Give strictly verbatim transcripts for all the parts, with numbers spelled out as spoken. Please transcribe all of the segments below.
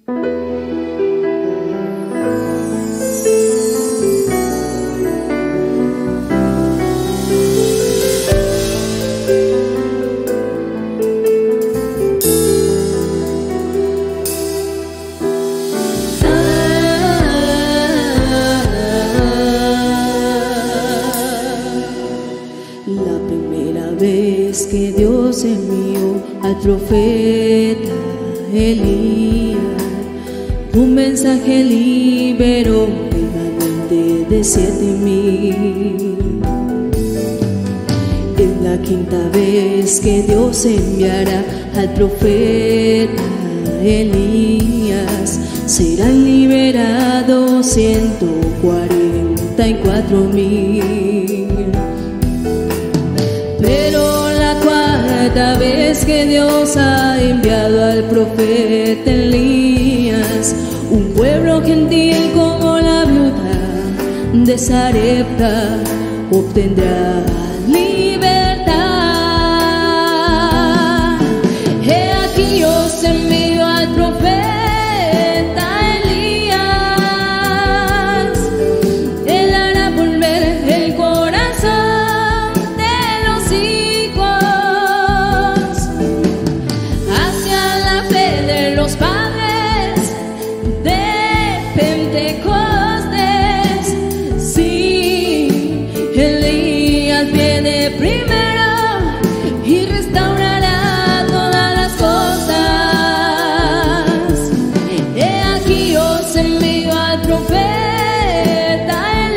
Que Dios envió al profeta Elías, un mensaje liberó remanente de siete mil. Es la quinta vez que Dios enviará al profeta Elías, serán liberados ciento cuarenta y cuatro mil. Pero la cuarta vez que Dios ha enviado al profeta Elías, un pueblo gentil como la viuda de Sarepta obtendrá libertad. He aquí os envío al profeta Elías, él hará volver el corazón de los hijos hacia la fe de los padres de Pentecostés. Sí, Elías viene primero y restaurará todas las cosas. He aquí os envío al profeta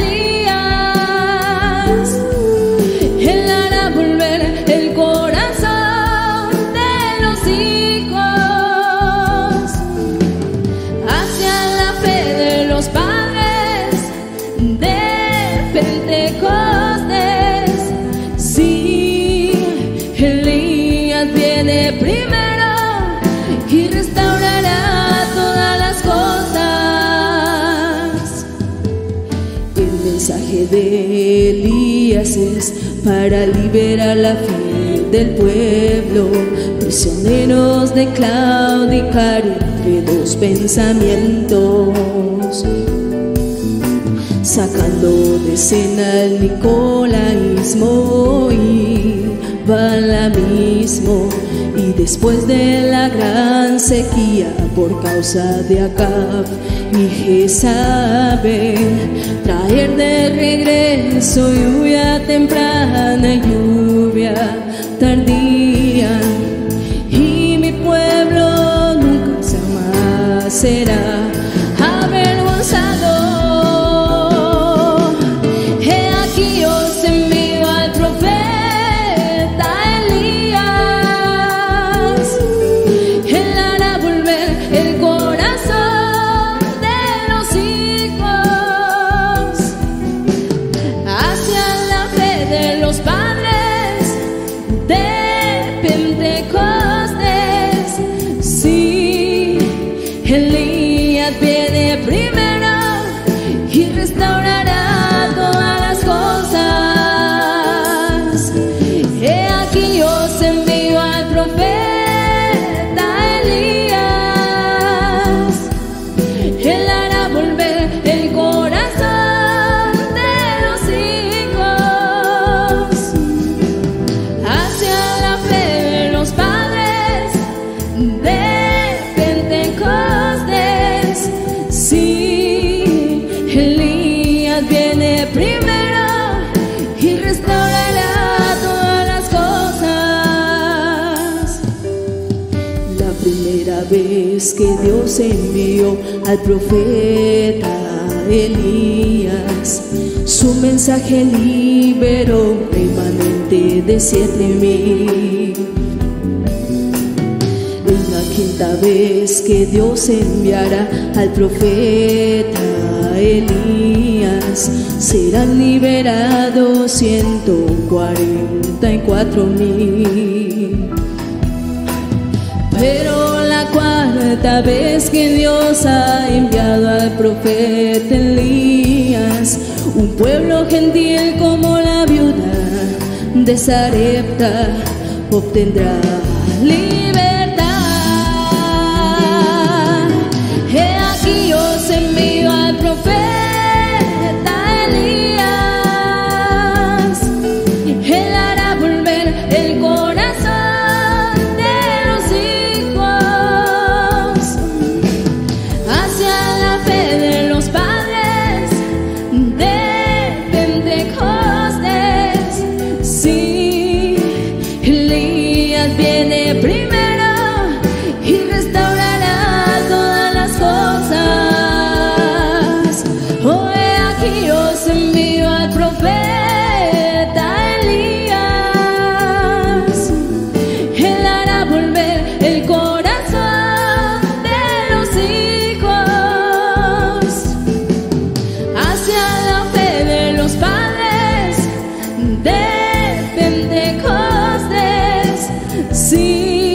Elías, él hará volver el corazón de los hijos hacia la fe de los padres de Pentecostés. Sí, Elías viene primero y restaurará todas las cosas. El mensaje de Elías es para liberar la fe del pueblo, prisioneros de claudicar entre dos pensamientos, sacando de escena el nicolaísmo y balamismo. Y después de la gran sequía por causa de Acab y Jezabel, traer de regreso lluvia temprana y lluvia tardía, y mi pueblo nunca jamás será avergonzado. He aquí os envío al profeta Elías, él hará volver el corazón de los hijos hacia la fe de los padres de Pentecostés. Sí, Elías viene primero y restaurará todas las cosas. He aquí os envío al profeta Elías, él hará volver el corazón de los hijos hacia la fe de los padres de Pentecostés. Sí, Elías viene primero y restaurará todas las cosas. La primera vez que Dios envió al profeta Elías, su mensaje liberó remanente de siete mil. Es la quinta vez que Dios enviará al profeta Elías, serán liberados ciento cuarenta y cuatro mil. Pero la cuarta vez que Dios ha enviado al profeta Elías, un pueblo gentil como la viuda de Sarepta obtendrá libertad. al profeta Elías. Él hará volver el corazón de los hijos hacia la fe de los padres de Pentecostés. Sí,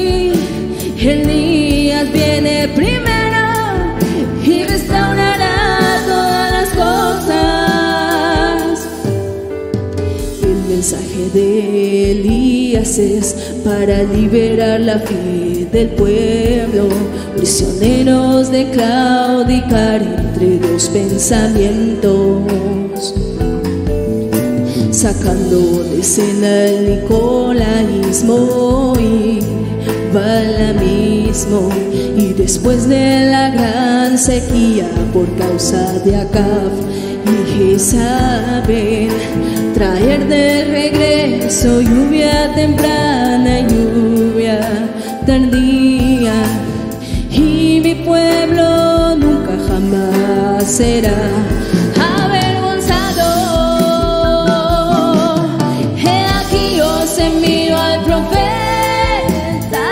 Elías viene primero y restaurará todas las cosas. El mensaje de Elías es para liberar la fe del pueblo, prisioneros de claudicar entre dos pensamientos, sacando de escena el nicolaísmo y balamismo, y después de la gran sequía por causa de Acab y Jezabel, traer de regreso lluvia temprana y lluvia tardía, y mi pueblo nunca jamás será avergonzado. He aquí os envío al profeta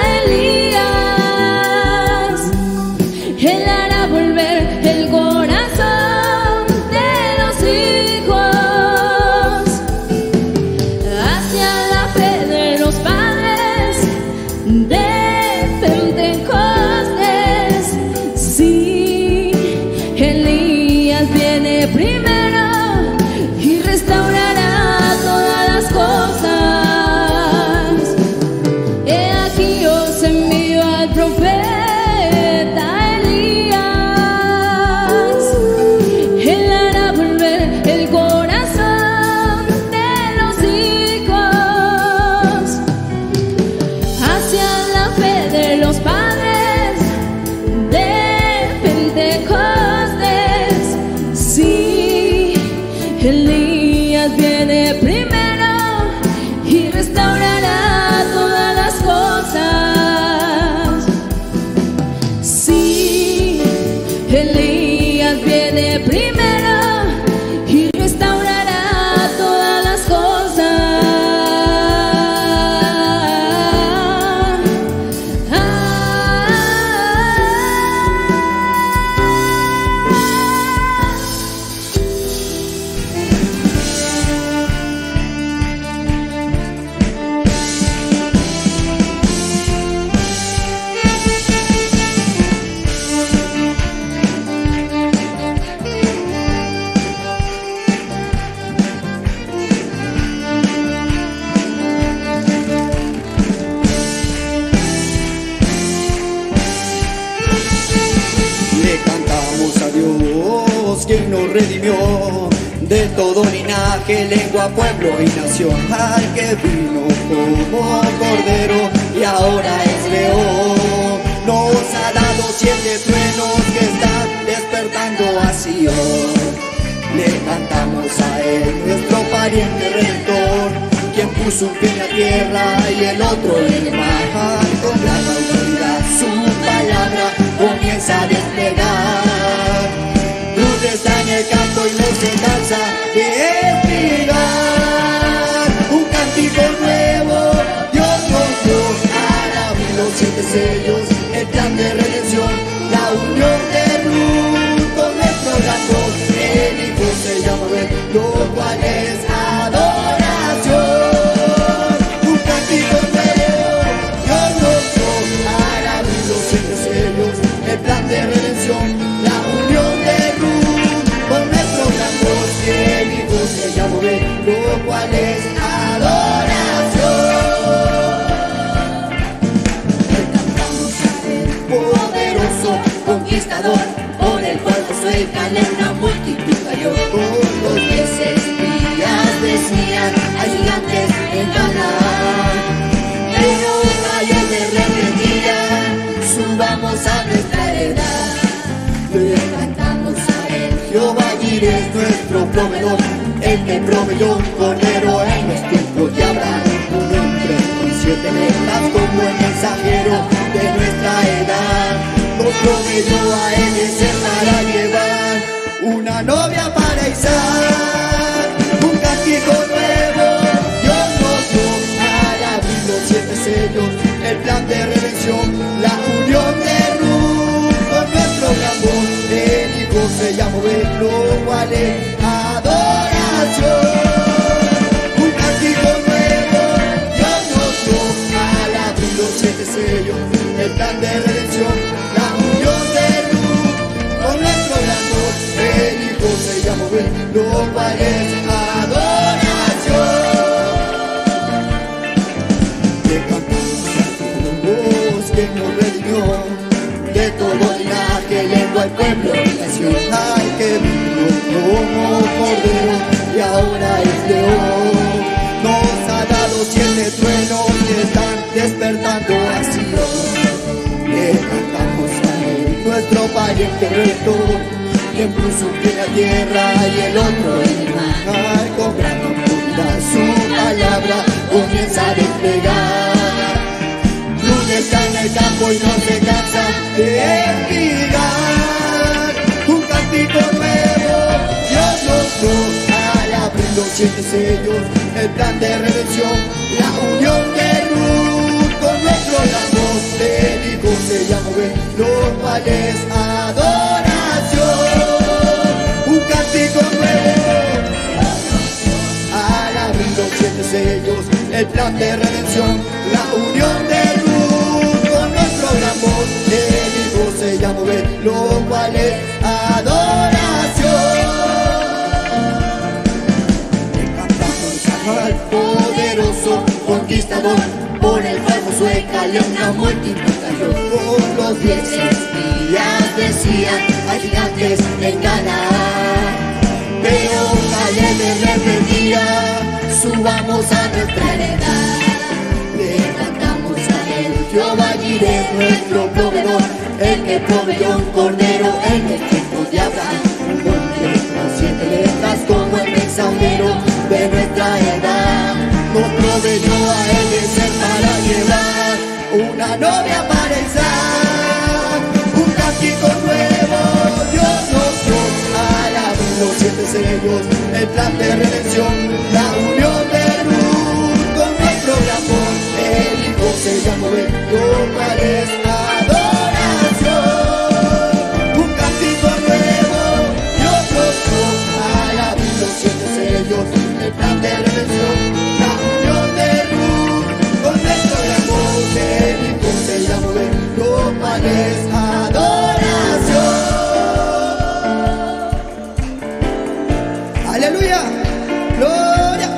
Elías. Él hará volver el corazón de los hijos hacia la fe de los padres de Pentecostés. Sí, Elías viene primero y restaurará todas las cosas. He aquí os envío al profeta Elías. Él hará volver el corazón de los hijos hacia la fe de los padres de Pentecostés. Sí, Elías viene primero y restaurará todas las cosas. Sí, Elías viene primero y restaurará todas las cosas. Ah, Le cantamos a Dios, quien nos redimió de todo linaje, lengua, pueblo y nación, al que vino como cordero y ahora es león. Nos ha dado siete truenos que están despertando a Sion. Le cantamos a él, nuestro pariente redentor, quien puso un pie en la tierra y el otro en el mar. Con gran autoridad su palabra comienza a desplegar. Luz está en el campo y no se cansa de espigar. Un cántico nuevo Dios nos dio, para abrir los siete sellos, el plan de redención, la unión de Ruth con nuestro gato. El hijo se llama Ben, lo cual es adoración. Un cántico nuevo Dios nos dio, para abrir los siete sellos, el plan de redención, la unión de Ruth con nuestro gran Dios. El hijo se llama Ben, lo cual es adoración. Le cantamos a él, poderoso conquistador, por el cual Josué y Caleb la multitud cayó. Los diez espías decían, hay gigantes en Canaán, pero ayer de rebeldía subamos a nuestra heredad. Le cantamos a él, Jehová Jireh es nuestro proveedor, el que proveyó un cordero en los tiempos de Abraham, un hombre con siete letras como el mensajero de nuestra edad. Nos prometió a él ser para llevar una novia para Isaac. Un cual es adoración. Te cantamos a tu voz que nos redimió de todo linaje, lengua y pueblo y nación. Ay, que vino como cordero y ahora es león. Nos ha dado siete truenos que están despertando así. Le cantamos a él, nuestro pariente recto, quien puso un pie en la tierra y el otro en el mar. Ay, con gran autoridad su palabra comienza a desplegar. Luz está en el campo y no se cansa de espigar. Un cántico nuevo Dios nos dio al abrir los siete sellos, el plan de redención, la unión de Ruth con nuestro amor. El Hijo se llamó Ben, lo cual es adoración. Un cántico nuevo al abrir los siete sellos, el plan de redención, la unión de Ruth con nuestro amor. El Hijo se llamó Ben, lo cual es adoración. Le cantamos al poderoso conquistador, por el cual Josué Caleb una multitud cayó. Por los diez espías decían, hay gigantes en Canaán. Pero Caleb les repetía, subamos a nuestra heredad. Le cantamos a él, Jehová Jireh, nuestro proveedor, el que proveyó un cordero en el tiempo de Abraham. Un hombre con siete letras como el mensajero de nuestra edad. Nos proveyó a él de ser para llevar una novia para Isaac. Un cántico nuevo Dios nos dio al abrir los siete sellos, el plan de redención, la unión de Ruth con nuestro amor. El Hijo se llamó Ben, lo cual es adoración. Un cántico nuevo Dios nos dio al abrir los siete sellos, el plan de redención, la unión de Ruth con nuestro amor. El Hijo se llamó Ben, lo cual es adoración. Aleluya, gloria.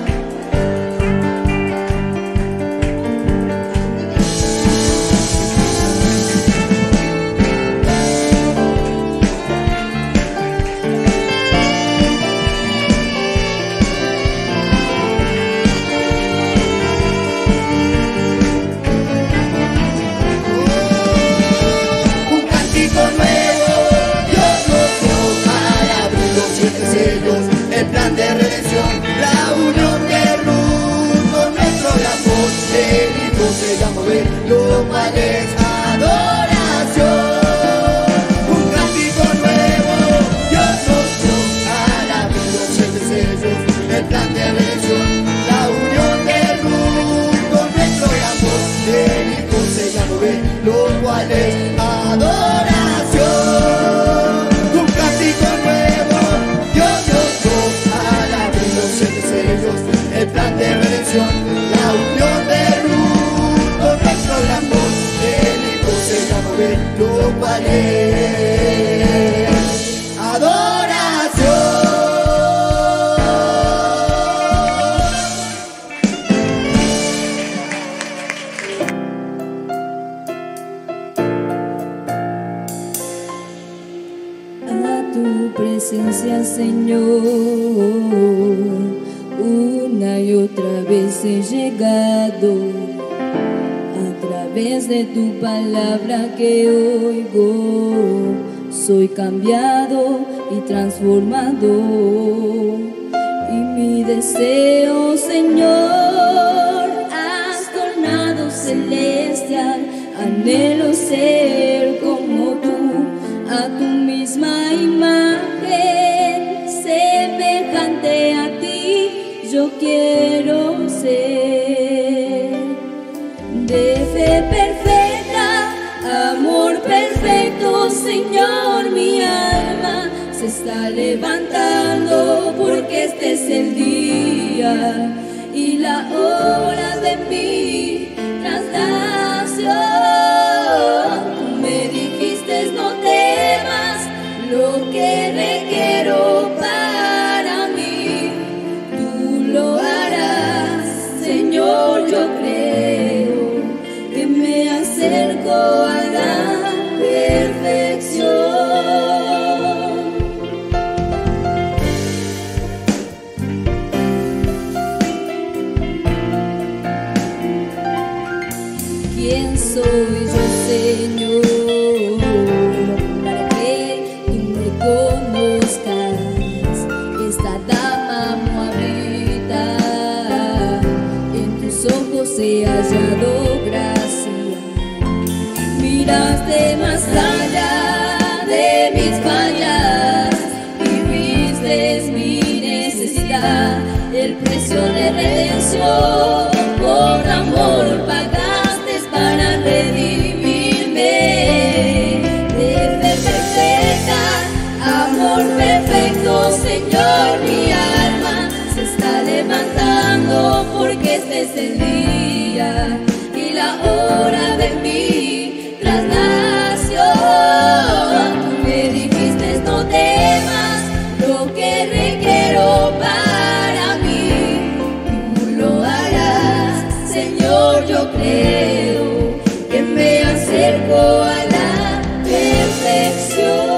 Un cántico nuevo Dios nos dio al abrir los siete sellos, el plan de redención, la unión de Ruth con nuestro amor. El Hijo se llamó Ben, lo cual es adoración. Un cántico nuevo Dios nos dio al abrir los siete sellos, el plan de redención, la unión de Ruth con nuestro amor. El Hijo se llamó Ben, lo cual es adoración. Un cántico nuevo Dios nos dio al abrir los siete sellos, el plan de redención, la unión de Ruth con nuestro amor. El Hijo se llamó Ben, lo cual es adoración. A tu presencia, Señor, una y otra vez he llegado. A través de tu palabra que oigo, soy cambiado y transformado. Y mi deseo, Señor, has tornado celestial. Anhelo ser como tú, a tu misma imagen, semejante a ti, yo quiero ser. De fe perfecta, amor perfecto, Señor, mi alma se está levantando porque este es el día y la hora de mi traslación. Tú me dijiste no temas lo que requiero para mí. el precio de redención. Por amor pagaste para redimirme. De fe perfecta, amor perfecto, Señor, mi alma se está levantando porque este es el día y la hora de mi traslación. Tú me dijiste no temas lo que requiero para mí, tú lo harás, Señor, yo creo que me acerco a la perfección.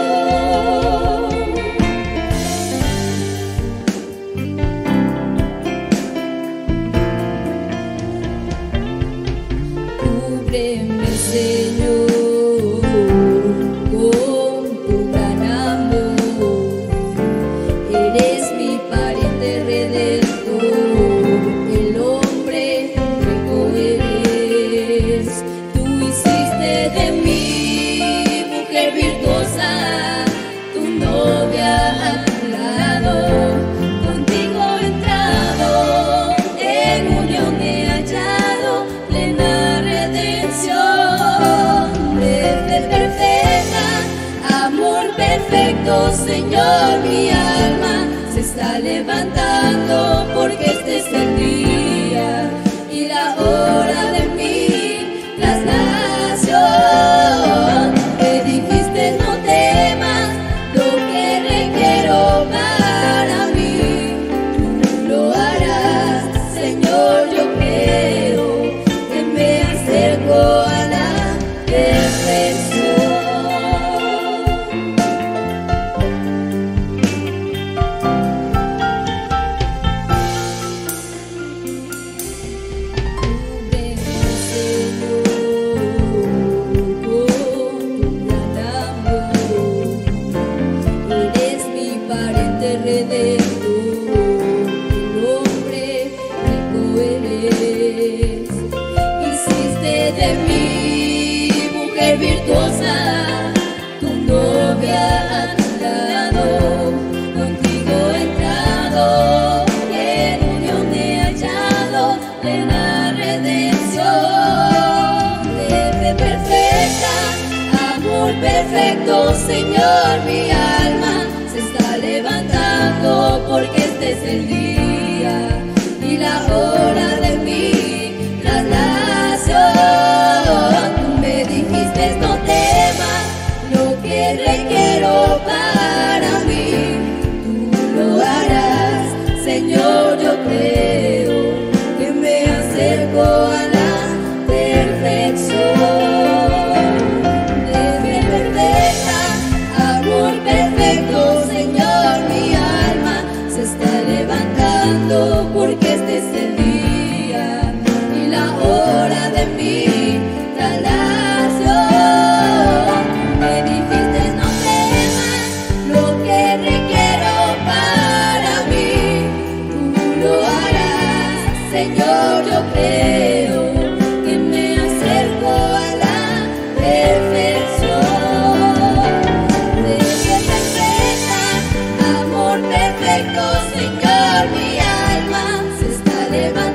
Cúbreme, Señor, con tu gran amor. Eres mi pariente redentor, el hombre rico eres. Tú hiciste de mí mujer virtuosa, tu novia a tu lado. Contigo he entrado, en unión he hallado plena redención. De fe perfecta, amor perfecto, Señor, mi alma se está levantando porque este es el día y la hora de mi traslación. Me dijiste no temas lo que requiero para mí, tú lo harás, Señor, yo creo que me acerco a la perfección. Virtuosa, tu novia a tu lado. Contigo he entrado, en unión he hallado plena redención. De fe perfecta, amor perfecto, Señor, mi alma se está levantando porque este es el día y la hora de mi traslación. Dijiste no temas lo que requiero para mí, tú lo harás, Señor, yo creo que me acerco a la perfección. De fe perfecta, amor perfecto, Señor, mi alma se está levantando porque este es el día y la hora de mi traslación. Me dijiste no temas lo que requiero para mí, tú lo harás, Señor, yo creo que me acerco a la perfección. De fe perfecta, amor perfecto, Señor, mi alma se está levantando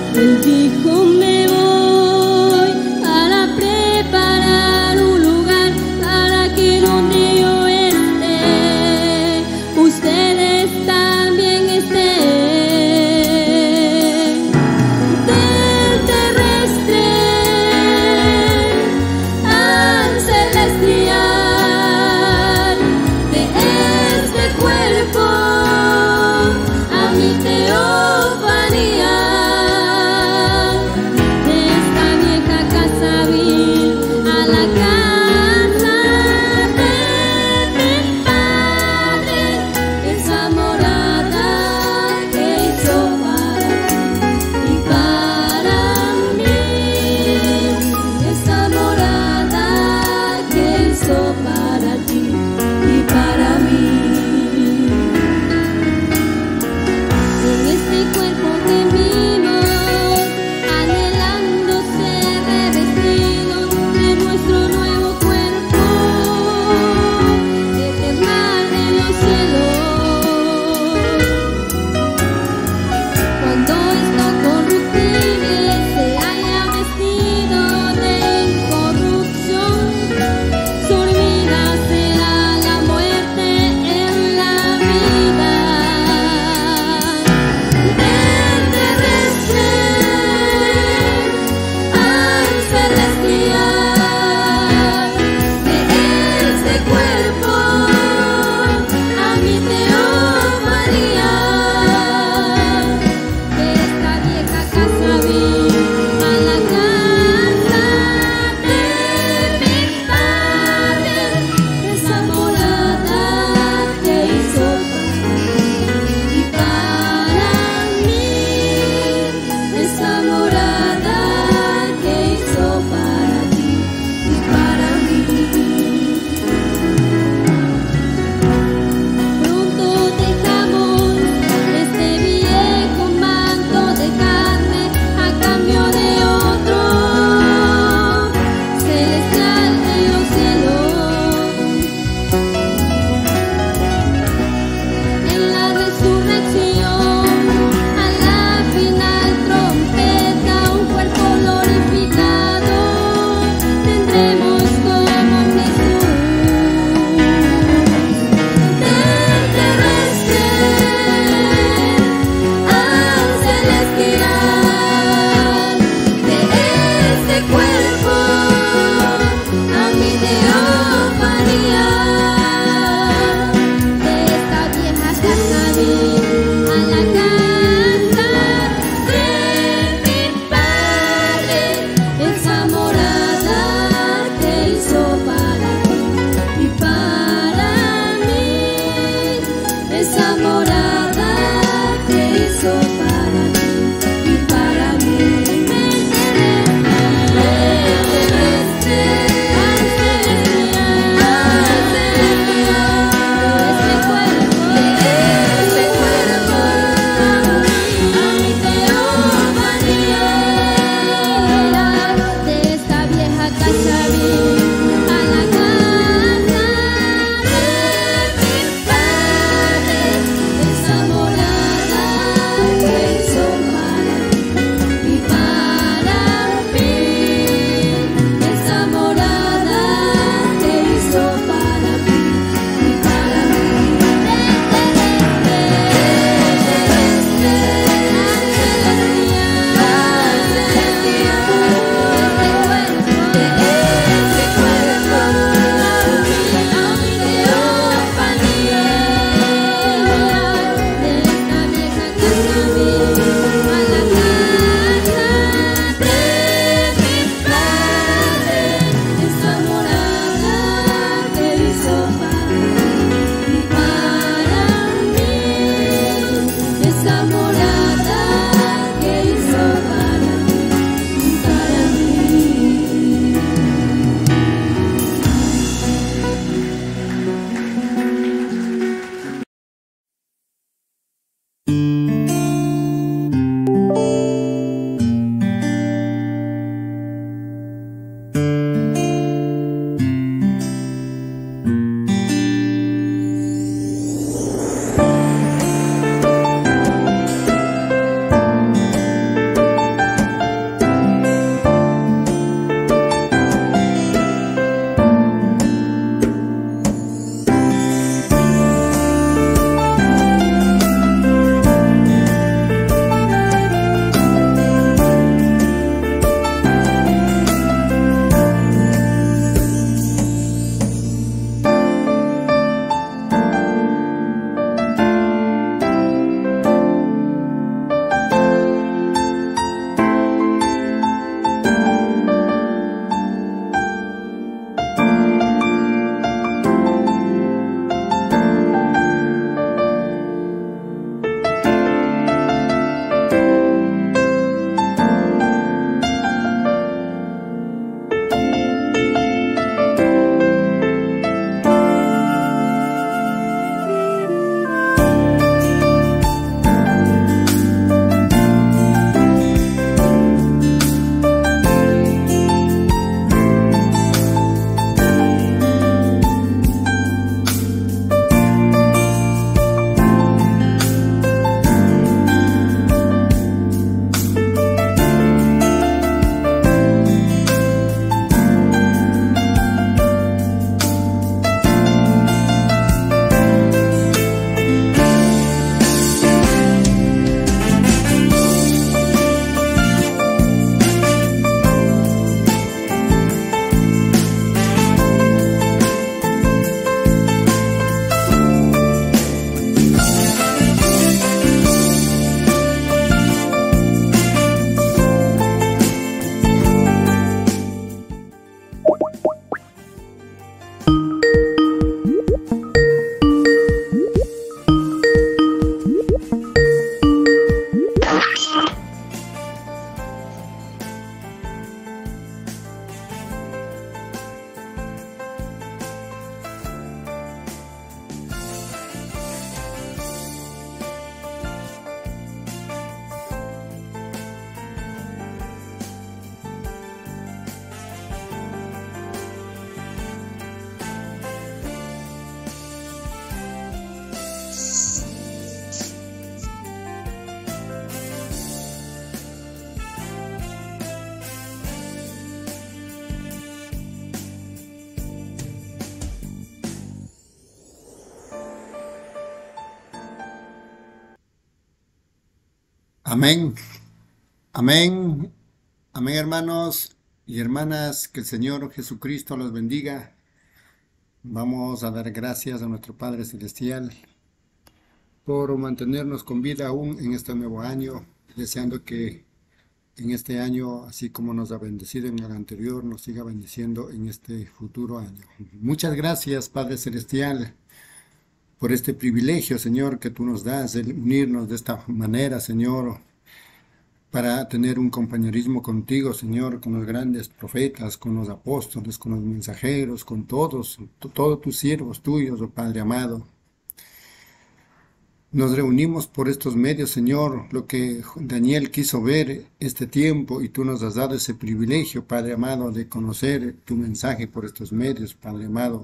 Él dijo: me voy para preparar un lugar para que donde yo esté, ustedes también estén. Del terrestre al celestial, de este cuerpo a mi teofanía. Amén, amén, amén, hermanos y hermanas, que el Señor Jesucristo los bendiga. Vamos a dar gracias a nuestro Padre Celestial por mantenernos con vida aún en este nuevo año, deseando que en este año, así como nos ha bendecido en el anterior, nos siga bendiciendo en este futuro año. Muchas gracias, Padre Celestial, por este privilegio, Señor, que tú nos das de unirnos de esta manera, Señor, para tener un compañerismo contigo, Señor, con los grandes profetas, con los apóstoles, con los mensajeros, con todos, todos tus siervos tuyos, oh Padre amado. Nos reunimos por estos medios, Señor, lo que Daniel quiso ver este tiempo, y tú nos has dado ese privilegio, Padre amado, de conocer tu mensaje por estos medios, Padre amado.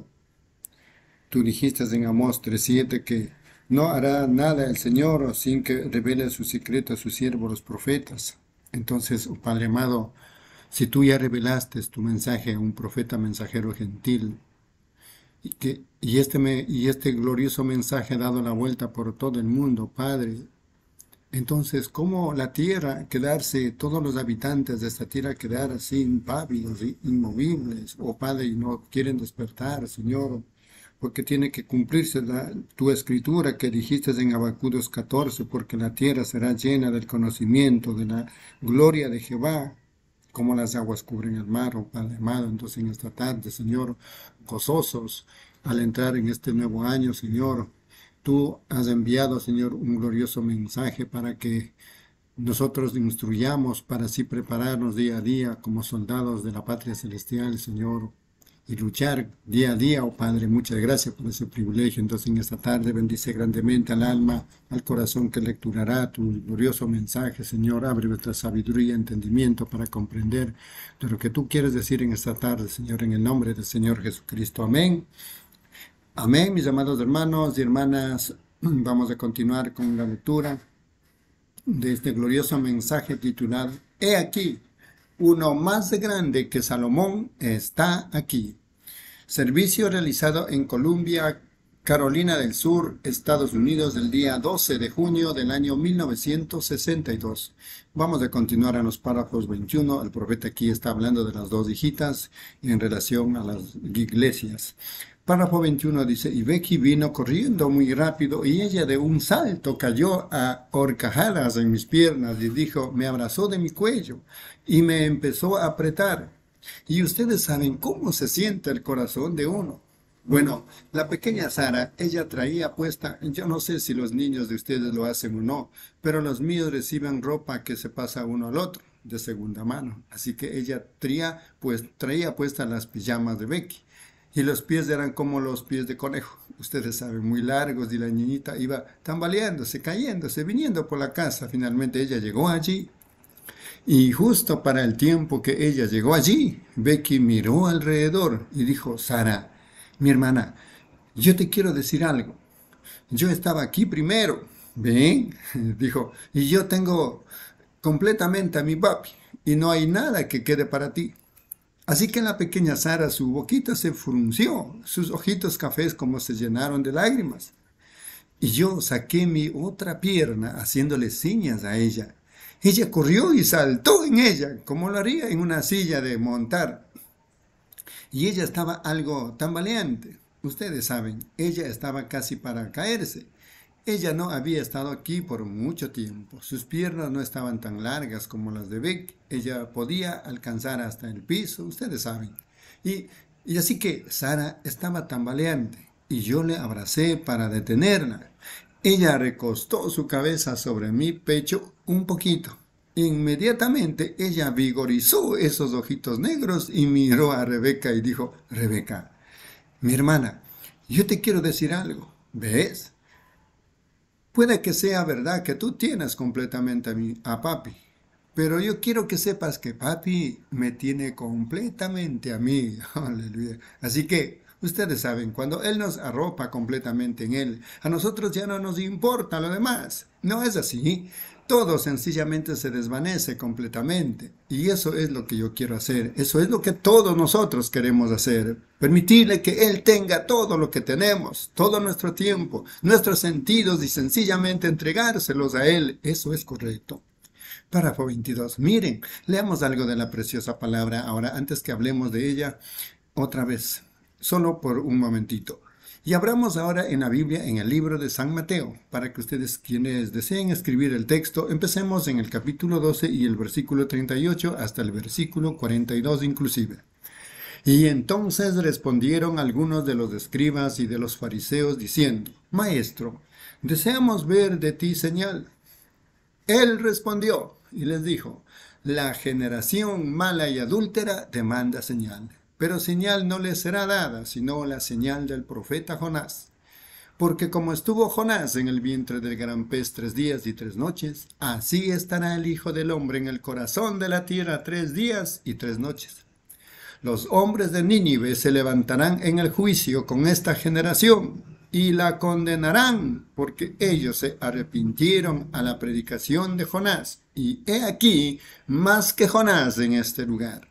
Tú dijiste en Amós tres siete que no hará nada el Señor sin que revele su secreto a sus siervos los profetas. Entonces, oh Padre amado, si tú ya revelaste tu mensaje a un profeta mensajero gentil, y, que, y, este me, y este glorioso mensaje ha dado la vuelta por todo el mundo, Padre, entonces, ¿cómo la tierra quedarse, todos los habitantes de esta tierra quedar así impávidos, inmovibles, oh Padre, y no quieren despertar, Señor? Porque tiene que cumplirse la, tu escritura que dijiste en Habacuc dos catorce, porque la tierra será llena del conocimiento de la gloria de Jehová, como las aguas cubren el mar, oh Padre amado. Entonces en esta tarde, Señor, gozosos al entrar en este nuevo año, Señor, tú has enviado, Señor, un glorioso mensaje para que nosotros instruyamos, para así prepararnos día a día como soldados de la patria celestial, Señor, y luchar día a día, oh Padre. Muchas gracias por ese privilegio. Entonces en esta tarde bendice grandemente al alma, al corazón que lecturará tu glorioso mensaje, Señor. Abre nuestra sabiduría y entendimiento para comprender de lo que tú quieres decir en esta tarde, Señor, en el nombre del Señor Jesucristo. Amén. Amén, mis amados hermanos y hermanas. Vamos a continuar con la lectura de este glorioso mensaje titulado He aquí, uno más grande que Salomón está aquí. Servicio realizado en Columbia, Carolina del Sur, Estados Unidos, el día doce de junio del año mil novecientos sesenta y dos. Vamos a continuar a los párrafos veintiuno. El profeta aquí está hablando de las dos hijitas en relación a las iglesias. Párrafo veintiuno dice, y Becky vino corriendo muy rápido, y ella de un salto cayó a horcajadas en mis piernas, y dijo, me abrazó de mi cuello, y me empezó a apretar. Y ustedes saben cómo se siente el corazón de uno. Bueno, la pequeña Sara, ella traía puesta, yo no sé si los niños de ustedes lo hacen o no, pero los míos reciben ropa que se pasa uno al otro, de segunda mano. Así que ella traía, pues, traía puestas las pijamas de Becky. Y los pies eran como los pies de conejo, ustedes saben, muy largos, y la niñita iba tambaleándose, cayéndose, viniendo por la casa. Finalmente ella llegó allí, y justo para el tiempo que ella llegó allí, Becky miró alrededor y dijo, Sara, mi hermana, yo te quiero decir algo. Yo estaba aquí primero, ¿ven? Dijo, y yo tengo completamente a mi papi, y no hay nada que quede para ti. Así que la pequeña Sara, su boquita se frunció, sus ojitos cafés como se llenaron de lágrimas. Y yo saqué mi otra pierna haciéndole señas a ella. Ella corrió y saltó en ella, como lo haría en una silla de montar. Y ella estaba algo tambaleante. Ustedes saben, ella estaba casi para caerse. Ella no había estado aquí por mucho tiempo. Sus piernas no estaban tan largas como las de Beck. Ella podía alcanzar hasta el piso, ustedes saben. Y, y así que Sara estaba tambaleante, y yo le abracé para detenerla. Ella recostó su cabeza sobre mi pecho un poquito. Inmediatamente ella vigorizó esos ojitos negros y miró a Rebeca y dijo, Rebeca, mi hermana, yo te quiero decir algo, ¿ves? Puede que sea verdad que tú tienes completamente a, mí, a papi, pero yo quiero que sepas que papi me tiene completamente a mí. Aleluya. Así que ustedes saben, cuando él nos arropa completamente en él, a nosotros ya no nos importa lo demás. No es así. Todo sencillamente se desvanece completamente. Y eso es lo que yo quiero hacer. Eso es lo que todos nosotros queremos hacer. Permitirle que Él tenga todo lo que tenemos, todo nuestro tiempo, nuestros sentidos y sencillamente entregárselos a Él. Eso es correcto. Párrafo veintidós. Miren, leamos algo de la preciosa palabra ahora, antes que hablemos de ella otra vez, solo por un momentito. Y abramos ahora en la Biblia, en el libro de San Mateo, para que ustedes quienes deseen escribir el texto, empecemos en el capítulo doce y el versículo treinta y ocho hasta el versículo cuarenta y dos inclusive. Y entonces respondieron algunos de los escribas y de los fariseos diciendo, Maestro, deseamos ver de ti señal. Él respondió y les dijo, la generación mala y adúltera demanda señal. Pero señal no les será dada, sino la señal del profeta Jonás. Porque como estuvo Jonás en el vientre del gran pez tres días y tres noches, así estará el Hijo del Hombre en el corazón de la tierra tres días y tres noches. Los hombres de Nínive se levantarán en el juicio con esta generación, y la condenarán, porque ellos se arrepintieron a la predicación de Jonás, y he aquí más que Jonás en este lugar.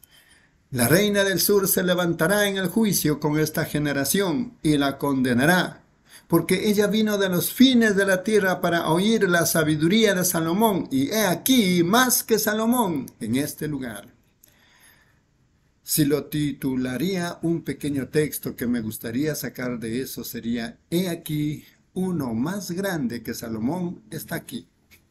La reina del sur se levantará en el juicio con esta generación y la condenará, porque ella vino de los fines de la tierra para oír la sabiduría de Salomón, y he aquí más que Salomón en este lugar. Si lo titularía un pequeño texto que me gustaría sacar de eso sería, he aquí uno más grande que Salomón está aquí.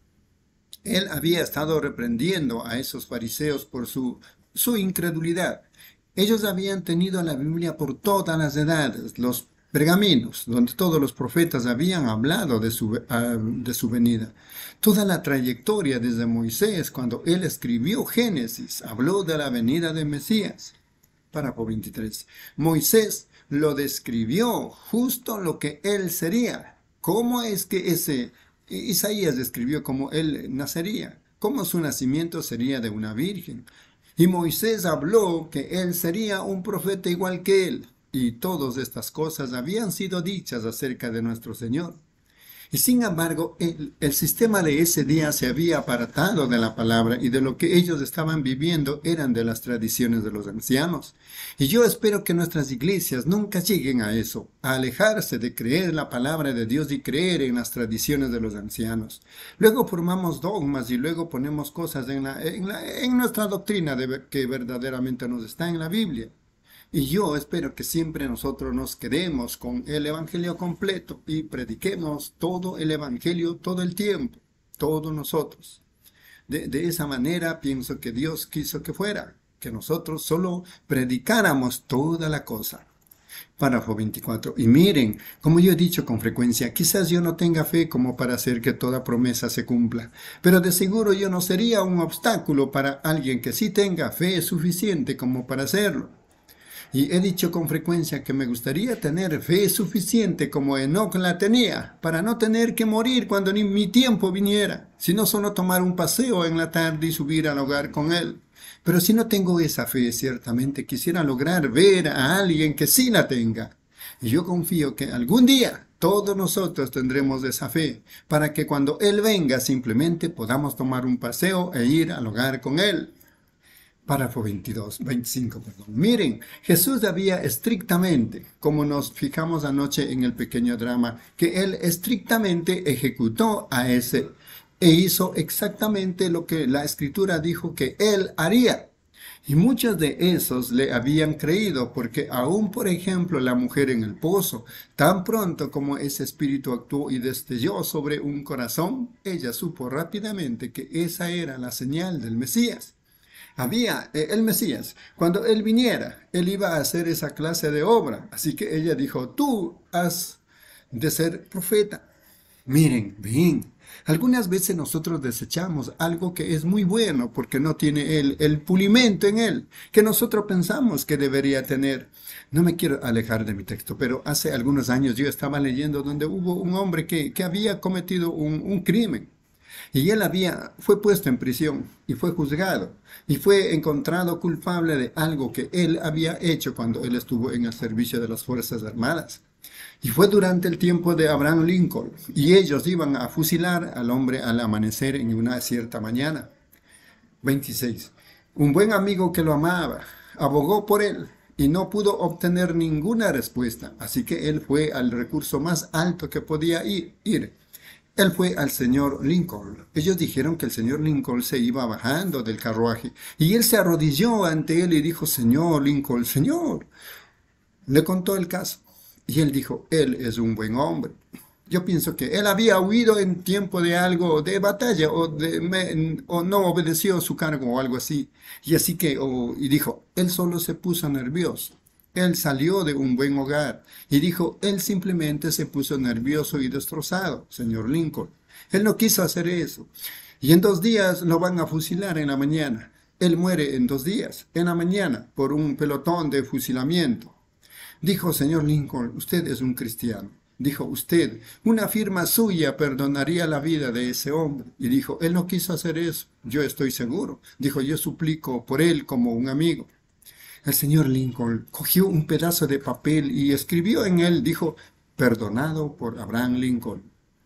Él había estado reprendiendo a esos fariseos por su su incredulidad. Ellos habían tenido la Biblia por todas las edades, los pergaminos, donde todos los profetas habían hablado de su, uh, de su venida. Toda la trayectoria desde Moisés, cuando él escribió Génesis, habló de la venida de Mesías. Párrafo veintitrés. Moisés lo describió justo lo que él sería. ¿Cómo es que ese Isaías describió cómo él nacería? ¿Cómo su nacimiento sería de una virgen? Y Moisés habló que él sería un profeta igual que él, y todas estas cosas habían sido dichas acerca de nuestro Señor. Y sin embargo, el, el sistema de ese día se había apartado de la palabra, y de lo que ellos estaban viviendo eran de las tradiciones de los ancianos. Y yo espero que nuestras iglesias nunca lleguen a eso, a alejarse de creer en la palabra de Dios y creer en las tradiciones de los ancianos. Luego formamos dogmas y luego ponemos cosas en, la, en, la, en nuestra doctrina de que verdaderamente nos está en la Biblia. Y yo espero que siempre nosotros nos quedemos con el Evangelio completo y prediquemos todo el Evangelio todo el tiempo, todos nosotros. De, de esa manera pienso que Dios quiso que fuera, que nosotros solo predicáramos toda la cosa. Párrafo veinticuatro. Y miren, como yo he dicho con frecuencia, quizás yo no tenga fe como para hacer que toda promesa se cumpla, pero de seguro yo no sería un obstáculo para alguien que sí tenga fe suficiente como para hacerlo. Y he dicho con frecuencia que me gustaría tener fe suficiente como Enoc la tenía, para no tener que morir cuando ni mi tiempo viniera, sino solo tomar un paseo en la tarde y subir al hogar con él. Pero si no tengo esa fe, ciertamente quisiera lograr ver a alguien que sí la tenga. Y yo confío que algún día todos nosotros tendremos esa fe, para que cuando Él venga simplemente podamos tomar un paseo e ir al hogar con Él. Párrafo veintidós, veinticinco, perdón. Miren, Jesús había estrictamente, como nos fijamos anoche en el pequeño drama, que Él estrictamente ejecutó a ese e hizo exactamente lo que la Escritura dijo que Él haría. Y muchos de esos le habían creído, porque aún, por ejemplo, la mujer en el pozo, tan pronto como ese espíritu actuó y destelló sobre un corazón, ella supo rápidamente que esa era la señal del Mesías. Había eh, el Mesías, cuando Él viniera, Él iba a hacer esa clase de obra. Así que ella dijo, tú has de ser profeta. Miren, bien, Algunas veces nosotros desechamos algo que es muy bueno porque no tiene el, el pulimento en él, que nosotros pensamos que debería tener. No me quiero alejar de mi texto, pero hace algunos años yo estaba leyendo donde hubo un hombre que, que había cometido un, un crimen. Y él había, fue puesto en prisión y fue juzgado y fue encontrado culpable de algo que él había hecho cuando él estuvo en el servicio de las Fuerzas Armadas. Y fue durante el tiempo de Abraham Lincoln, y ellos iban a fusilar al hombre al amanecer en una cierta mañana. veintiséis. Un buen amigo que lo amaba abogó por él y no pudo obtener ninguna respuesta, así que él fue al recurso más alto que podía ir. ir. Él fue al señor Lincoln. Ellos dijeron que el señor Lincoln se iba bajando del carruaje y él se arrodilló ante él y dijo, señor Lincoln, señor. Le contó el caso. Y él dijo, él es un buen hombre. Yo pienso que él había huido en tiempo de algo, de batalla, o, de, me, o no obedeció su cargo o algo así. Y así que, o, y dijo, él solo se puso nervioso. Él salió de un buen hogar. Y dijo, él simplemente se puso nervioso y destrozado, señor Lincoln. Él no quiso hacer eso. Y en dos días lo van a fusilar en la mañana. Él muere en dos días, en la mañana, por un pelotón de fusilamiento. Dijo, señor Lincoln, usted es un cristiano. Dijo, usted, una firma suya perdonaría la vida de ese hombre. Y dijo, él no quiso hacer eso, yo estoy seguro. Dijo, yo suplico por él como un amigo. El señor Lincoln cogió un pedazo de papel y escribió en él, dijo, perdonado por Abraham Lincoln.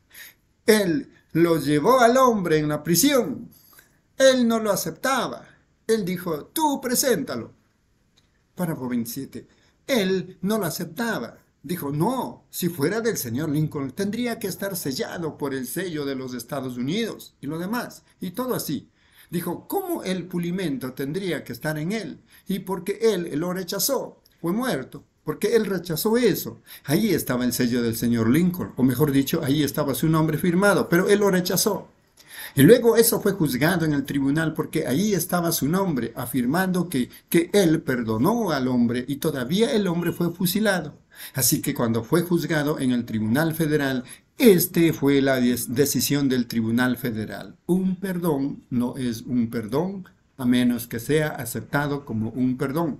Él lo llevó al hombre en la prisión. Él no lo aceptaba. Él dijo, tú preséntalo. Párrafo veintisiete. Él no lo aceptaba. Dijo, no, si fuera del señor Lincoln, tendría que estar sellado por el sello de los Estados Unidos y lo demás, y todo así. Dijo, ¿cómo el pulimento tendría que estar en él? Y porque él lo rechazó, fue muerto, porque él rechazó eso. Ahí estaba el sello del señor Lincoln, o mejor dicho, ahí estaba su nombre firmado, pero él lo rechazó. Y luego eso fue juzgado en el tribunal porque ahí estaba su nombre, afirmando que, que él perdonó al hombre y todavía el hombre fue fusilado. Así que cuando fue juzgado en el Tribunal Federal, este fue la decisión del Tribunal Federal. Un perdón no es un perdón a menos que sea aceptado como un perdón.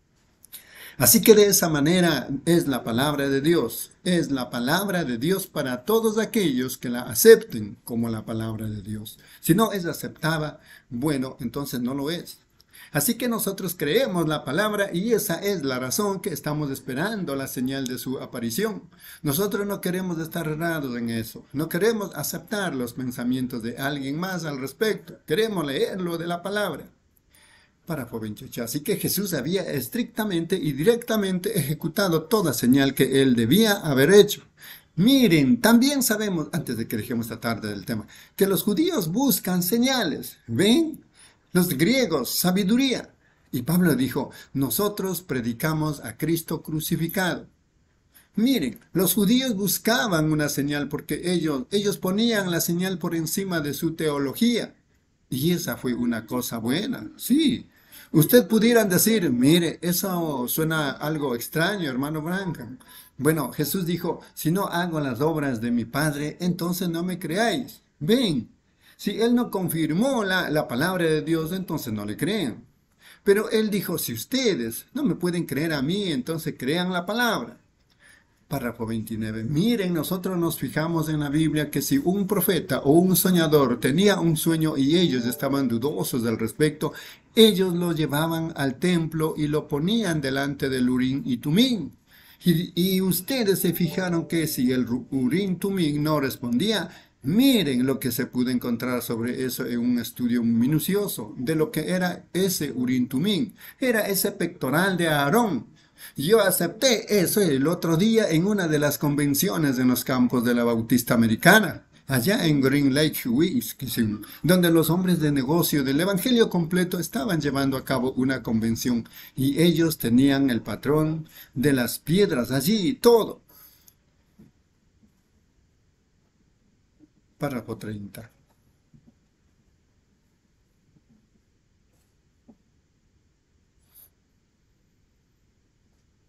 Así que de esa manera es la palabra de Dios. Es la palabra de Dios para todos aquellos que la acepten como la palabra de Dios. Si no es aceptada, bueno, entonces no lo es. Así que nosotros creemos la palabra y esa es la razón que estamos esperando la señal de su aparición. Nosotros no queremos estar errados en eso. No queremos aceptar los pensamientos de alguien más al respecto. Queremos leerlo de la palabra. Párrafo veintiocho. Así que Jesús había estrictamente y directamente ejecutado toda señal que él debía haber hecho. Miren, también sabemos, antes de que dejemos esta tarde del tema, que los judíos buscan señales. ¿Ven? Los griegos, sabiduría. Y Pablo dijo, nosotros predicamos a Cristo crucificado. Miren, los judíos buscaban una señal porque ellos, ellos ponían la señal por encima de su teología. Y esa fue una cosa buena, sí. Usted pudieran decir, mire, eso suena algo extraño, hermano Branham. Bueno, Jesús dijo, si no hago las obras de mi Padre, entonces no me creáis. Ven, si Él no confirmó la, la palabra de Dios, entonces no le creen. Pero Él dijo, si ustedes no me pueden creer a mí, entonces crean la palabra. Párrafo veintinueve. Miren, nosotros nos fijamos en la Biblia que si un profeta o un soñador tenía un sueño y ellos estaban dudosos al respecto, ellos lo llevaban al templo y lo ponían delante del Urim y Tumim. Y, y ustedes se fijaron que si el Urim Tumim no respondía, miren lo que se pudo encontrar sobre eso en un estudio minucioso de lo que era ese Urim Tumim. Era ese pectoral de Aarón. Yo acepté eso el otro día en una de las convenciones en los campos de la Bautista Americana, allá en Green Lake, Wisconsin, donde los hombres de negocio del Evangelio completo estaban llevando a cabo una convención y ellos tenían el patrón de las piedras allí y todo. Párrafo treinta.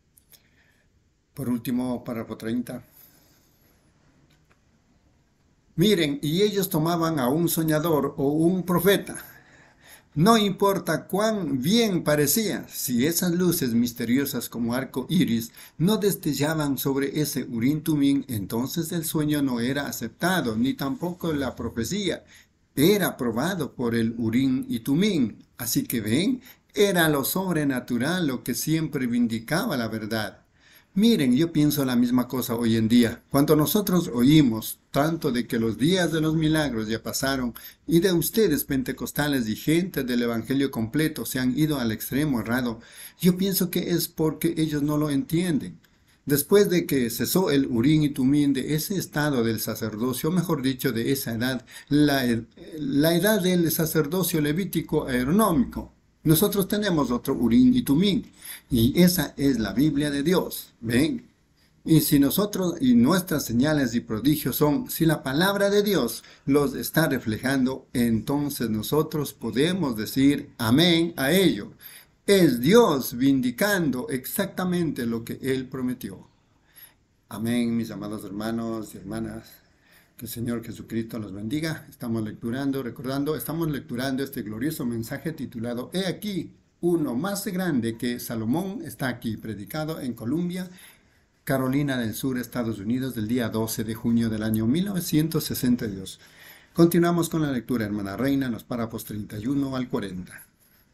Por último, párrafo treinta. Miren, y ellos tomaban a un soñador o un profeta. No importa cuán bien parecía, si esas luces misteriosas como arco iris no destellaban sobre ese Urim Tumim, entonces el sueño no era aceptado, ni tampoco la profecía. Era aprobado por el Urim y Tumim. Así que ven, era lo sobrenatural lo que siempre vindicaba la verdad. Miren, yo pienso la misma cosa hoy en día. Cuando nosotros oímos tanto de que los días de los milagros ya pasaron y de ustedes pentecostales y gente del evangelio completo se han ido al extremo errado, yo pienso que es porque ellos no lo entienden. Después de que cesó el Urim y Tumim de ese estado del sacerdocio, mejor dicho, de esa edad, la, ed- la edad del sacerdocio levítico aeronómico, nosotros tenemos otro Urim y Tumim, y esa es la Biblia de Dios. ¿Ven? Y si nosotros y nuestras señales y prodigios son, si la palabra de Dios los está reflejando, entonces nosotros podemos decir amén a ello. Es Dios vindicando exactamente lo que Él prometió. Amén, mis amados hermanos y hermanas. Que el Señor Jesucristo los bendiga. Estamos lecturando, recordando, estamos lecturando este glorioso mensaje titulado He aquí, uno más grande que Salomón. Está aquí predicado en Columbia, Carolina del Sur, Estados Unidos, del día doce de junio del año mil novecientos sesenta y dos. Continuamos con la lectura, hermana Reina, en los párrafos treinta y uno al cuarenta.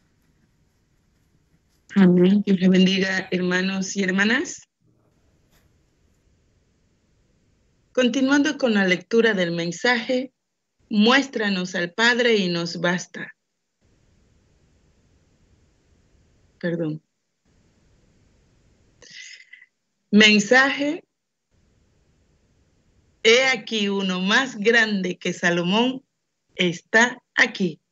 Amén. Dios le bendiga, hermanos y hermanas. Continuando con la lectura del mensaje, muéstranos al Padre y nos basta. Perdón. Mensaje. He aquí uno más grande que Salomón está aquí.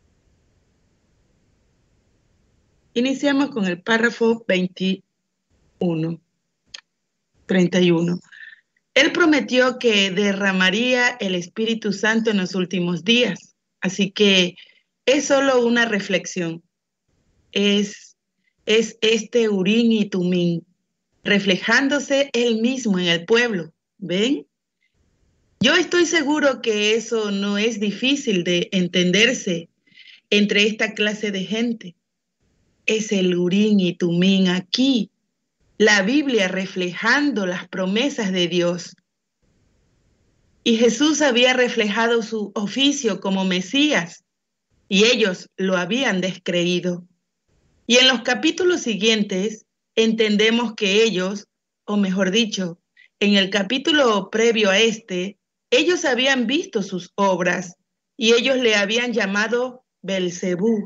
Iniciamos con el párrafo veintiuno, treinta y uno. Él prometió que derramaría el Espíritu Santo en los últimos días, así que es solo una reflexión. Es, es este Urim y Tumim, reflejándose él mismo en el pueblo. ¿Ven? Yo estoy seguro que eso no es difícil de entenderse entre esta clase de gente. Es el Urim y Tumim aquí, la Biblia reflejando las promesas de Dios. Y Jesús había reflejado su oficio como Mesías, y ellos lo habían descreído. Y en los capítulos siguientes entendemos que ellos, o mejor dicho, en el capítulo previo a este, ellos habían visto sus obras, y ellos le habían llamado Belcebú.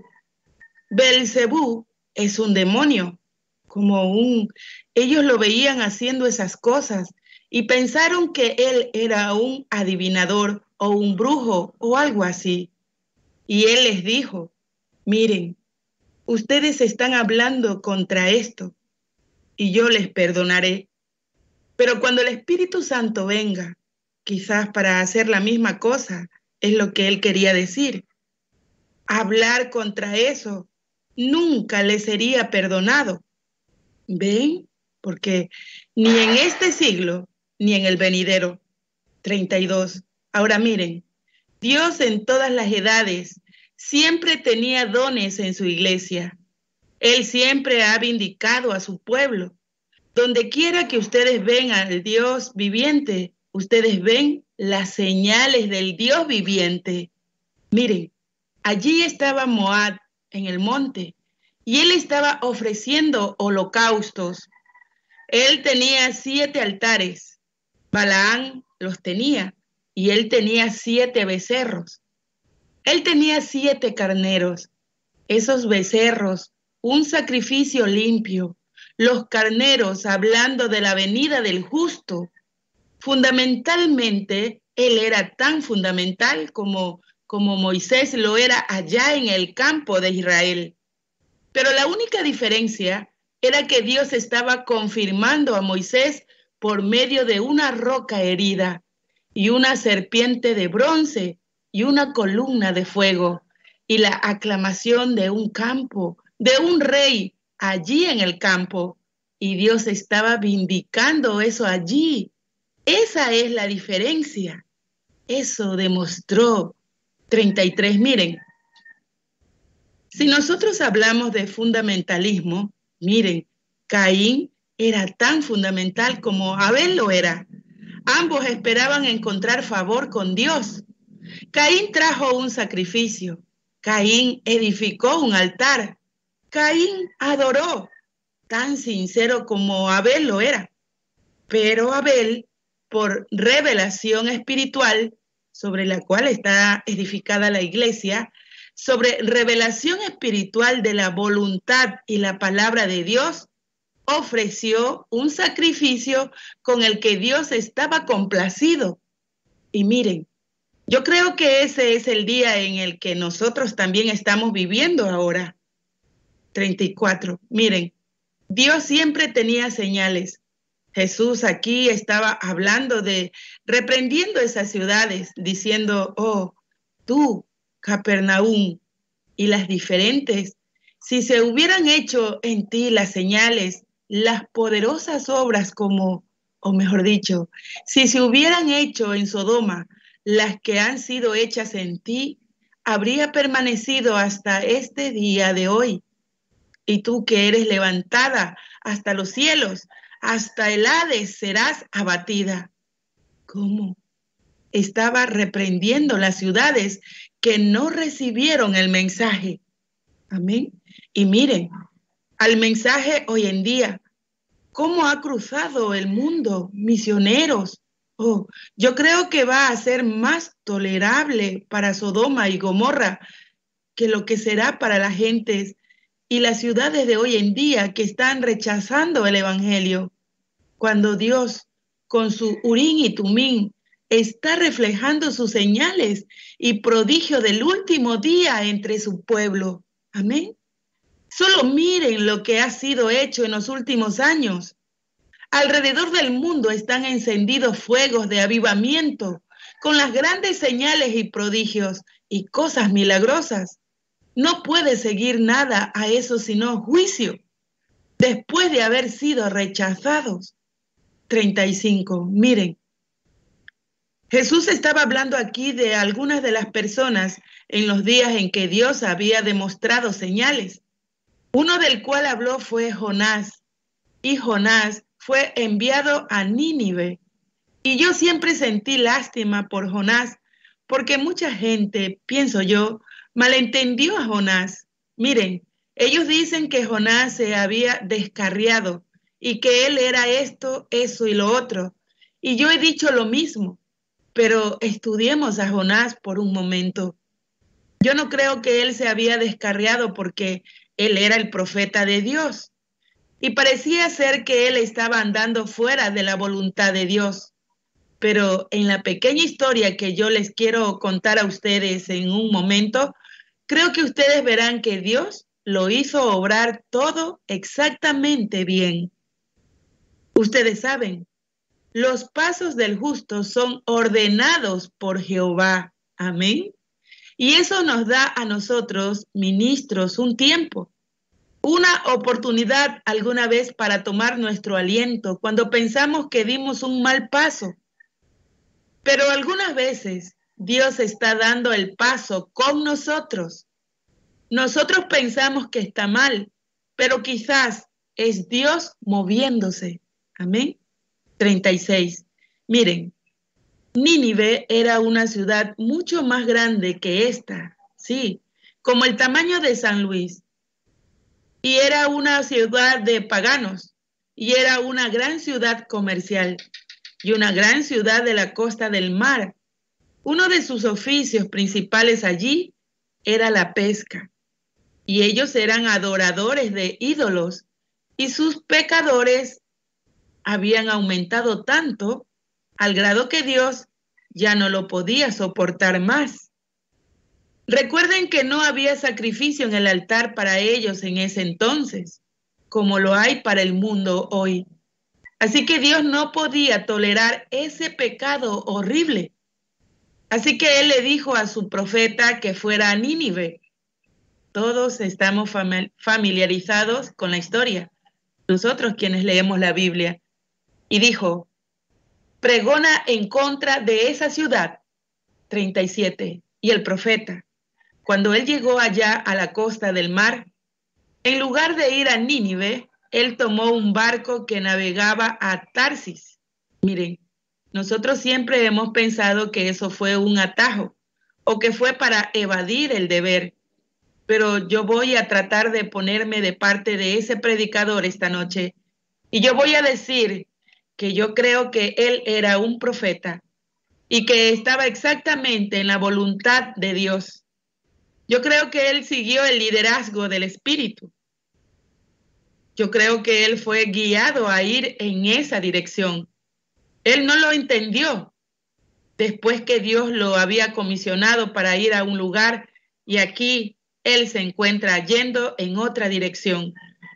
Belcebú es un demonio, como un... Ellos lo veían haciendo esas cosas y pensaron que él era un adivinador o un brujo o algo así. Y él les dijo, miren, ustedes están hablando contra esto y yo les perdonaré. Pero cuando el Espíritu Santo venga, quizás para hacer la misma cosa, es lo que él quería decir. Hablar contra eso nunca le sería perdonado. ¿Ven? Porque ni en este siglo, ni en el venidero. treinta y dos. Ahora miren, Dios en todas las edades siempre tenía dones en su iglesia. Él siempre ha vindicado a su pueblo. Donde quiera que ustedes ven al Dios viviente, ustedes ven las señales del Dios viviente. Miren, allí estaba Moab en el monte y él estaba ofreciendo holocaustos. Él tenía siete altares, Balaán los tenía y él tenía siete becerros. Él tenía siete carneros, esos becerros, un sacrificio limpio, los carneros hablando de la venida del justo. Fundamentalmente, él era tan fundamental como, como Moisés lo era allá en el campo de Israel. Pero la única diferencia era que Dios estaba confirmando a Moisés por medio de una roca herida y una serpiente de bronce y una columna de fuego y la aclamación de un campo, de un rey allí en el campo. Y Dios estaba vindicando eso allí. Esa es la diferencia. eso demostró treinta y tres. Miren, si nosotros hablamos de fundamentalismo, miren, Caín era tan fundamental como Abel lo era. Ambos esperaban encontrar favor con Dios. Caín trajo un sacrificio. Caín edificó un altar. Caín adoró, tan sincero como Abel lo era. Pero Abel, por revelación espiritual, sobre la cual está edificada la iglesia, sobre revelación espiritual de la voluntad y la palabra de Dios, ofreció un sacrificio con el que Dios estaba complacido. Y miren, yo creo que ese es el día en el que nosotros también estamos viviendo ahora. treinta y cuatro. Miren, Dios siempre tenía señales. Jesús aquí estaba hablando de, reprendiendo esas ciudades, diciendo, oh, tú, Capernaum, y las diferentes, si se hubieran hecho en ti las señales, las poderosas obras como, o mejor dicho, si se hubieran hecho en Sodoma las que han sido hechas en ti, habría permanecido hasta este día de hoy. Y tú que eres levantada hasta los cielos, hasta el Hades serás abatida. ¿Cómo? Estaba reprendiendo las ciudades que no recibieron el mensaje. Amén. Y miren, al mensaje hoy en día, ¿cómo ha cruzado el mundo? Misioneros. Oh, yo creo que va a ser más tolerable para Sodoma y Gomorra que lo que será para las gentes y las ciudades de hoy en día que están rechazando el evangelio. Cuando Dios, con su Urín y Tumín, está reflejando sus señales y prodigio del último día entre su pueblo. Amén. Solo miren lo que ha sido hecho en los últimos años. Alrededor del mundo están encendidos fuegos de avivamiento con las grandes señales y prodigios y cosas milagrosas. No puede seguir nada a eso sino juicio, después de haber sido rechazados. treinta y cinco. Miren, Jesús estaba hablando aquí de algunas de las personas en los días en que Dios había demostrado señales. Uno del cual habló fue Jonás, y Jonás fue enviado a Nínive. Y yo siempre sentí lástima por Jonás, porque mucha gente, pienso yo, malentendió a Jonás. Miren, ellos dicen que Jonás se había descarriado y que él era esto, eso y lo otro. Y yo he dicho lo mismo, pero estudiemos a Jonás por un momento. Yo no creo que él se había descarriado porque él era el profeta de Dios. Y parecía ser que él estaba andando fuera de la voluntad de Dios. Pero en la pequeña historia que yo les quiero contar a ustedes en un momento, creo que ustedes verán que Dios lo hizo obrar todo exactamente bien. Ustedes saben, los pasos del justo son ordenados por Jehová. Amén. Y eso nos da a nosotros, ministros, un tiempo, una oportunidad alguna vez para tomar nuestro aliento cuando pensamos que dimos un mal paso. Pero algunas veces Dios está dando el paso con nosotros. Nosotros pensamos que está mal, pero quizás es Dios moviéndose. Amén. treinta y seis. Miren, Nínive era una ciudad mucho más grande que esta, sí, como el tamaño de San Luis. Y era una ciudad de paganos, y era una gran ciudad comercial, y una gran ciudad de la costa del mar. Uno de sus oficios principales allí era la pesca, y ellos eran adoradores de ídolos, y sus pecadores habían aumentado tanto al grado que Dios ya no lo podía soportar más. Recuerden que no había sacrificio en el altar para ellos en ese entonces, como lo hay para el mundo hoy. Así que Dios no podía tolerar ese pecado horrible. Así que Él le dijo a su profeta que fuera a Nínive. Todos estamos familiarizados con la historia, nosotros quienes leemos la Biblia. Y dijo, pregona en contra de esa ciudad treinta y siete. Y el profeta, cuando él llegó allá a la costa del mar, en lugar de ir a Nínive, él tomó un barco que navegaba a Tarsis. Miren, nosotros siempre hemos pensado que eso fue un atajo o que fue para evadir el deber, pero yo voy a tratar de ponerme de parte de ese predicador esta noche y yo voy a decir que yo creo que él era un profeta y que estaba exactamente en la voluntad de Dios. Yo creo que él siguió el liderazgo del Espíritu. Yo creo que él fue guiado a ir en esa dirección. Él no lo entendió después que Dios lo había comisionado para ir a un lugar y aquí él se encuentra yendo en otra dirección.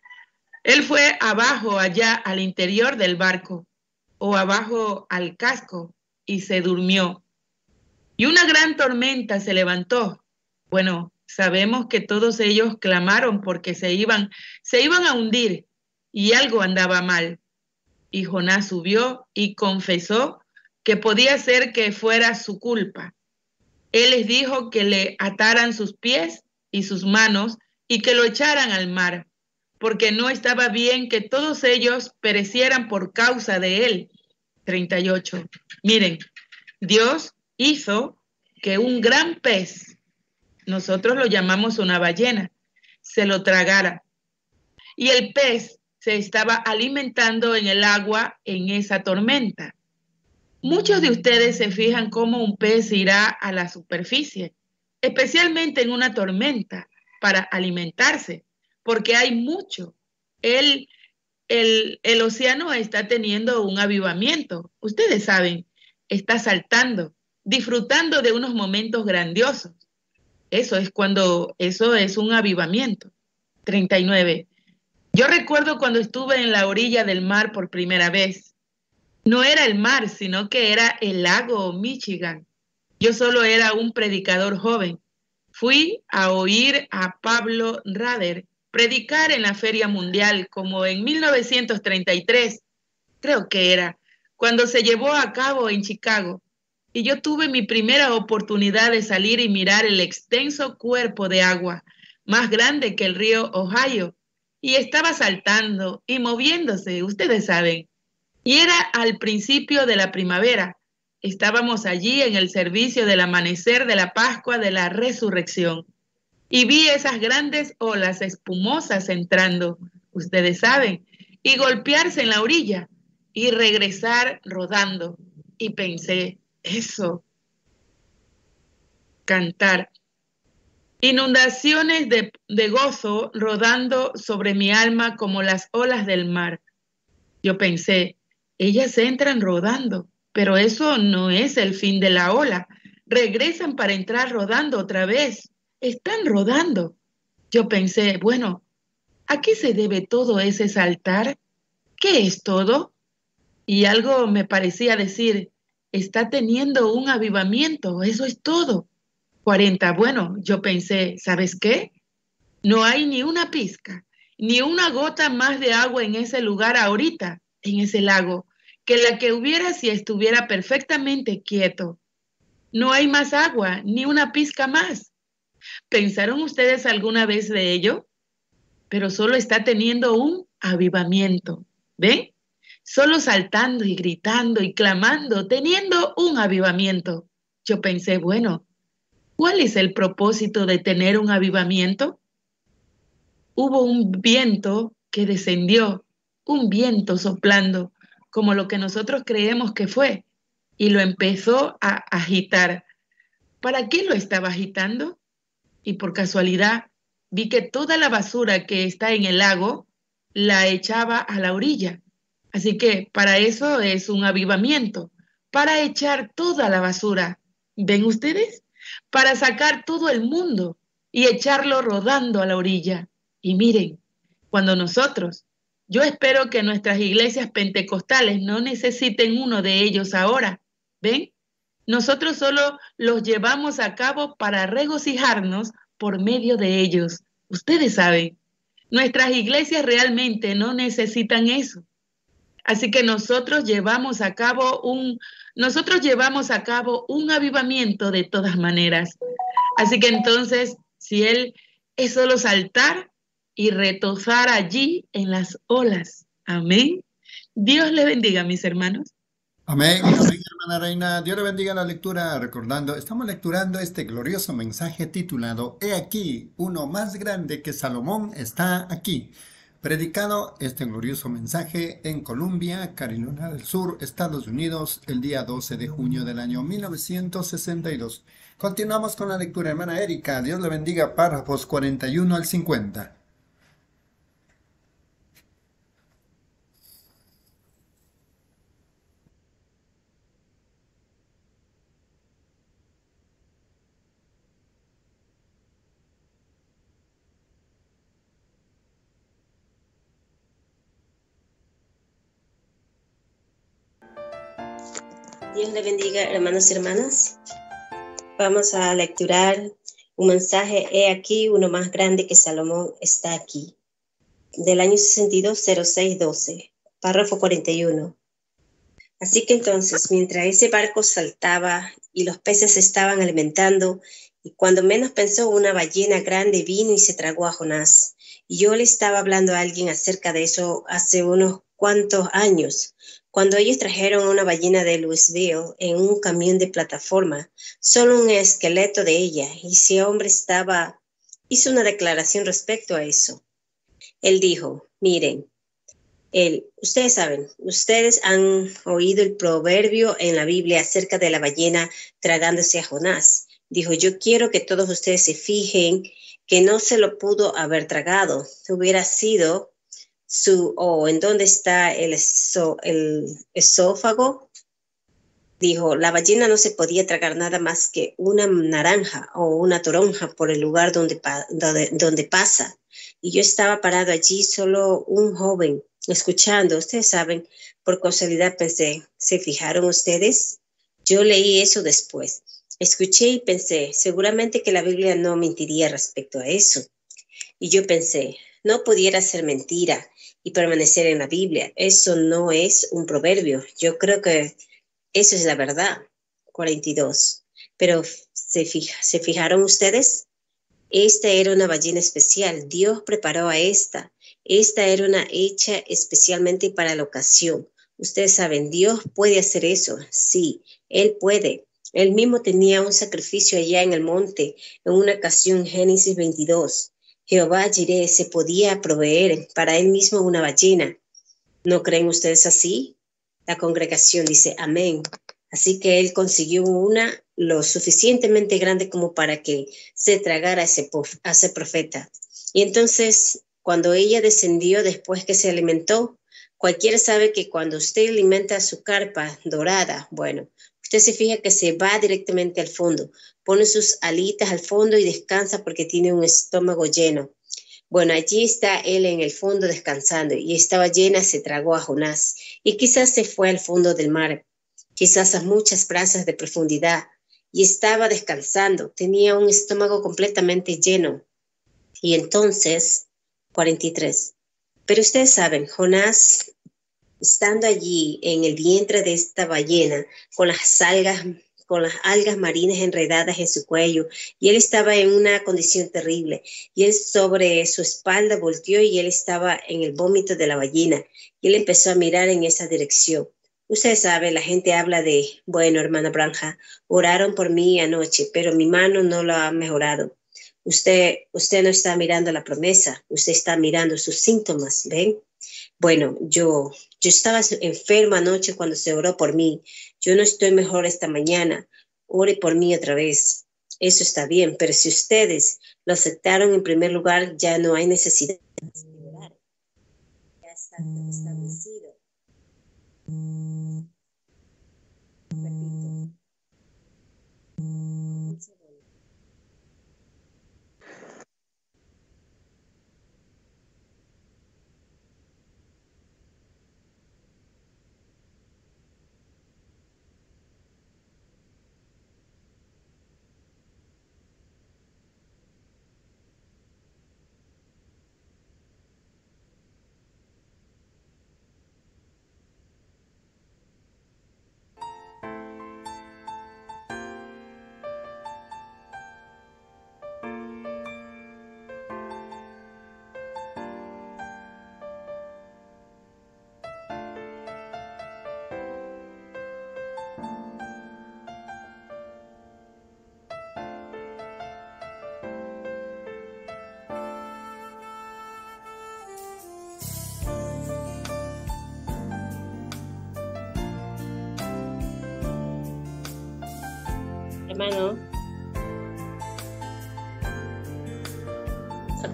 Él fue abajo allá al interior del barco o abajo al casco y se durmió. Y una gran tormenta se levantó. Bueno, sabemos que todos ellos clamaron porque se iban, se iban a hundir y algo andaba mal. Y Jonás subió y confesó que podía ser que fuera su culpa. Él les dijo que le ataran sus pies y sus manos y que lo echaran al mar, porque no estaba bien que todos ellos perecieran por causa de él. treinta y ocho. Miren, Dios hizo que un gran pez, nosotros lo llamamos una ballena, se lo tragara. Y el pez se estaba alimentando en el agua en esa tormenta. Muchos de ustedes se fijan cómo un pez irá a la superficie, especialmente en una tormenta, para alimentarse, porque hay mucho. El, el, el océano está teniendo un avivamiento. Ustedes saben, está saltando, disfrutando de unos momentos grandiosos. Eso es cuando, eso es un avivamiento. treinta y nueve. Yo recuerdo cuando estuve en la orilla del mar por primera vez. No era el mar, sino que era el lago Michigan. Yo solo era un predicador joven. Fui a oír a Pablo Rader predicar en la Feria Mundial como en mil novecientos treinta y tres, creo que era, cuando se llevó a cabo en Chicago. Y yo tuve mi primera oportunidad de salir y mirar el extenso cuerpo de agua, más grande que el río Ohio, y estaba saltando y moviéndose, ustedes saben. Y era al principio de la primavera. Estábamos allí en el servicio del amanecer de la Pascua de la Resurrección. Y vi esas grandes olas espumosas entrando, ustedes saben, y golpearse en la orilla y regresar rodando. Y pensé, eso, cantar. Inundaciones de, de gozo rodando sobre mi alma como las olas del mar. Yo pensé, ellas entran rodando, pero eso no es el fin de la ola. Regresan para entrar rodando otra vez. Están rodando. Yo pensé, bueno, ¿a qué se debe todo ese saltar? ¿Qué es todo? Y algo me parecía decir, está teniendo un avivamiento, eso es todo. cuarenta, bueno, yo pensé, ¿sabes qué? No hay ni una pizca, ni una gota más de agua en ese lugar ahorita, en ese lago, que la que hubiera si estuviera perfectamente quieto. No hay más agua, ni una pizca más. ¿Pensaron ustedes alguna vez de ello? Pero solo está teniendo un avivamiento, ¿ven? Solo saltando y gritando y clamando, teniendo un avivamiento. Yo pensé, bueno, ¿cuál es el propósito de tener un avivamiento? Hubo un viento que descendió, un viento soplando, como lo que nosotros creemos que fue, y lo empezó a agitar. ¿Para qué lo estaba agitando? Y por casualidad vi que toda la basura que está en el lago la echaba a la orilla. Así que para eso es un avivamiento, para echar toda la basura. ¿Ven ustedes? Para sacar todo el mundo y echarlo rodando a la orilla. Y miren, cuando nosotros, yo espero que nuestras iglesias pentecostales no necesiten uno de ellos ahora. ¿Ven? Nosotros solo los llevamos a cabo para regocijarnos por medio de ellos. Ustedes saben, nuestras iglesias realmente no necesitan eso. Así que nosotros llevamos a cabo un nosotros llevamos a cabo un avivamiento de todas maneras. Así que entonces, si Él es solo saltar y retozar allí en las olas. Amén. Dios le bendiga, mis hermanos. Amén, amén, hermana Reina. Dios le bendiga la lectura. Recordando, estamos lecturando este glorioso mensaje titulado He aquí, uno más grande que Salomón está aquí. Predicado este glorioso mensaje en Columbia, Carolina del Sur, Estados Unidos, el día doce de junio del año mil novecientos sesenta y dos. Continuamos con la lectura, hermana Erika. Dios le bendiga, párrafos cuarenta y uno al cincuenta. Dios le bendiga, hermanos y hermanas. Vamos a lecturar un mensaje. He aquí, uno más grande que Salomón está aquí. Del año sesenta y dos, cero seis doce, párrafo cuarenta y uno. Así que entonces, mientras ese barco saltaba y los peces se estaban alimentando, y cuando menos pensó, una ballena grande vino y se tragó a Jonás. Y yo le estaba hablando a alguien acerca de eso hace unos cuantos años, cuando ellos trajeron una ballena de Louisville en un camión de plataforma, solo un esqueleto de ella, y ese hombre estaba, hizo una declaración respecto a eso. Él dijo, miren, él, ustedes saben, ustedes han oído el proverbio en la Biblia acerca de la ballena tragándose a Jonás. Dijo, yo quiero que todos ustedes se fijen que no se lo pudo haber tragado. Hubiera sido su, o oh, en dónde está el, eso, el esófago. Dijo, la ballena no se podía tragar nada más que una naranja o una toronja por el lugar donde, donde, donde pasa. Y yo estaba parado allí, solo un joven, escuchando. Ustedes saben, por casualidad pensé, ¿se fijaron ustedes? Yo leí eso después. Escuché y pensé, seguramente que la Biblia no mentiría respecto a eso. Y yo pensé, no pudiera ser mentira y permanecer en la Biblia. Eso no es un proverbio. Yo creo que eso es la verdad. cuarenta y dos. Pero, ¿se, fija, ¿se fijaron ustedes? Esta era una ballena especial. Dios preparó a esta. Esta era una hecha especialmente para la ocasión. Ustedes saben, Dios puede hacer eso. Sí, Él puede. Él mismo tenía un sacrificio allá en el monte, en una ocasión, Génesis veintidós. Jehová Jireh se podía proveer para Él mismo una ballena. ¿No creen ustedes así? La congregación dice, amén. Así que Él consiguió una lo suficientemente grande como para que se tragara a ese, a ese profeta. Y entonces, cuando ella descendió después que se alimentó, cualquiera sabe que cuando usted alimenta su carpa dorada, bueno, usted se fija que se va directamente al fondo, pone sus alitas al fondo y descansa porque tiene un estómago lleno. Bueno, allí está él en el fondo descansando y estaba llena, se tragó a Jonás y quizás se fue al fondo del mar, quizás a muchas brazas de profundidad y estaba descansando, tenía un estómago completamente lleno. Y entonces, cuarenta y tres, pero ustedes saben, Jonás, estando allí en el vientre de esta ballena, con las algas, con las algas marinas enredadas en su cuello, y él estaba en una condición terrible, y él sobre su espalda volteó y él estaba en el vómito de la ballena, y él empezó a mirar en esa dirección. Usted sabe, la gente habla de, bueno, hermana Branja, oraron por mí anoche, pero mi mano no lo ha mejorado. Usted, usted no está mirando la promesa, usted está mirando sus síntomas, ¿ven? Bueno, yo, yo estaba enferma anoche cuando se oró por mí. Yo no estoy mejor esta mañana. Ore por mí otra vez. Eso está bien, pero si ustedes lo aceptaron en primer lugar, ya no hay necesidad de orar. Ya está establecido. Repito. hermano. Ok.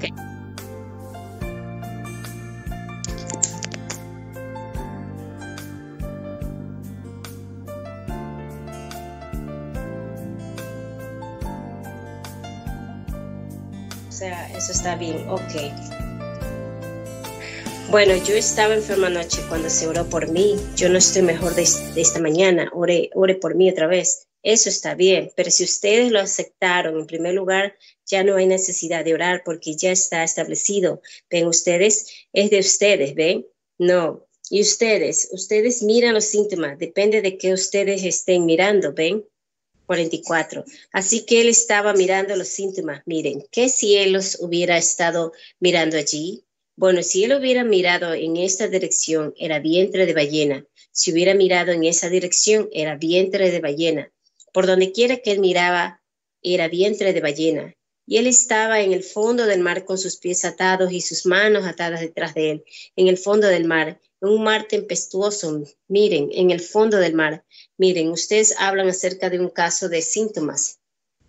O sea, eso está bien, ok. Bueno, yo estaba enferma anoche cuando se oró por mí. Yo no estoy mejor de, de esta mañana. Ore, ore por mí otra vez. Eso está bien, pero si ustedes lo aceptaron, en primer lugar, ya no hay necesidad de orar porque ya está establecido. ¿Ven ustedes? Es de ustedes, ¿ven? No. Y ustedes, ustedes miran los síntomas. Depende de qué ustedes estén mirando, ¿ven? cuarenta y cuatro. Así que él estaba mirando los síntomas. Miren, ¿qué si él los hubiera estado mirando allí? Bueno, si él hubiera mirado en esta dirección, era vientre de ballena. Si hubiera mirado en esa dirección, era vientre de ballena. Por donde quiera que él miraba, era vientre de ballena. Y él estaba en el fondo del mar con sus pies atados y sus manos atadas detrás de él, en el fondo del mar, en un mar tempestuoso. Miren, en el fondo del mar. Miren, ustedes hablan acerca de un caso de síntomas.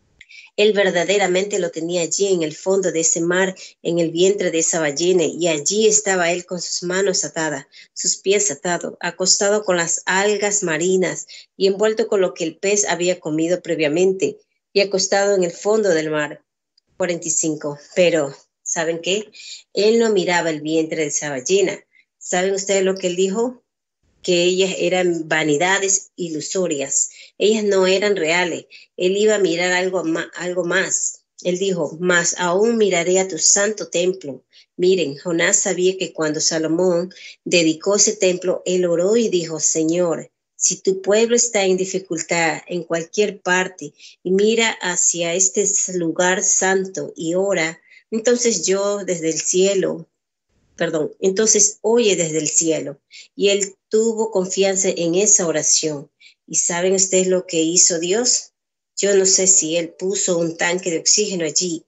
Él verdaderamente lo tenía allí en el fondo de ese mar, en el vientre de esa ballena, y allí estaba él con sus manos atadas, sus pies atados, acostado con las algas marinas y envuelto con lo que el pez había comido previamente, y acostado en el fondo del mar. cuarenta y cinco. Pero, ¿saben qué? Él no miraba el vientre de esa ballena. ¿Saben ustedes lo que él dijo? Que ellas eran vanidades ilusorias. Ellas no eran reales. Él iba a mirar algo más. Algo más. Él dijo, más aún miraré a tu santo templo. Miren, Jonás sabía que cuando Salomón dedicó ese templo, él oró y dijo, Señor, si tu pueblo está en dificultad en cualquier parte y mira hacia este lugar santo y ora, entonces yo desde el cielo, perdón, entonces oye desde el cielo. Y él tuvo confianza en esa oración. ¿Y saben ustedes lo que hizo Dios? Yo no sé si él puso un tanque de oxígeno allí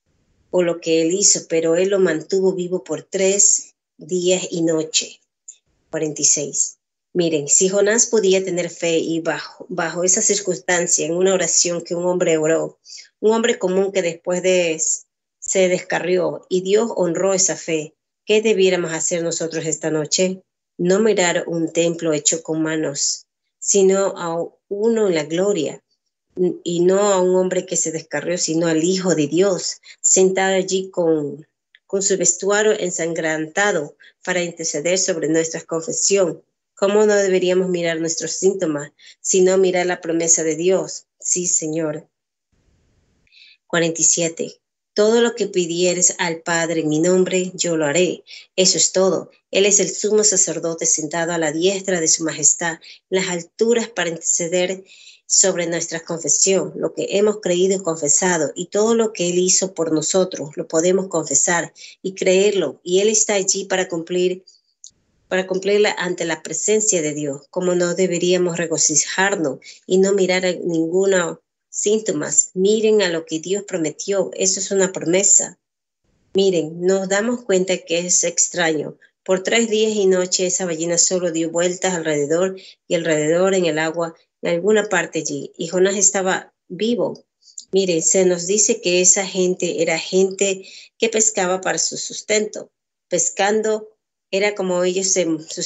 o lo que él hizo, pero él lo mantuvo vivo por tres días y noche. cuarenta y seis. Miren, si Jonás podía tener fe y bajo, bajo esa circunstancia en una oración que un hombre oró, un hombre común que después de se descarrió y Dios honró esa fe, ¿qué debiéramos hacer nosotros esta noche? No mirar un templo hecho con manos, sino a uno en la gloria, y no a un hombre que se descarrió, sino al Hijo de Dios, sentado allí con, con su vestuario ensangrentado para interceder sobre nuestra confesión. ¿Cómo no deberíamos mirar nuestros síntomas, sino mirar la promesa de Dios? Sí, Señor. cuarenta y siete. Todo lo que pidieres al Padre en mi nombre, yo lo haré. Eso es todo. Él es el sumo sacerdote sentado a la diestra de su majestad, en las alturas para interceder sobre nuestra confesión. Lo que hemos creído y confesado, y todo lo que Él hizo por nosotros, lo podemos confesar y creerlo. Y Él está allí para cumplir, para cumplirla ante la presencia de Dios. Como no deberíamos regocijarnos y no mirar a ninguna síntomas. Miren a lo que Dios prometió. Eso es una promesa. Miren, nos damos cuenta que es extraño. Por tres días y noches esa ballena solo dio vueltas alrededor y alrededor en el agua, en alguna parte allí. Y Jonás estaba vivo. Miren, se nos dice que esa gente era gente que pescaba para su sustento. Pescando era como ellos se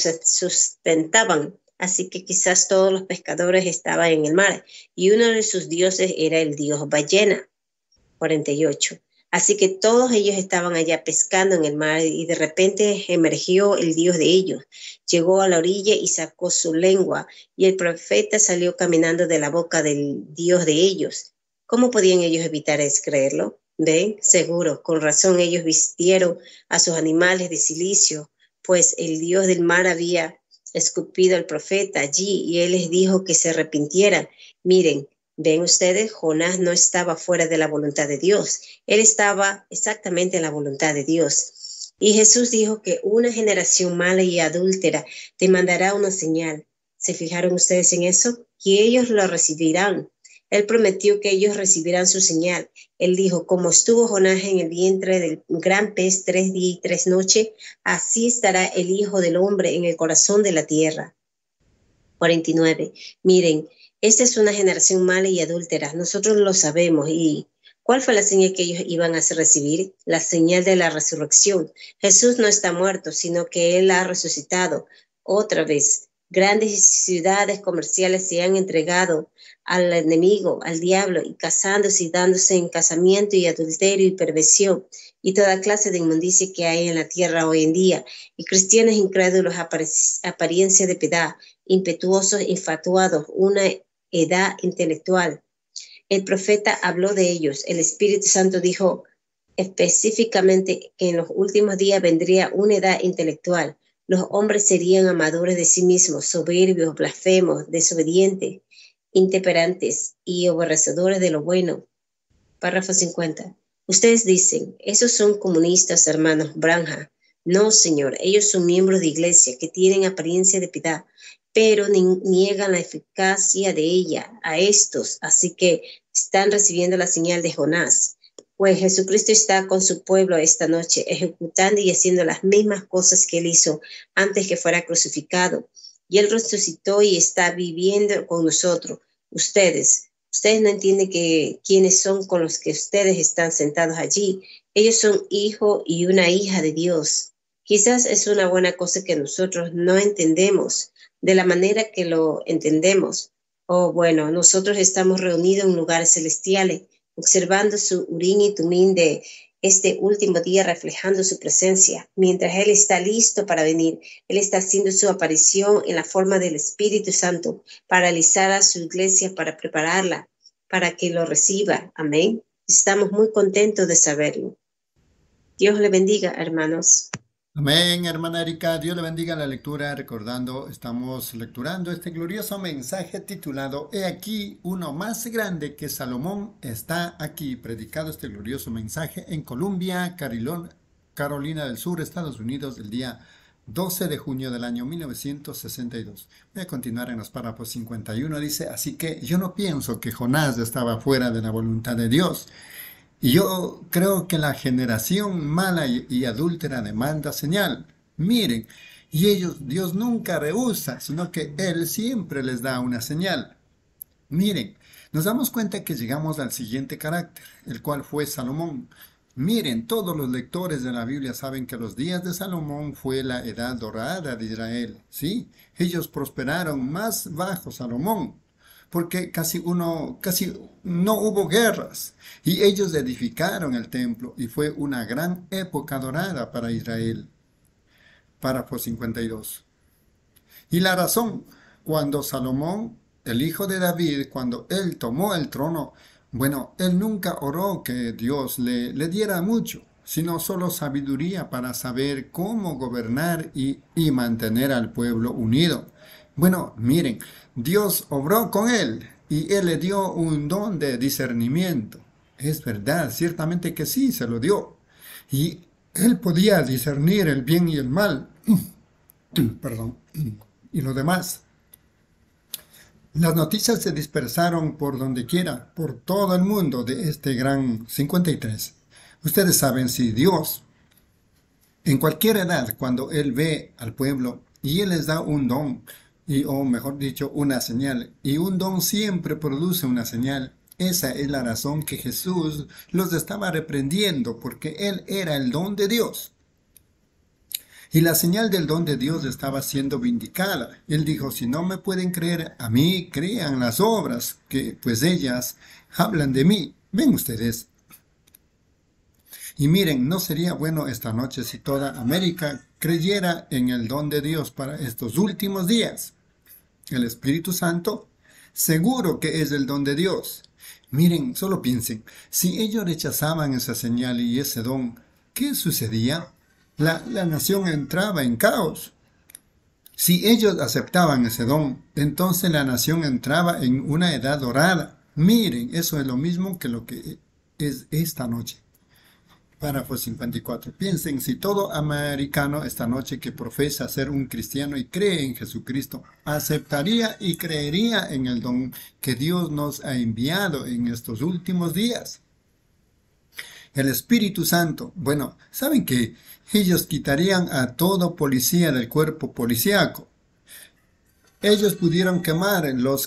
sustentaban. Así que quizás todos los pescadores estaban en el mar, y uno de sus dioses era el dios ballena. cuarenta y ocho. Así que todos ellos estaban allá pescando en el mar, y de repente emergió el dios de ellos. Llegó a la orilla y sacó su lengua, y el profeta salió caminando de la boca del dios de ellos. ¿Cómo podían ellos evitar creerlo? ¿Ven? Seguro, con razón ellos vistieron a sus animales de silicio, pues el dios del mar había escupido al profeta allí y él les dijo que se arrepintieran. Miren, ven ustedes, Jonás no estaba fuera de la voluntad de Dios. Él estaba exactamente en la voluntad de Dios. Y Jesús dijo que una generación mala y adúltera te mandará una señal. ¿Se fijaron ustedes en eso? Y ellos lo recibirán. Él prometió que ellos recibirán su señal. Él dijo, como estuvo Jonás en el vientre del gran pez tres días y tres noches, así estará el Hijo del Hombre en el corazón de la tierra. cuarenta y nueve. Miren, Esta es una generación mala y adúltera. Nosotros lo sabemos. ¿Y cuál fue la señal que ellos iban a recibir? La señal de la resurrección. Jesús no está muerto, sino que Él ha resucitado otra vez. Grandes ciudades comerciales se han entregado al enemigo, al diablo, y casándose y dándose en casamiento y adulterio y perversión y toda clase de inmundicia que hay en la tierra hoy en día. Y cristianos incrédulos, apariencia de piedad, impetuosos, infatuados, una edad intelectual. El profeta habló de ellos. El Espíritu Santo dijo específicamente que en los últimos días vendría una edad intelectual. Los hombres serían amadores de sí mismos, soberbios, blasfemos, desobedientes, intemperantes y aborrecedores de lo bueno. Párrafo cincuenta. Ustedes dicen, esos son comunistas, hermanos Branham. No, señor, ellos son miembros de iglesia que tienen apariencia de piedad, pero niegan la eficacia de ella a estos, así que están recibiendo la señal de Jonás. Pues Jesucristo está con su pueblo esta noche, ejecutando y haciendo las mismas cosas que Él hizo antes que fuera crucificado. Y Él resucitó y está viviendo con nosotros. Ustedes, ustedes no entienden que quiénes son con los que ustedes están sentados allí. Ellos son hijo y una hija de Dios. Quizás es una buena cosa que nosotros no entendemos de la manera que lo entendemos. O bueno, nosotros estamos reunidos en lugares celestiales, observando su urín y tumín de este último día, reflejando su presencia. Mientras Él está listo para venir, Él está haciendo su aparición en la forma del Espíritu Santo para alisar a su iglesia, para prepararla, para que lo reciba. Amén. Estamos muy contentos de saberlo. Dios le bendiga, hermanos. Amén, hermana Erika. Dios le bendiga la lectura. Recordando, estamos lecturando este glorioso mensaje titulado He aquí, uno más grande que Salomón está aquí. Predicado este glorioso mensaje en Columbia, Carolina del Sur, Estados Unidos, el día doce de junio del año mil novecientos sesenta y dos. Voy a continuar en los párrafos cincuenta y uno. Dice, así que yo no pienso que Jonás estaba fuera de la voluntad de Dios. Y yo creo que la generación mala y, y adúltera demanda señal. Miren, y ellos, Dios nunca rehúsa, sino que Él siempre les da una señal. Miren, nos damos cuenta que llegamos al siguiente carácter, el cual fue Salomón. Miren, todos los lectores de la Biblia saben que los días de Salomón fue la edad dorada de Israel. ¿Sí? Ellos prosperaron más bajo Salomón, porque casi uno, casi no hubo guerras, y ellos edificaron el templo, y fue una gran época dorada para Israel. Párrafo cincuenta y dos. Y la razón, cuando Salomón, el hijo de David, cuando él tomó el trono, bueno, él nunca oró que Dios le, le diera mucho, sino solo sabiduría para saber cómo gobernar y, y mantener al pueblo unido. Bueno, miren, Dios obró con él y él le dio un don de discernimiento. Es verdad, ciertamente que sí, se lo dio. Y él podía discernir el bien y el mal. Perdón. Y lo demás. Las noticias se dispersaron por donde quiera, por todo el mundo de este gran cincuenta y tres. Ustedes saben, si Dios, en cualquier edad, cuando Él ve al pueblo y Él les da un don, y, o mejor dicho, una señal, y un don siempre produce una señal, esa es la razón que Jesús los estaba reprendiendo, porque Él era el don de Dios. Y la señal del don de Dios estaba siendo vindicada. Él dijo, si no me pueden creer a mí, crean las obras, que pues ellas hablan de mí. Ven ustedes. Y miren, ¿no sería bueno esta noche si toda América creyera en el don de Dios para estos últimos días? El Espíritu Santo, seguro que es el don de Dios. Miren, solo piensen, si ellos rechazaban esa señal y ese don, ¿qué sucedía? La, la nación entraba en caos. Si ellos aceptaban ese don, entonces la nación entraba en una edad dorada. Miren, eso es lo mismo que lo que es esta noche. Párrafo cincuenta y cuatro. Piensen, si todo americano esta noche que profesa ser un cristiano y cree en Jesucristo, aceptaría y creería en el don que Dios nos ha enviado en estos últimos días. El Espíritu Santo, bueno, ¿saben qué? Ellos quitarían a todo policía del cuerpo policíaco. Ellos pudieron quemar los,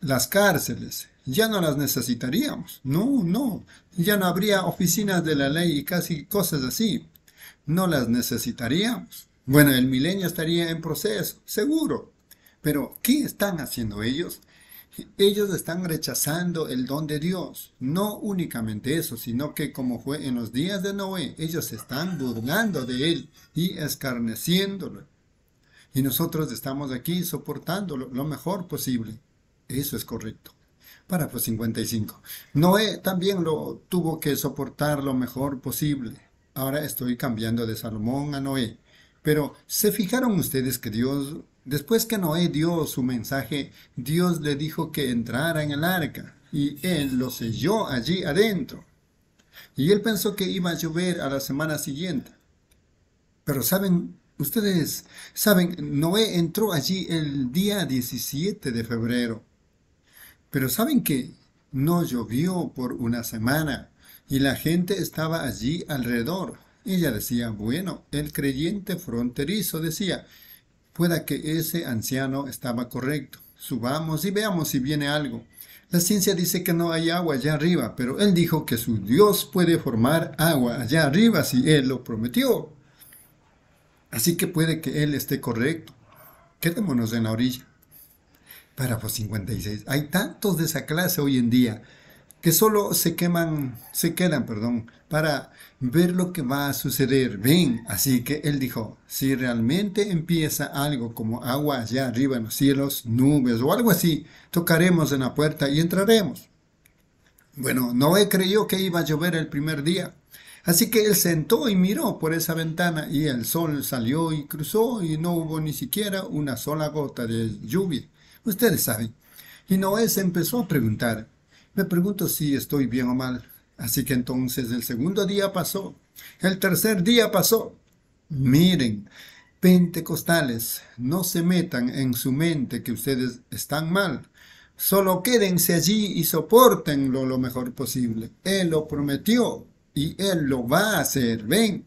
las cárceles, ya no las necesitaríamos. No, no, ya no habría oficinas de la ley y casi cosas así. No las necesitaríamos. Bueno, el milenio estaría en proceso, seguro. Pero, ¿qué están haciendo ellos? Ellos están rechazando el don de Dios. No únicamente eso, sino que como fue en los días de Noé, ellos se están burlando de él y escarneciéndolo. Y nosotros estamos aquí soportándolo lo mejor posible. Eso es correcto. Párrafo cincuenta y cinco. Noé también lo tuvo que soportar lo mejor posible. Ahora estoy cambiando de Salomón a Noé. Pero, ¿se fijaron ustedes que Dios, después que Noé dio su mensaje, Dios le dijo que entrara en el arca y él lo selló allí adentro? Y él pensó que iba a llover a la semana siguiente. Pero saben, ustedes saben, Noé entró allí el día diecisiete de febrero. Pero saben que no llovió por una semana y la gente estaba allí alrededor. Ella decía, bueno, el creyente fronterizo decía, pueda que ese anciano estaba correcto. Subamos y veamos si viene algo. La ciencia dice que no hay agua allá arriba, pero él dijo que su Dios puede formar agua allá arriba si él lo prometió. Así que puede que él esté correcto. Quedémonos en la orilla. Párrafo cincuenta y seis. Hay tantos de esa clase hoy en día que solo se queman, se quedan, perdón, para ver lo que va a suceder. Ven, así que él dijo, si realmente empieza algo como agua allá arriba en los cielos, nubes o algo así, tocaremos en la puerta y entraremos. Bueno, Noé creyó que iba a llover el primer día, así que él sentó y miró por esa ventana y el sol salió y cruzó y no hubo ni siquiera una sola gota de lluvia. Ustedes saben. Y Noé se empezó a preguntar, me pregunto si estoy bien o mal. Así que entonces el segundo día pasó, el tercer día pasó. Miren, pentecostales, no se metan en su mente que ustedes están mal. Solo quédense allí y sopórtenlo lo mejor posible. Él lo prometió y Él lo va a hacer. Ven.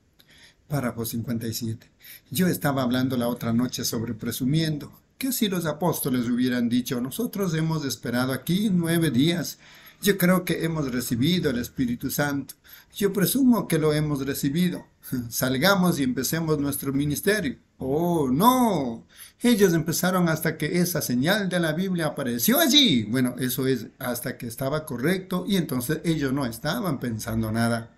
Párrafo cincuenta y siete. Yo estaba hablando la otra noche sobre presumiendo. ¿Qué si los apóstoles hubieran dicho, nosotros hemos esperado aquí nueve días? Yo creo que hemos recibido el Espíritu Santo. Yo presumo que lo hemos recibido. Salgamos y empecemos nuestro ministerio. ¡Oh, no! Ellos empezaron hasta que esa señal de la Biblia apareció allí. Bueno, eso es hasta que estaba correcto y entonces ellos no estaban pensando nada.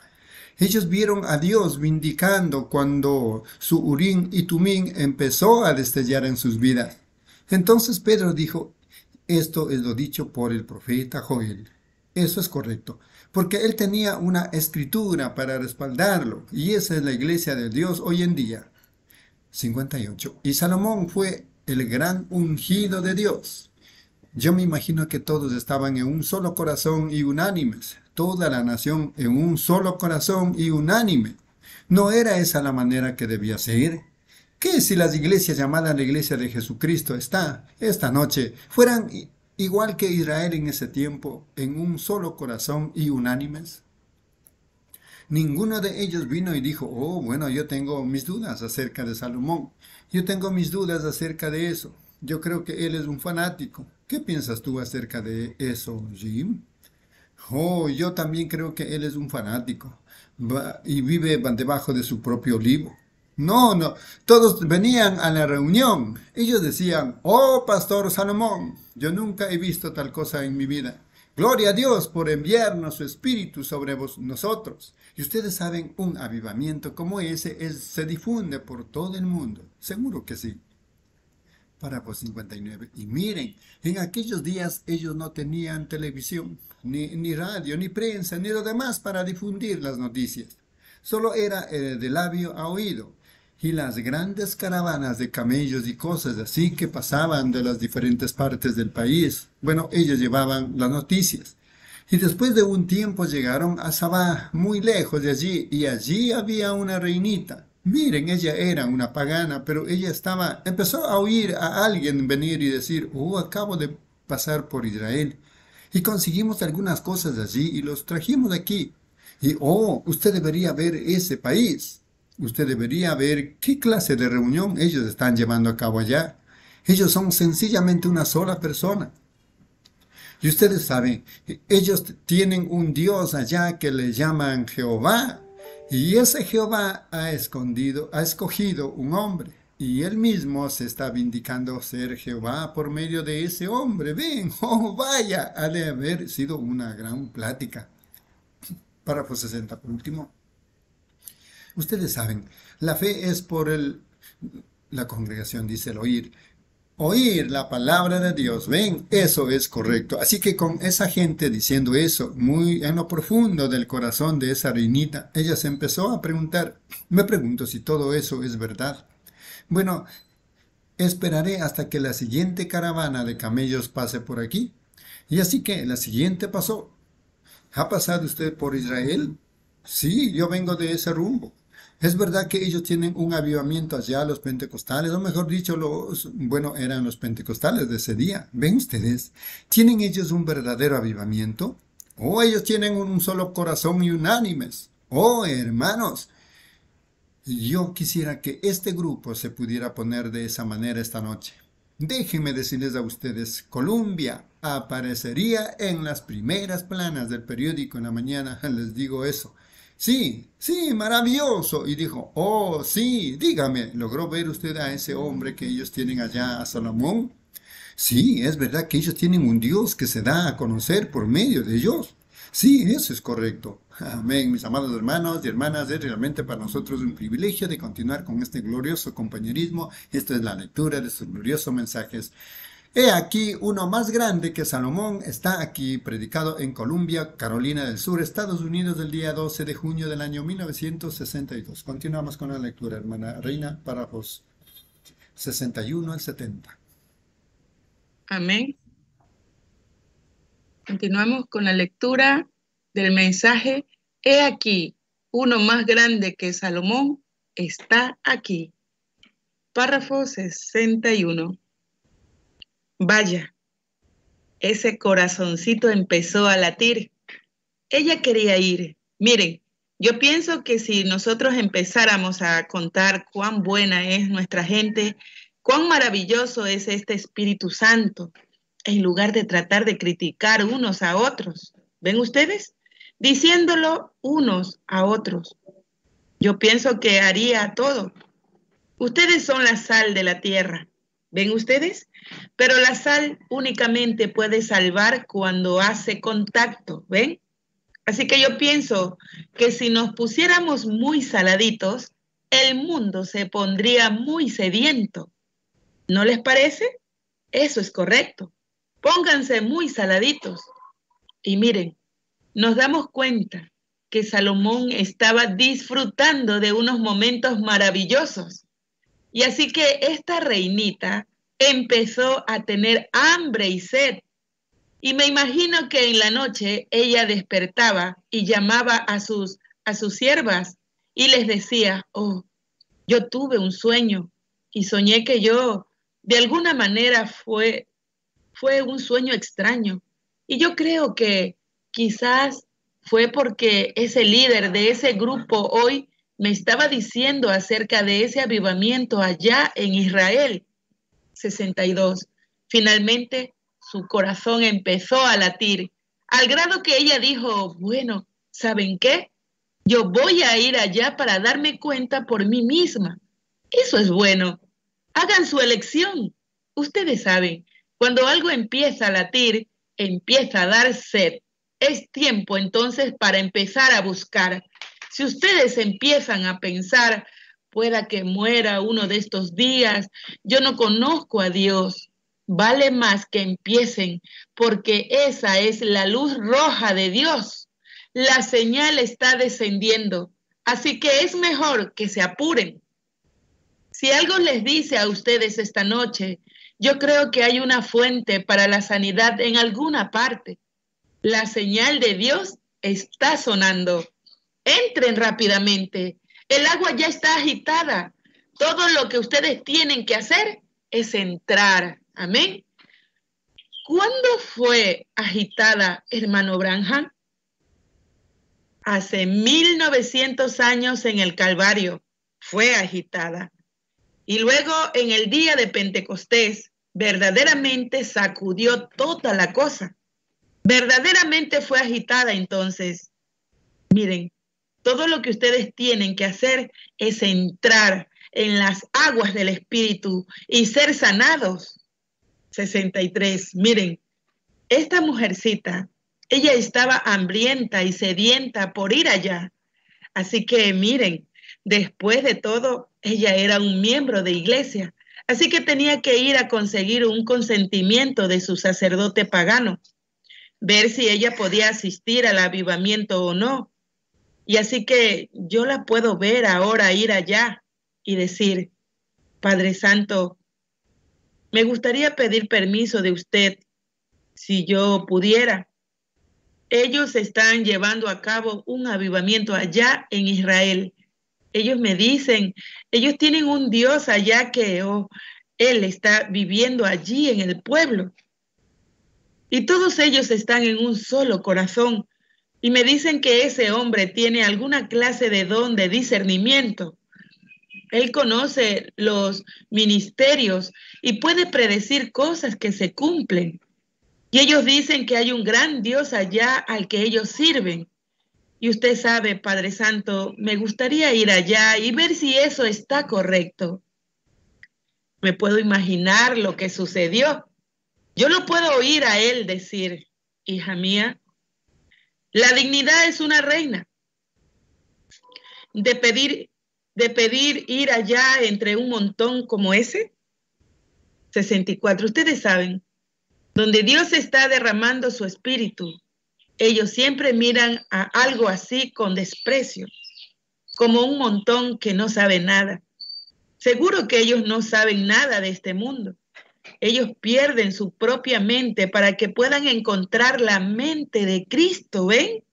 Ellos vieron a Dios vindicando cuando su Urim y Tumim empezó a destellar en sus vidas. Entonces Pedro dijo, esto es lo dicho por el profeta Joel. Eso es correcto, porque él tenía una escritura para respaldarlo, y esa es la iglesia de Dios hoy en día. cincuenta y ocho. Y Salomón fue el gran ungido de Dios. Yo me imagino que todos estaban en un solo corazón y unánimes. Toda la nación en un solo corazón y unánime. ¿No era esa la manera que debía ser? ¿Qué si las iglesias llamadas la iglesia de Jesucristo está, esta noche, fueran igual que Israel en ese tiempo, en un solo corazón y unánimes? Ninguno de ellos vino y dijo, oh, bueno, yo tengo mis dudas acerca de Salomón. Yo tengo mis dudas acerca de eso. Yo creo que él es un fanático. ¿Qué piensas tú acerca de eso, Jim? Oh, yo también creo que él es un fanático va, y vive debajo de su propio olivo. No, no, todos venían a la reunión. Ellos decían, oh, Pastor Salomón, yo nunca he visto tal cosa en mi vida. Gloria a Dios por enviarnos su espíritu sobre vos, nosotros. Y ustedes saben, un avivamiento como ese es, se difunde por todo el mundo. Seguro que sí. Párrafo cincuenta y nueve. Y miren, en aquellos días ellos no tenían televisión, ni, ni radio, ni prensa, ni lo demás para difundir las noticias. Solo era eh, de labio a oído. Y las grandes caravanas de camellos y cosas así que pasaban de las diferentes partes del país, bueno, ellos llevaban las noticias. Y después de un tiempo llegaron a Sabá, muy lejos de allí, y allí había una reinita. Miren, ella era una pagana, pero ella estaba, empezó a oír a alguien venir y decir, oh, acabo de pasar por Israel, y conseguimos algunas cosas allí y los trajimos aquí. Y, oh, usted debería ver ese país. Usted debería ver qué clase de reunión ellos están llevando a cabo allá. Ellos son sencillamente una sola persona. Y ustedes saben, ellos tienen un Dios allá que le llaman Jehová. Y ese Jehová ha escondido, ha escogido un hombre. Y él mismo se está vindicando ser Jehová por medio de ese hombre. Ven, oh vaya, ha de haber sido una gran plática. Párrafo sesenta, por último. Ustedes saben, la fe es por el, la congregación dice el oír. Oír la palabra de Dios, ven, eso es correcto. Así que con esa gente diciendo eso, muy en lo profundo del corazón de esa reinita, ella se empezó a preguntar, me pregunto si todo eso es verdad. Bueno, esperaré hasta que la siguiente caravana de camellos pase por aquí. Y así que la siguiente pasó. ¿Ha pasado usted por Israel? Sí, yo vengo de ese rumbo. Es verdad que ellos tienen un avivamiento allá, los pentecostales, o mejor dicho, los, bueno, eran los pentecostales de ese día. ¿Ven ustedes? ¿Tienen ellos un verdadero avivamiento? ¿O ellos tienen un solo corazón y unánimes? Oh, hermanos, yo quisiera que este grupo se pudiera poner de esa manera esta noche. Déjenme decirles a ustedes, Colombia aparecería en las primeras planas del periódico en la mañana, les digo eso. Sí, sí, maravilloso. Y dijo, oh, sí, dígame, ¿logró ver usted a ese hombre que ellos tienen allá, a Salomón? Sí, es verdad que ellos tienen un Dios que se da a conocer por medio de ellos. Sí, eso es correcto. Amén, mis amados hermanos y hermanas, es realmente para nosotros un privilegio de continuar con este glorioso compañerismo. Esto es la lectura de sus gloriosos mensajes. He aquí uno más grande que Salomón, está aquí predicado en Columbia, Carolina del Sur, Estados Unidos, el día doce de junio del año mil novecientos sesenta y dos. Continuamos con la lectura, hermana Reina, párrafos sesenta y uno al setenta. Amén. Continuamos con la lectura del mensaje. He aquí, uno más grande que Salomón está aquí. Párrafo sesenta y uno. Vaya, ese corazoncito empezó a latir. Ella quería ir. Miren, yo pienso que si nosotros empezáramos a contar cuán buena es nuestra gente, cuán maravilloso es este Espíritu Santo, en lugar de tratar de criticar unos a otros, ¿ven ustedes? Diciéndolo unos a otros. Yo pienso que haría todo. Ustedes son la sal de la tierra, ¿ven ustedes? Pero la sal únicamente puede salvar cuando hace contacto, ¿ven? Así que yo pienso que si nos pusiéramos muy saladitos, el mundo se pondría muy sediento. ¿No les parece? Eso es correcto. Pónganse muy saladitos. Y miren, nos damos cuenta que Salomón estaba disfrutando de unos momentos maravillosos. Y así que esta reinita empezó a tener hambre y sed. Y me imagino que en la noche ella despertaba y llamaba a sus, a sus siervas y les decía, oh, yo tuve un sueño y soñé que yo, de alguna manera fue, fue un sueño extraño. Y yo creo que quizás fue porque ese líder de ese grupo hoy me estaba diciendo acerca de ese avivamiento allá en Israel. sesenta y dos. Finalmente, su corazón empezó a latir, al grado que ella dijo, bueno, ¿saben qué? Yo voy a ir allá para darme cuenta por mí misma. Eso es bueno. Hagan su elección. Ustedes saben, cuando algo empieza a latir, empieza a dar sed. Es tiempo entonces para empezar a buscar. Si ustedes empiezan a pensar, pueda que muera uno de estos días, yo no conozco a Dios, vale más que empiecen, porque esa es la luz roja de Dios. La señal está descendiendo, así que es mejor que se apuren. Si algo les dice a ustedes esta noche, yo creo que hay una fuente para la sanidad en alguna parte. La señal de Dios está sonando. Entren rápidamente. El agua ya está agitada. Todo lo que ustedes tienen que hacer es entrar. Amén. ¿Cuándo fue agitada, hermano Branham? Hace mil novecientos años en el Calvario fue agitada. Y luego en el día de Pentecostés verdaderamente sacudió toda la cosa. verdaderamente fue agitada entonces. Miren, todo lo que ustedes tienen que hacer es entrar en las aguas del Espíritu y ser sanados. sesenta y tres. Miren, esta mujercita, ella estaba hambrienta y sedienta por ir allá. Así que miren, después de todo, ella era un miembro de iglesia. Así que tenía que ir a conseguir un consentimiento de su sacerdote pagano, ver si ella podía asistir al avivamiento o no. Y así que yo la puedo ver ahora ir allá y decir, Padre Santo, me gustaría pedir permiso de usted, si yo pudiera. Ellos están llevando a cabo un avivamiento allá en Israel. Ellos me dicen, ellos tienen un Dios allá que oh, Él está viviendo allí en el pueblo. Y todos ellos están en un solo corazón. Y me dicen que ese hombre tiene alguna clase de don de discernimiento. Él conoce los ministerios y puede predecir cosas que se cumplen. Y ellos dicen que hay un gran Dios allá al que ellos sirven. Y usted sabe, Padre Santo, me gustaría ir allá y ver si eso está correcto. Me puedo imaginar lo que sucedió. Yo lo puedo oír a él decir, hija mía, la dignidad es una reina. De pedir, de pedir ir allá entre un montón como ese. sesenta y cuatro. Ustedes saben, donde Dios está derramando su espíritu, ellos siempre miran a algo así con desprecio, como un montón que no sabe nada. Seguro que ellos no saben nada de este mundo. Ellos pierden su propia mente para que puedan encontrar la mente de Cristo, ¿ven?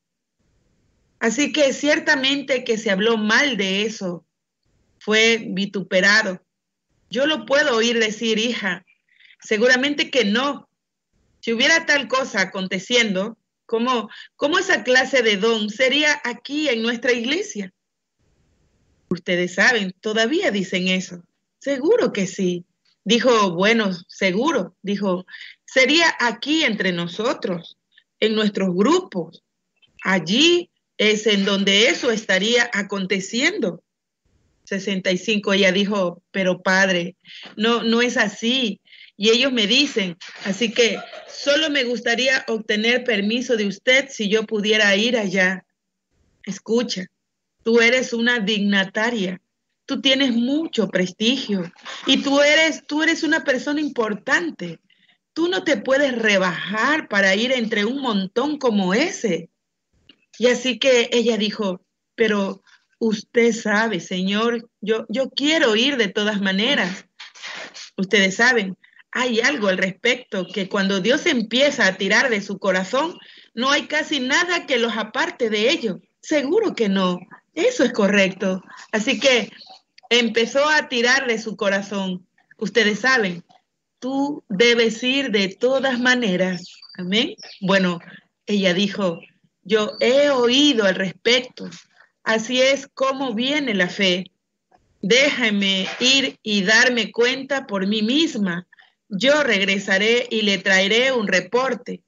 Así que ciertamente que se habló mal de eso, fue vituperado. Yo lo puedo oír decir, hija, seguramente que no. Si hubiera tal cosa aconteciendo, ¿cómo, cómo esa clase de don sería aquí en nuestra iglesia? Ustedes saben, todavía dicen eso. Seguro que sí. Dijo, bueno, seguro. Dijo, sería aquí entre nosotros, en nuestros grupos. Allí es en donde eso estaría aconteciendo. sesenta y cinco, ella dijo, pero padre, no, no es así. Y ellos me dicen, así que solo me gustaría obtener permiso de usted si yo pudiera ir allá. Escucha, tú eres una dignataria, tú tienes mucho prestigio y tú eres, tú eres una persona importante. Tú no te puedes rebajar para ir entre un montón como ese. Y así que ella dijo, pero usted sabe, Señor, yo, yo quiero ir de todas maneras. Ustedes saben, hay algo al respecto, que cuando Dios empieza a tirar de su corazón, no hay casi nada que los aparte de ello. Seguro que no. Eso es correcto. Así que empezó a tirar de su corazón. Ustedes saben, tú debes ir de todas maneras. Amén. Bueno, ella dijo, yo he oído al respecto. Así es como viene la fe. Déjame ir y darme cuenta por mí misma. Yo regresaré y le traeré un reporte.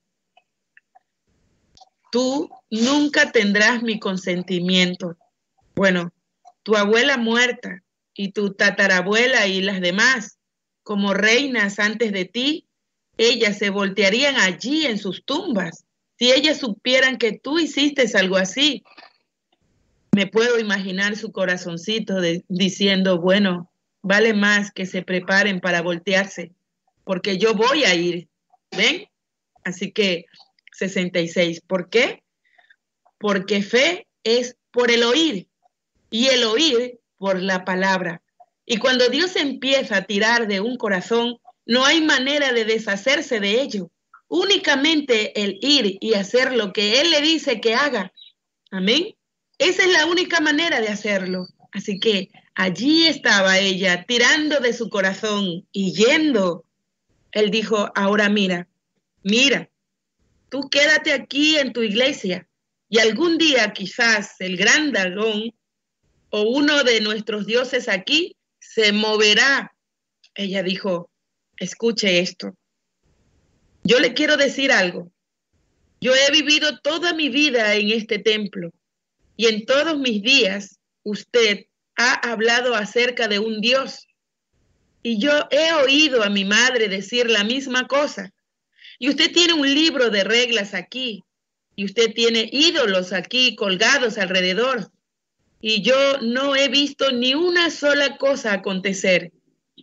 Tú nunca tendrás mi consentimiento. Bueno, tu abuela muerta y tu tatarabuela y las demás, como reinas antes de ti, ellas se voltearían allí en sus tumbas si ellas supieran que tú hiciste algo así. Me puedo imaginar su corazoncito de, diciendo, bueno, vale más que se preparen para voltearse, porque yo voy a ir, ¿ven? Así que sesenta y seis, ¿por qué? Porque fe es por el oír y el oír por la palabra. Y cuando Dios empieza a tirar de un corazón, no hay manera de deshacerse de ello. Únicamente el ir y hacer lo que Él le dice que haga. Amén. Esa es la única manera de hacerlo. Así que allí estaba ella, tirando de su corazón y yendo. Él dijo, ahora mira, mira, tú quédate aquí en tu iglesia y algún día quizás el gran dragón o uno de nuestros dioses aquí se moverá. Ella dijo, escuche esto. Yo le quiero decir algo. Yo he vivido toda mi vida en este templo y en todos mis días usted ha hablado acerca de un Dios. Y yo he oído a mi madre decir la misma cosa. Y usted tiene un libro de reglas aquí. Y usted tiene ídolos aquí colgados alrededor. Y yo no he visto ni una sola cosa acontecer.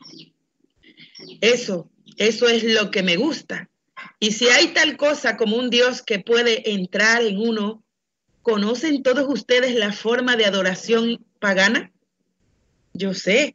Eso, eso es lo que me gusta. Y si hay tal cosa como un Dios que puede entrar en uno, ¿conocen todos ustedes la forma de adoración pagana? Yo sé.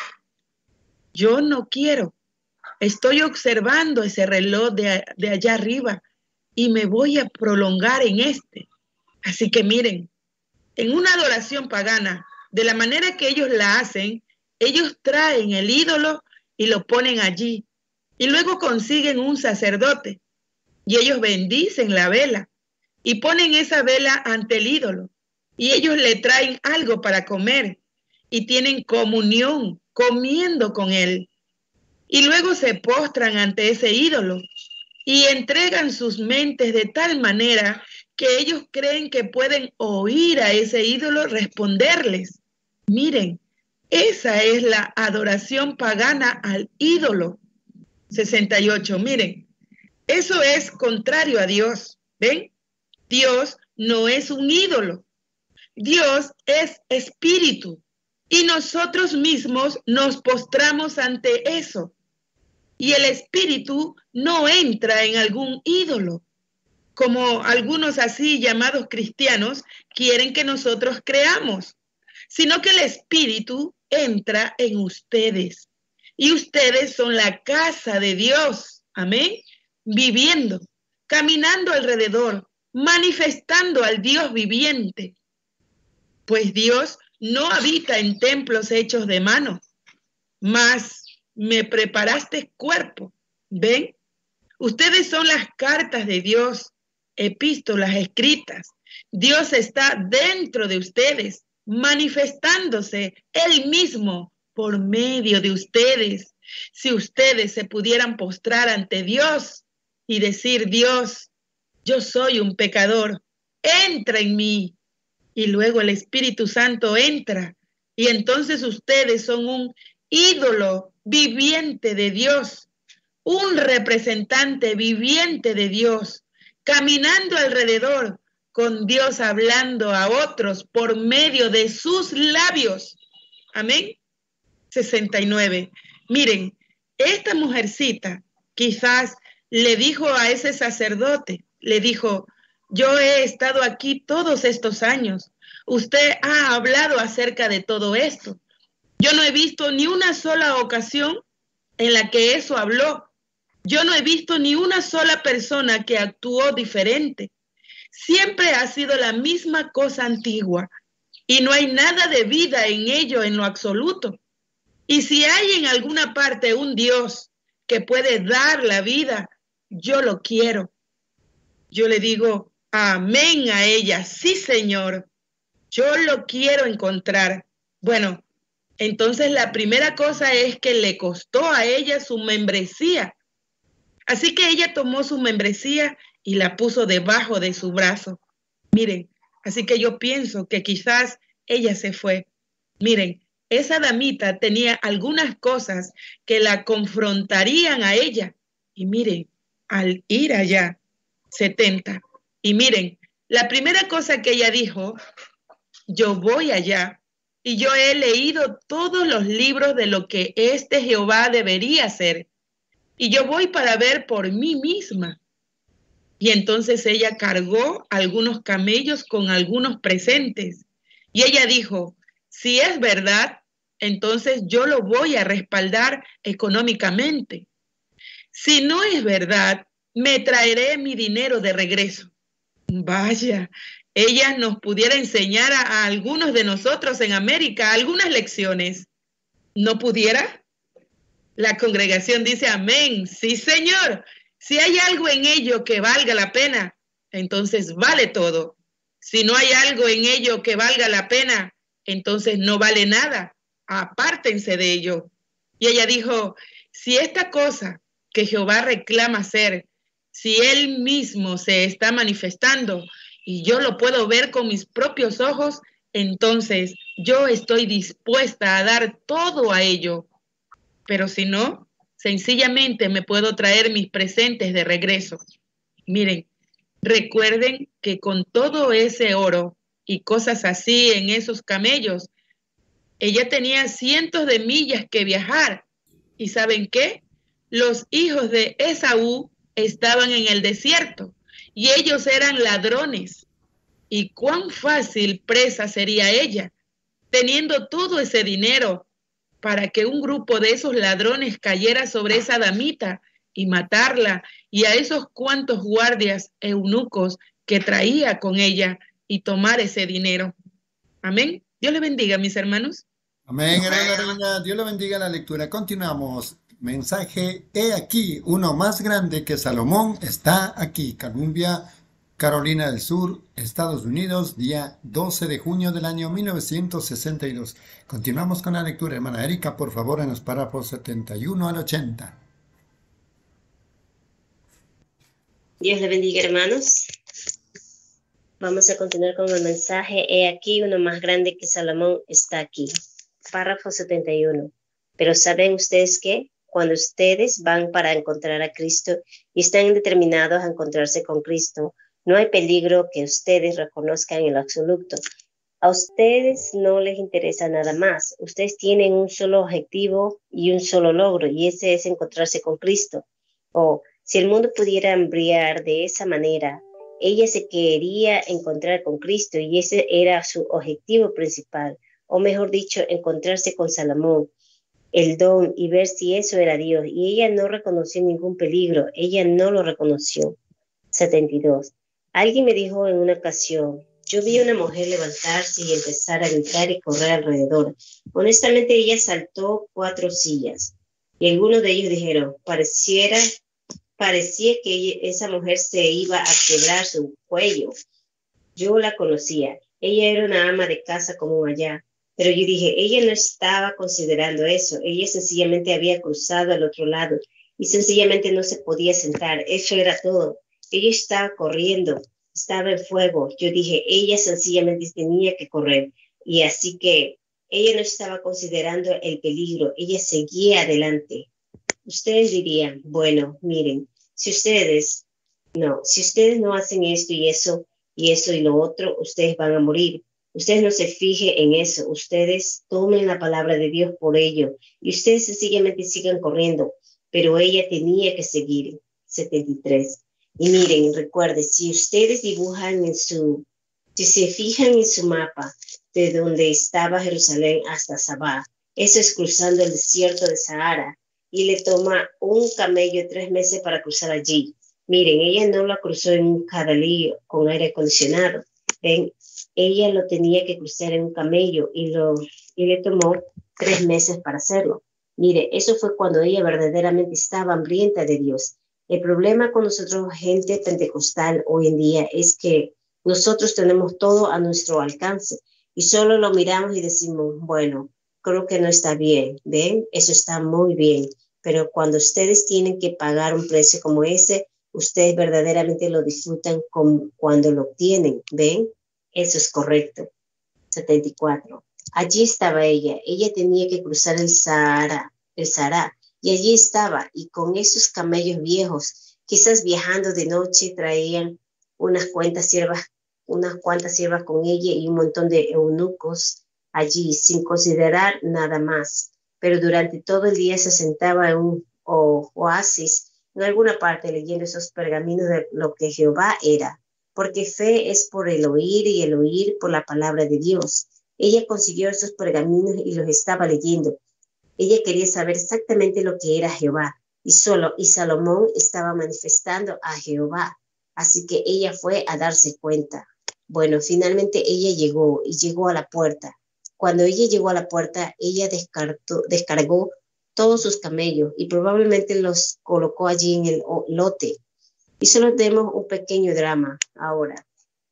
Yo no quiero. Estoy observando ese reloj de, de allá arriba y me voy a prolongar en este. Así que miren, en una adoración pagana, de la manera que ellos la hacen, ellos traen el ídolo y lo ponen allí. Y luego consiguen un sacerdote y ellos bendicen la vela y ponen esa vela ante el ídolo. Y ellos le traen algo para comer y tienen comunión comiendo con él. Y luego se postran ante ese ídolo y entregan sus mentes de tal manera que ellos creen que pueden oír a ese ídolo responderles. Miren, esa es la adoración pagana al ídolo. sesenta y ocho, miren, eso es contrario a Dios. ¿Ven? Dios no es un ídolo. Dios es espíritu. Y nosotros mismos nos postramos ante eso. Y el espíritu no entra en algún ídolo, como algunos así llamados cristianos quieren que nosotros creamos, sino que el espíritu entra en ustedes. Y ustedes son la casa de Dios, amén, viviendo, caminando alrededor, manifestando al Dios viviente. Pues Dios no habita en templos hechos de mano, mas me preparaste cuerpo. ¿Ven? Ustedes son las cartas de Dios, epístolas escritas. Dios está dentro de ustedes, manifestándose Él mismo por medio de ustedes. Si ustedes se pudieran postrar ante Dios y decir, Dios, yo soy un pecador, entra en mí. Y luego el Espíritu Santo entra y entonces ustedes son un ídolo viviente de Dios, un representante viviente de Dios, caminando alrededor con Dios hablando a otros por medio de sus labios. Amén. sesenta y nueve. Miren, esta mujercita quizás le dijo a ese sacerdote, le dijo, yo he estado aquí todos estos años. Usted ha hablado acerca de todo esto. Yo no he visto ni una sola ocasión en la que eso habló. Yo no he visto ni una sola persona que actuó diferente. Siempre ha sido la misma cosa antigua y no hay nada de vida en ello en lo absoluto. Y si hay en alguna parte un Dios que puede dar la vida, yo lo quiero. Yo le digo, amén a ella, sí, Señor, yo lo quiero encontrar. Bueno, entonces la primera cosa es que le costó a ella su membresía. Así que ella tomó su membresía y la puso debajo de su brazo. Miren, así que yo pienso que quizás ella se fue. Miren, esa damita tenía algunas cosas que la confrontarían a ella. Y miren, al ir allá, setenta. Y miren, la primera cosa que ella dijo, yo voy allá y yo he leído todos los libros de lo que este Jehová debería ser. Y yo voy para ver por mí misma. Y entonces ella cargó algunos camellos con algunos presentes. Y ella dijo, si es verdad, entonces yo lo voy a respaldar económicamente. Si no es verdad, me traeré mi dinero de regreso. Vaya, ella nos pudiera enseñar a, a algunos de nosotros en América algunas lecciones. ¿No pudiera? La congregación dice amén. Sí, Señor. Si hay algo en ello que valga la pena, entonces vale todo. Si no hay algo en ello que valga la pena, entonces no vale nada. Apártense de ello. Y ella dijo, si esta cosa que Jehová reclama hacer, Si Él mismo se está manifestando y yo lo puedo ver con mis propios ojos, entonces yo estoy dispuesta a dar todo a ello. Pero si no, sencillamente me puedo traer mis presentes de regreso. Miren, recuerden que con todo ese oro y cosas así en esos camellos, ella tenía cientos de millas que viajar. ¿Y saben qué? Los hijos de Esaú estaban en el desierto y ellos eran ladrones. ¿Y cuán fácil presa sería ella, teniendo todo ese dinero, para que un grupo de esos ladrones cayera sobre esa damita y matarla, y a esos cuantos guardias eunucos que traía con ella y tomar ese dinero? Amén. Dios le bendiga, mis hermanos. Amén, hermana Reina. Dios le bendiga la lectura. Continuamos. Mensaje, he aquí, uno más grande que Salomón está aquí. Columbia, Carolina del Sur, Estados Unidos, día doce de junio del año mil novecientos sesenta y dos. Continuamos con la lectura, hermana Erika, por favor, en los párrafos setenta y uno al ochenta. Dios le bendiga, hermanos. Vamos a continuar con el mensaje. He aquí, uno más grande que Salomón está aquí. Párrafo setenta y uno. Pero ¿saben ustedes qué? Cuando ustedes van para encontrar a Cristo y están determinados a encontrarse con Cristo, no hay peligro que ustedes reconozcan en lo absoluto. A ustedes no les interesa nada más. Ustedes tienen un solo objetivo y un solo logro, y ese es encontrarse con Cristo. O, si el mundo pudiera hambriar de esa manera, ella se quería encontrar con Cristo, y ese era su objetivo principal. O mejor dicho, encontrarse con Salomón, el don, y ver si eso era Dios. Y ella no reconoció ningún peligro. Ella no lo reconoció. setenta y dos. Alguien me dijo en una ocasión, yo vi a una mujer levantarse y empezar a gritar y correr alrededor. Honestamente, ella saltó cuatro sillas. Y algunos de ellos dijeron, pareciera, parecía que ella, esa mujer se iba a quebrar su cuello. Yo la conocía. Ella era una ama de casa común allá. Pero yo dije, ella no estaba considerando eso. Ella sencillamente había cruzado al otro lado y sencillamente no se podía sentar. Eso era todo. Ella estaba corriendo, estaba en fuego. Yo dije, ella sencillamente tenía que correr. Y así que ella no estaba considerando el peligro. Ella seguía adelante. Ustedes dirían, bueno, miren, si ustedes, no, si ustedes no hacen esto y eso, y eso y lo otro, ustedes van a morir. Ustedes no se fijen en eso. Ustedes tomen la palabra de Dios por ello. Y ustedes sencillamente sigan corriendo. Pero ella tenía que seguir. setenta y tres. Y miren, recuerden, si ustedes dibujan en su, si se fijan en su mapa de donde estaba Jerusalén hasta Sabá, eso es cruzando el desierto de Sahara. Y le toma un camello tres meses para cruzar allí. Miren, ella no la cruzó en un cadalí con aire acondicionado. ¿Ven? Ella lo tenía que cruzar en un camello y, lo, y le tomó tres meses para hacerlo. Mire, eso fue cuando ella verdaderamente estaba hambrienta de Dios. El problema con nosotros, gente pentecostal, hoy en día es que nosotros tenemos todo a nuestro alcance y solo lo miramos y decimos, bueno, creo que no está bien, ¿ven? Eso está muy bien, pero cuando ustedes tienen que pagar un precio como ese, ustedes verdaderamente lo disfrutan como cuando lo obtienen, ¿ven? Eso es correcto. setenta y cuatro. Allí estaba ella. Ella tenía que cruzar el Sahara, el Sahara. Y allí estaba. Y con esos camellos viejos, quizás viajando de noche, traían unas cuantas siervas, unas cuantas siervas con ella y un montón de eunucos allí, sin considerar nada más. Pero durante todo el día se sentaba en un o, oasis, en alguna parte, leyendo esos pergaminos de lo que Jehová era. Porque fe es por el oír y el oír por la palabra de Dios. Ella consiguió esos pergaminos y los estaba leyendo. Ella quería saber exactamente lo que era Jehová. Y solo, y Salomón estaba manifestando a Jehová. Así que ella fue a darse cuenta. Bueno, finalmente ella llegó y llegó a la puerta. Cuando ella llegó a la puerta, ella descartó, descargó todos sus camellos y probablemente los colocó allí en el lote. Y solo tenemos un pequeño drama ahora.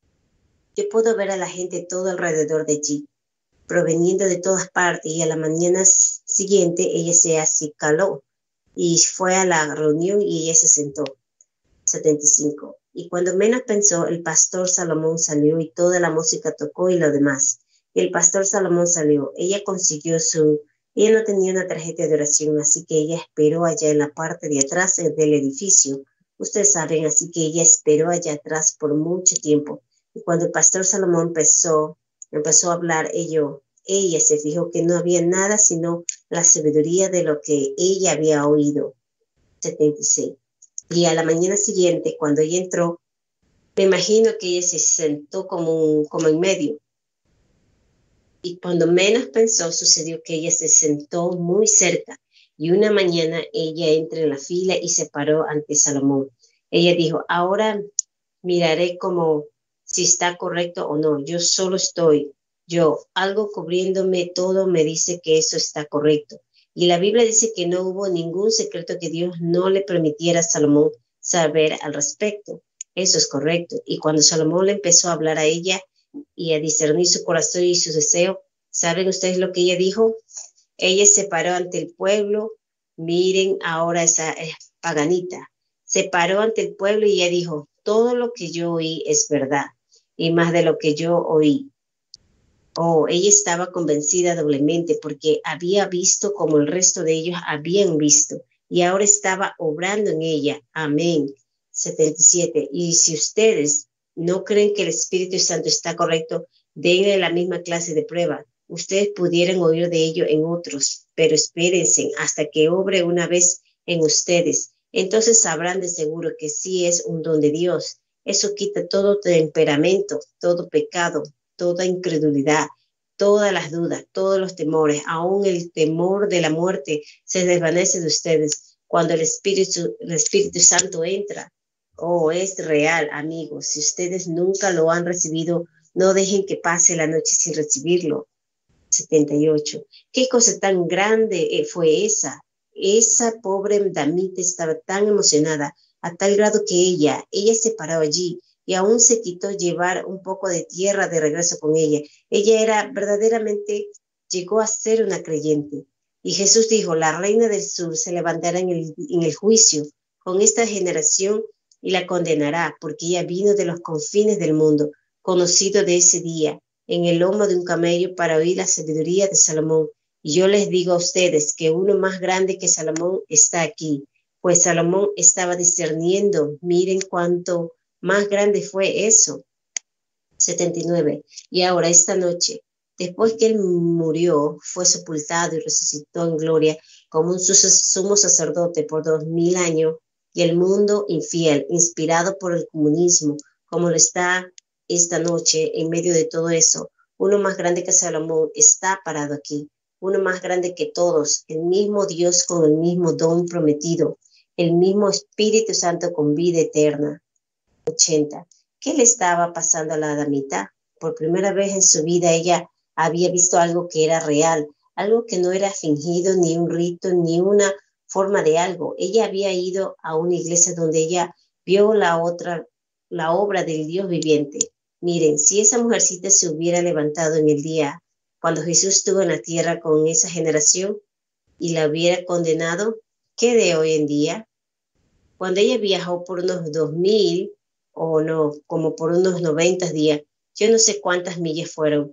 Yo puedo ver a la gente todo alrededor de allí, proveniendo de todas partes, y a la mañana siguiente ella se acicaló y fue a la reunión y ella se sentó. setenta y cinco. Y cuando menos pensó, el pastor Salomón salió y toda la música tocó y lo demás. Y el pastor Salomón salió. Ella consiguió su... Ella no tenía una tarjeta de oración, así que ella esperó allá en la parte de atrás del edificio. Ustedes saben, así que ella esperó allá atrás por mucho tiempo. Y cuando el pastor Salomón empezó, empezó a hablar, ella, ella se fijó que no había nada sino la sabiduría de lo que ella había oído. setenta y seis. Y a la mañana siguiente, cuando ella entró, me imagino que ella se sentó como, un, como en medio. Y cuando menos pensó, sucedió que ella se sentó muy cerca. Y una mañana ella entra en la fila y se paró ante Salomón. Ella dijo, ahora miraré como si está correcto o no. Yo solo estoy, yo, algo cubriéndome todo me dice que eso está correcto. Y la Biblia dice que no hubo ningún secreto que Dios no le permitiera a Salomón saber al respecto. Eso es correcto. Y cuando Salomón le empezó a hablar a ella y a discernir su corazón y su deseo, ¿saben ustedes lo que ella dijo? Ella se paró ante el pueblo. Miren ahora esa eh, paganita. Se paró ante el pueblo y ella dijo, todo lo que yo oí es verdad y más de lo que yo oí. Oh, ella estaba convencida doblemente porque había visto como el resto de ellos habían visto y ahora estaba obrando en ella. Amén. setenta y siete. Y si ustedes no creen que el Espíritu Santo está correcto, denle la misma clase de prueba. Ustedes pudieran oír de ello en otros, pero espérense hasta que obre una vez en ustedes. Entonces sabrán de seguro que sí es un don de Dios. Eso quita todo temperamento, todo pecado, toda incredulidad, todas las dudas, todos los temores, aún el temor de la muerte se desvanece de ustedes cuando el Espíritu, el Espíritu Santo entra. Oh, es real, amigos. Si ustedes nunca lo han recibido, no dejen que pase la noche sin recibirlo. setenta y ocho. ¿Qué cosa tan grande fue esa? Esa pobre damita estaba tan emocionada a tal grado que ella, ella se paró allí y aún se quitó llevar un poco de tierra de regreso con ella. Ella era verdaderamente, llegó a ser una creyente. Y Jesús dijo, la reina del sur se levantará en el, en el juicio con esta generación y la condenará, porque ella vino de los confines del mundo, conocido de ese día, en el lomo de un camello para oír la sabiduría de Salomón. Y yo les digo a ustedes que uno más grande que Salomón está aquí, pues Salomón estaba discerniendo. Miren cuánto más grande fue eso. setenta y nueve. Y ahora esta noche, después que él murió, fue sepultado y resucitó en gloria como un sumo sacerdote por dos mil años, y el mundo infiel, inspirado por el comunismo, como lo está esta noche en medio de todo eso, uno más grande que Salomón está parado aquí, uno más grande que todos, el mismo Dios con el mismo don prometido, el mismo Espíritu Santo con vida eterna. ochenta. ¿Qué le estaba pasando a la damita? Por primera vez en su vida ella había visto algo que era real, algo que no era fingido, ni un rito, ni una forma de algo. Ella había ido a una iglesia donde ella vio la otra, la obra del Dios viviente. Miren, si esa mujercita se hubiera levantado en el día cuando Jesús estuvo en la tierra con esa generación y la hubiera condenado, ¿qué de hoy en día? Cuando ella viajó por unos dos mil o no, como por unos noventa días, yo no sé cuántas millas fueron,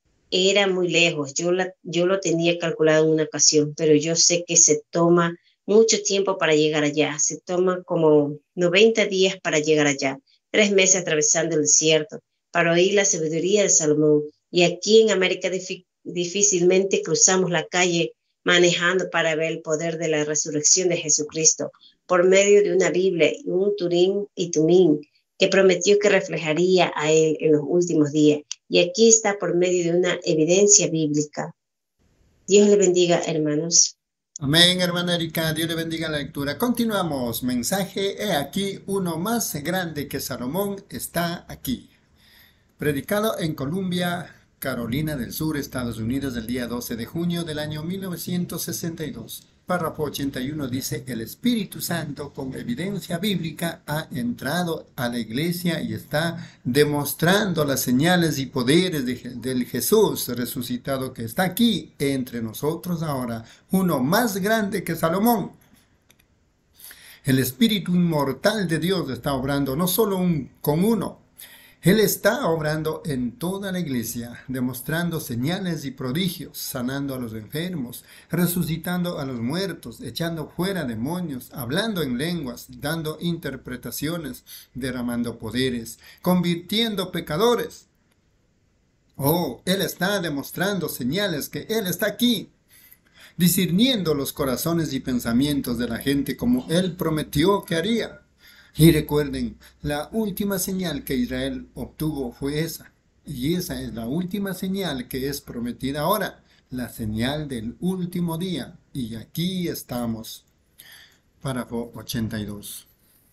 era muy lejos, yo, la, yo lo tenía calculado en una ocasión, pero yo sé que se toma mucho tiempo para llegar allá, se toma como noventa días para llegar allá, tres meses atravesando el desierto, para oír la sabiduría de Salomón, y aquí en América difícilmente cruzamos la calle manejando para ver el poder de la resurrección de Jesucristo, por medio de una Biblia y un Turín y Tumín, que prometió que reflejaría a él en los últimos días. Y aquí está por medio de una evidencia bíblica. Dios le bendiga, hermanos. Amén, hermana Erika. Dios le bendiga la lectura. Continuamos. Mensaje, he aquí, uno más grande que Salomón está aquí. Predicado en Columbia, Carolina del Sur, Estados Unidos, el día doce de junio del año mil novecientos sesenta y dos. Párrafo ochenta y uno dice, el Espíritu Santo con evidencia bíblica ha entrado a la iglesia y está demostrando las señales y poderes de, del Jesús resucitado que está aquí entre nosotros ahora, uno más grande que Salomón. El espíritu inmortal de Dios está obrando no solo un, con uno. Él está obrando en toda la iglesia, demostrando señales y prodigios, sanando a los enfermos, resucitando a los muertos, echando fuera demonios, hablando en lenguas, dando interpretaciones, derramando poderes, convirtiendo pecadores. Oh, Él está demostrando señales que Él está aquí, discerniendo los corazones y pensamientos de la gente como Él prometió que haría. Y recuerden, la última señal que Israel obtuvo fue esa. Y esa es la última señal que es prometida ahora, la señal del último día. Y aquí estamos. Párrafo ochenta y dos.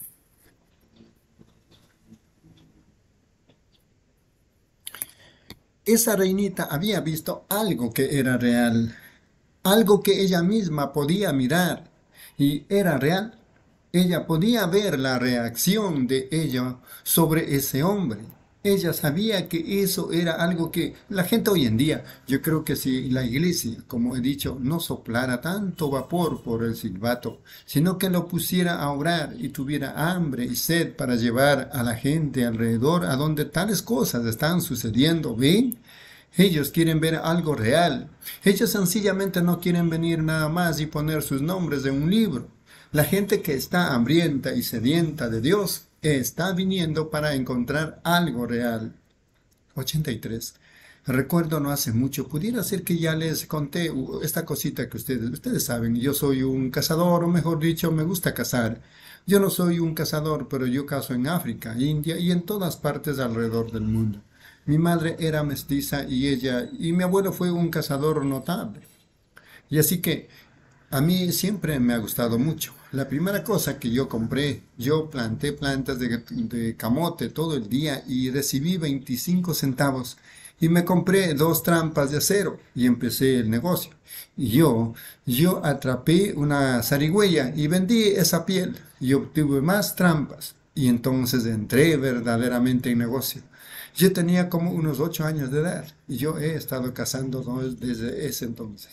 Esa reinita había visto algo que era real, algo que ella misma podía mirar, y era real. Ella podía ver la reacción de ella sobre ese hombre. Ella sabía que eso era algo que la gente hoy en día, yo creo que si la iglesia, como he dicho, no soplara tanto vapor por el silbato, sino que lo pusiera a obrar y tuviera hambre y sed para llevar a la gente alrededor a donde tales cosas están sucediendo, ¿ven? Ellos quieren ver algo real. Ellos sencillamente no quieren venir nada más y poner sus nombres en un libro. La gente que está hambrienta y sedienta de Dios está viniendo para encontrar algo real. ochenta y tres. Recuerdo no hace mucho, pudiera ser que ya les conté esta cosita que ustedes, ustedes saben, yo soy un cazador, o mejor dicho, me gusta cazar. Yo no soy un cazador, pero yo cazo en África, India y en todas partes alrededor del mundo. Mi madre era mestiza y ella, y mi abuelo fue un cazador notable. Y así que a mí siempre me ha gustado mucho. La primera cosa que yo compré, yo planté plantas de, de camote todo el día y recibí veinticinco centavos. Y me compré dos trampas de acero y empecé el negocio. Y yo, yo atrapé una zarigüeya y vendí esa piel y obtuve más trampas. Y entonces entré verdaderamente en negocio. Yo tenía como unos ocho años de edad y yo he estado cazando desde ese entonces.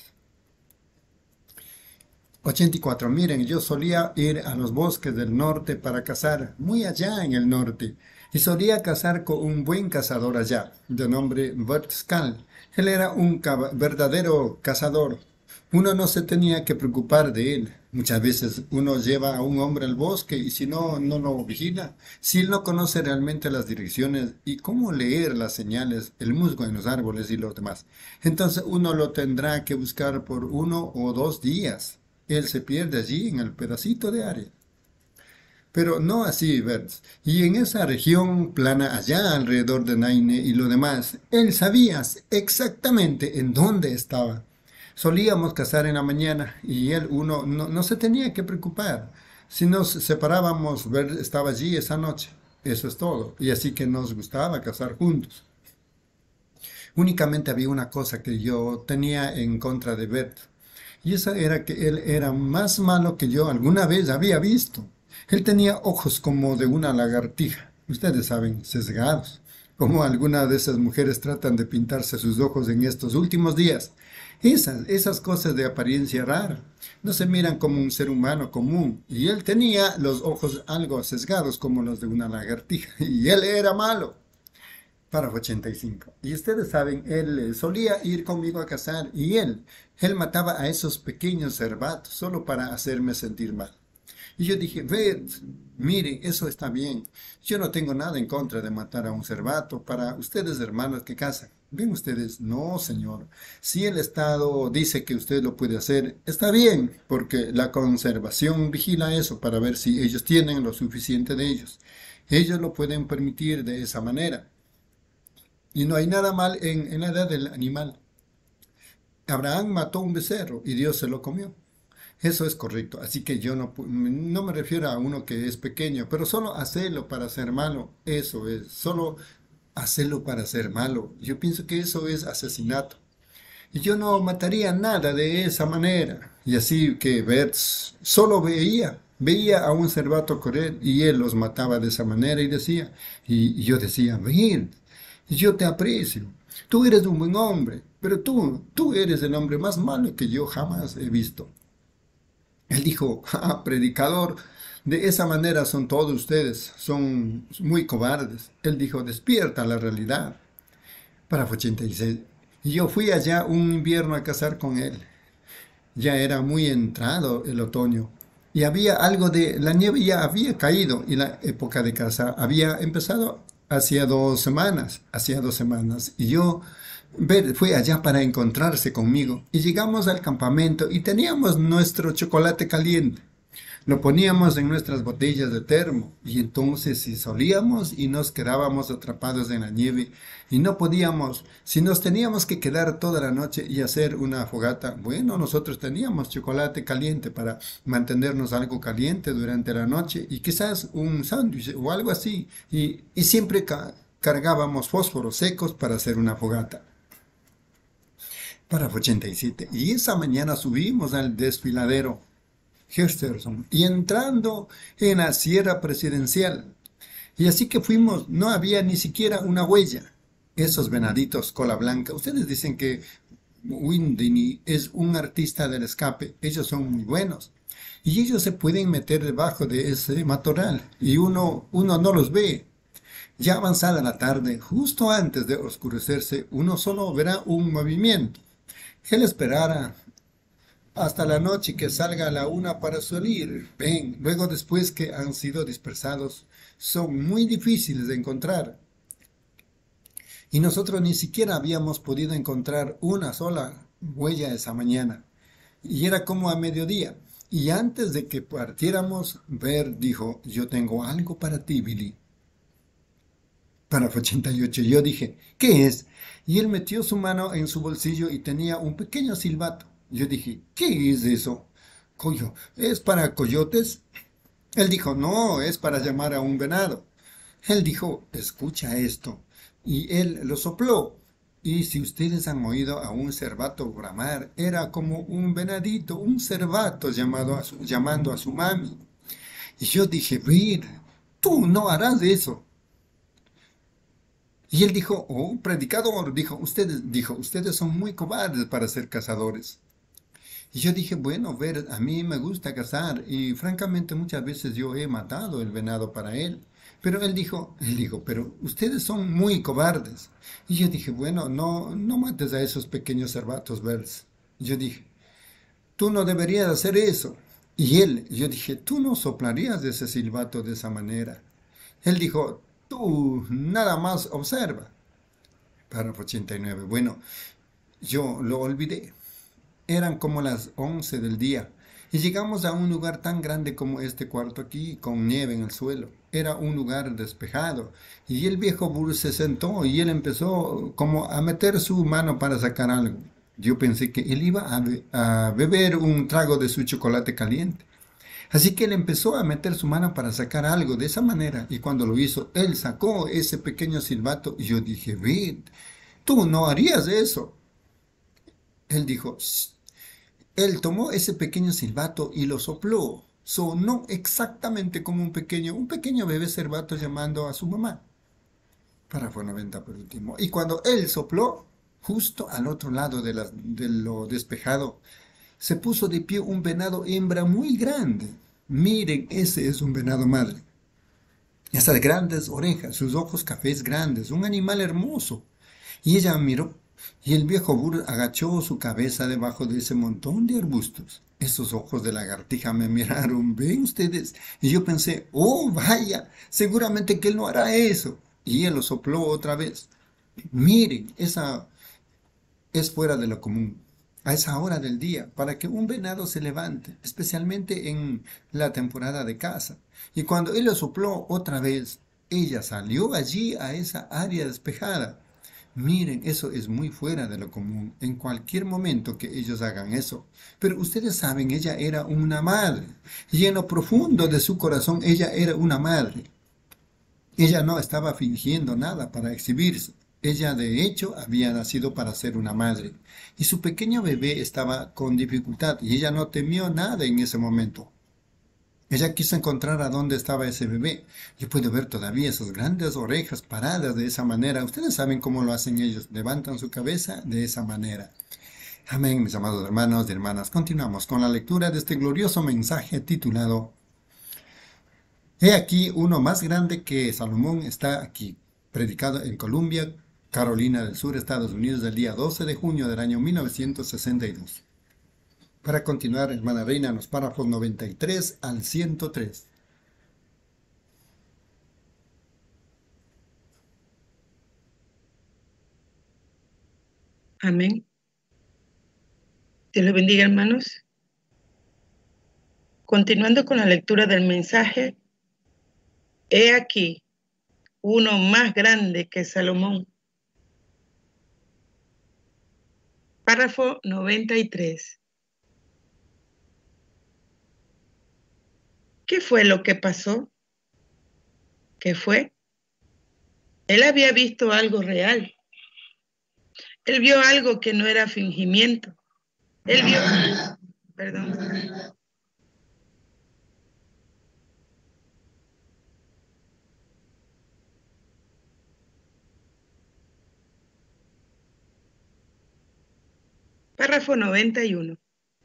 ochenta y cuatro. Miren, yo solía ir a los bosques del norte para cazar, muy allá en el norte, y solía cazar con un buen cazador allá, de nombre Bert Skal. Él era un verdadero cazador. Uno no se tenía que preocupar de él. Muchas veces uno lleva a un hombre al bosque y si no, no lo vigila, si él no conoce realmente las direcciones y cómo leer las señales, el musgo en los árboles y los demás, entonces uno lo tendrá que buscar por uno o dos días. Él se pierde allí en el pedacito de área. Pero no así Bert. Y en esa región plana allá alrededor de Naine y lo demás, él sabía exactamente en dónde estaba. Solíamos cazar en la mañana y él uno no, no se tenía que preocupar. Si nos separábamos, Bert estaba allí esa noche. Eso es todo. Y así que nos gustaba cazar juntos. Únicamente había una cosa que yo tenía en contra de Bert. Y esa era que él era más malo que yo alguna vez había visto. Él tenía ojos como de una lagartija, ustedes saben, sesgados, como algunas de esas mujeres tratan de pintarse sus ojos en estos últimos días. Esas, esas cosas de apariencia rara, no se miran como un ser humano común. Y él tenía los ojos algo sesgados como los de una lagartija, y él era malo. Párrafo ochenta y cinco. Y ustedes saben, él solía ir conmigo a cazar y él, él mataba a esos pequeños cervatos solo para hacerme sentir mal. Y yo dije, ve, miren, eso está bien. Yo no tengo nada en contra de matar a un cervato para ustedes hermanos que cazan. Ven ustedes, no señor. Si el Estado dice que usted lo puede hacer, está bien, porque la conservación vigila eso para ver si ellos tienen lo suficiente de ellos. Ellos lo pueden permitir de esa manera. Y no hay nada mal en, en la edad del animal. Abraham mató un becerro y Dios se lo comió. Eso es correcto. Así que yo no, no me refiero a uno que es pequeño, pero solo hacerlo para ser malo. Eso es, solo hacerlo para ser malo. Yo pienso que eso es asesinato. Y yo no mataría nada de esa manera. Y así que Bert solo veía. Veía a un cervato correr y él los mataba de esa manera y decía, y, y yo decía, Bert, yo te aprecio, tú eres un buen hombre, pero tú, tú eres el hombre más malo que yo jamás he visto. Él dijo, ah, predicador, de esa manera son todos ustedes, son muy cobardes. Él dijo, despierta la realidad. Párrafo ochenta y seis. Y yo fui allá un invierno a cazar con él. Ya era muy entrado el otoño. Y había algo de, la nieve ya había caído y la época de caza había empezado hacía dos semanas, hacía dos semanas. Y yo ver, fui allá para encontrarse conmigo. Y llegamos al campamento y teníamos nuestro chocolate caliente. Lo poníamos en nuestras botellas de termo y entonces si solíamos y nos quedábamos atrapados en la nieve y no podíamos, si nos teníamos que quedar toda la noche y hacer una fogata, bueno, nosotros teníamos chocolate caliente para mantenernos algo caliente durante la noche y quizás un sándwich o algo así y, y siempre ca cargábamos fósforos secos para hacer una fogata. Párrafo ochenta y siete. Y esa mañana subimos al desfiladero Hesterson y entrando en la Sierra Presidencial. Y así que fuimos, no había ni siquiera una huella. Esos venaditos cola blanca, ustedes dicen que Windini es un artista del escape, ellos son muy buenos. Y ellos se pueden meter debajo de ese matorral y uno, uno no los ve. Ya avanzada la tarde, justo antes de oscurecerse, uno solo verá un movimiento. Él esperará hasta la noche que salga a la una para salir. Ven, luego después que han sido dispersados, son muy difíciles de encontrar. Y nosotros ni siquiera habíamos podido encontrar una sola huella esa mañana. Y era como a mediodía. Y antes de que partiéramos, Ver dijo, yo tengo algo para ti, Billy. Párrafo ochenta y ocho. Yo dije, ¿qué es? Y él metió su mano en su bolsillo y tenía un pequeño silbato. Yo dije, ¿qué es eso? Coyo, ¿es para coyotes? Él dijo, no, es para llamar a un venado. Él dijo, escucha esto. Y él lo sopló. Y si ustedes han oído a un cervato bramar, era como un venadito, un cervato llamado a su, llamando a su mami. Y yo dije, Vir, tú no harás eso. Y él dijo, oh, predicador, dijo, ustedes, dijo, ustedes son muy cobardes para ser cazadores. Y yo dije, bueno, Ver, a mí me gusta cazar y francamente muchas veces yo he matado el venado para él. Pero él dijo, él dijo, pero ustedes son muy cobardes. Y yo dije, bueno, no, no mates a esos pequeños cervatos, Ver. Yo dije, tú no deberías hacer eso. Y él, yo dije, tú no soplarías ese silbato de esa manera. Él dijo, tú nada más observa. Párrafo ochenta y nueve. Bueno, yo lo olvidé. Eran como las once del día y llegamos a un lugar tan grande como este cuarto aquí, con nieve en el suelo. Era un lugar despejado y el viejo burro se sentó y él empezó como a meter su mano para sacar algo. Yo pensé que él iba a, be a beber un trago de su chocolate caliente. Así que él empezó a meter su mano para sacar algo de esa manera y cuando lo hizo, él sacó ese pequeño silbato y yo dije, Vid, tú no harías eso. Él dijo, Shh. Él tomó ese pequeño silbato y lo sopló. Sonó exactamente como un pequeño, un pequeño bebé cervato llamando a su mamá. Párrafo noventa por último. Y cuando él sopló, justo al otro lado de, la, de lo despejado, se puso de pie un venado hembra muy grande. Miren, ese es un venado madre. Esas grandes orejas, sus ojos cafés grandes, un animal hermoso. Y ella miró. Y el viejo burro agachó su cabeza debajo de ese montón de arbustos. Esos ojos de lagartija me miraron, ¿ven ustedes? Y yo pensé, oh, vaya, seguramente que él no hará eso. Y él lo sopló otra vez. Miren, esa es fuera de lo común, a esa hora del día, para que un venado se levante, especialmente en la temporada de caza. Y cuando él lo sopló otra vez, ella salió allí a esa área despejada. Miren, eso es muy fuera de lo común, en cualquier momento que ellos hagan eso. Pero ustedes saben, ella era una madre, y en lo profundo de su corazón ella era una madre. Ella no estaba fingiendo nada para exhibirse. Ella de hecho había nacido para ser una madre, y su pequeño bebé estaba con dificultad, y ella no temió nada en ese momento. Ella quiso encontrar a dónde estaba ese bebé. Yo puedo ver todavía esas grandes orejas paradas de esa manera. Ustedes saben cómo lo hacen ellos. Levantan su cabeza de esa manera. Amén, mis amados hermanos y hermanas. Continuamos con la lectura de este glorioso mensaje titulado He aquí uno más grande que Salomón está aquí, predicado en Columbia, Carolina del Sur, Estados Unidos, el día doce de junio del año mil novecientos sesenta y dos. Para continuar, hermana Reina, los párrafos noventa y tres al ciento tres. Amén. Dios les bendiga, hermanos. Continuando con la lectura del mensaje, he aquí uno más grande que Salomón. Párrafo noventa y tres. ¿Qué fue lo que pasó? ¿Qué fue? Él había visto algo real. Él vio algo que no era fingimiento. Él vio, perdón. Párrafo noventa y uno.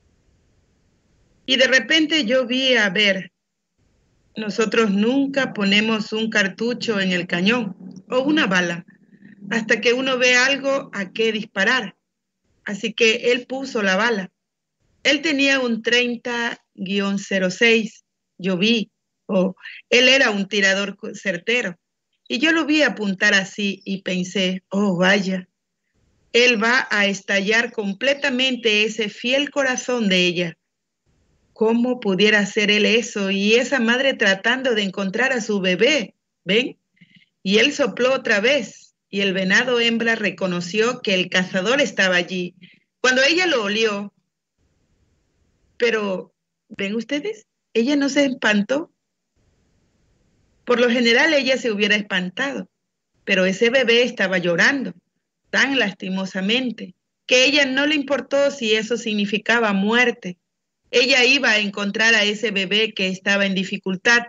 Y de repente yo vi a ver, nosotros nunca ponemos un cartucho en el cañón o una bala hasta que uno ve algo a qué disparar. Así que él puso la bala. Él tenía un treinta cero seis, yo vi, oh, él era un tirador certero. Y yo lo vi apuntar así y pensé, oh, vaya, él va a estallar completamente ese fiel corazón de ella. ¿Cómo pudiera hacer él eso? Y esa madre tratando de encontrar a su bebé, ¿ven? Y él sopló otra vez, y el venado hembra reconoció que el cazador estaba allí. Cuando ella lo olió, pero, ¿ven ustedes? Ella no se espantó. Por lo general ella se hubiera espantado, pero ese bebé estaba llorando tan lastimosamente que a ella no le importó si eso significaba muerte. Ella iba a encontrar a ese bebé que estaba en dificultad.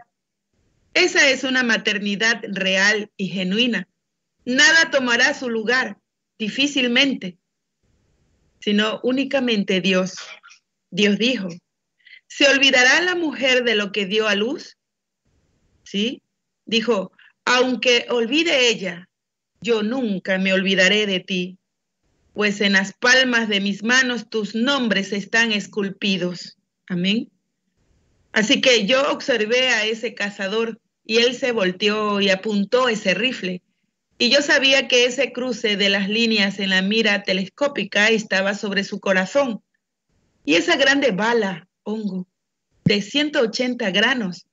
Esa es una maternidad real y genuina. Nada tomará su lugar, difícilmente, sino únicamente Dios. Dios dijo, ¿se olvidará la mujer de lo que dio a luz? ¿Sí? Dijo, aunque olvide ella, yo nunca me olvidaré de ti, pues en las palmas de mis manos tus nombres están esculpidos. Amén. Así que yo observé a ese cazador y él se volteó y apuntó ese rifle. Y yo sabía que ese cruce de las líneas en la mira telescópica estaba sobre su corazón. Y esa grande bala, hongo, de ciento ochenta granos,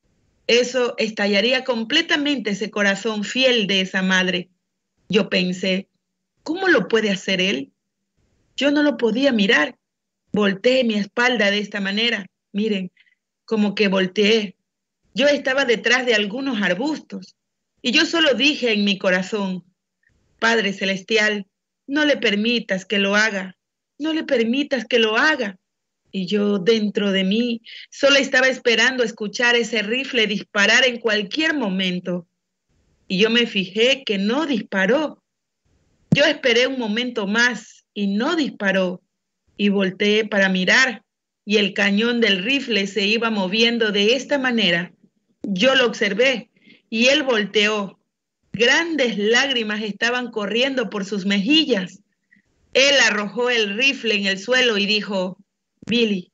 eso estallaría completamente ese corazón fiel de esa madre. Yo pensé, ¿cómo lo puede hacer él? Yo no lo podía mirar. Volteé mi espalda de esta manera. Miren, como que volteé. Yo estaba detrás de algunos arbustos y yo solo dije en mi corazón, Padre Celestial, no le permitas que lo haga, no le permitas que lo haga. Y yo dentro de mí solo estaba esperando escuchar ese rifle disparar en cualquier momento. Y yo me fijé que no disparó. Yo esperé un momento más y no disparó. Y volteé para mirar y el cañón del rifle se iba moviendo de esta manera. Yo lo observé y él volteó. Grandes lágrimas estaban corriendo por sus mejillas. Él arrojó el rifle en el suelo y dijo, Billy,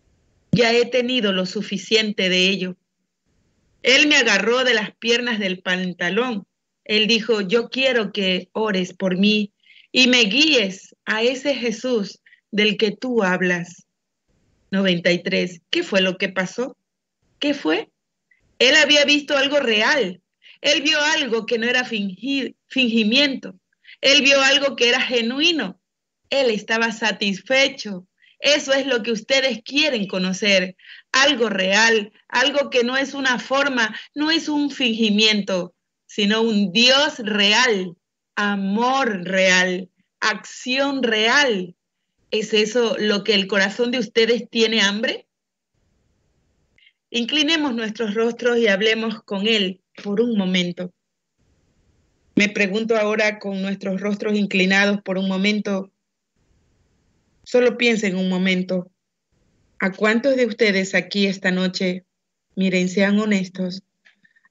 ya he tenido lo suficiente de ello. Él me agarró de las piernas del pantalón. Él dijo, yo quiero que ores por mí y me guíes a ese Jesús del que tú hablas. noventa y tres. ¿Qué fue lo que pasó? ¿Qué fue? Él había visto algo real. Él vio algo que no era fingir, fingimiento. Él vio algo que era genuino. Él estaba satisfecho. Eso es lo que ustedes quieren conocer. Algo real, algo que no es una forma, no es un fingimiento, sino un Dios real, amor real, acción real. ¿Es eso lo que el corazón de ustedes tiene hambre? Inclinemos nuestros rostros y hablemos con Él por un momento. Me pregunto ahora con nuestros rostros inclinados por un momento, solo piensen un momento, ¿a cuántos de ustedes aquí esta noche, miren, sean honestos,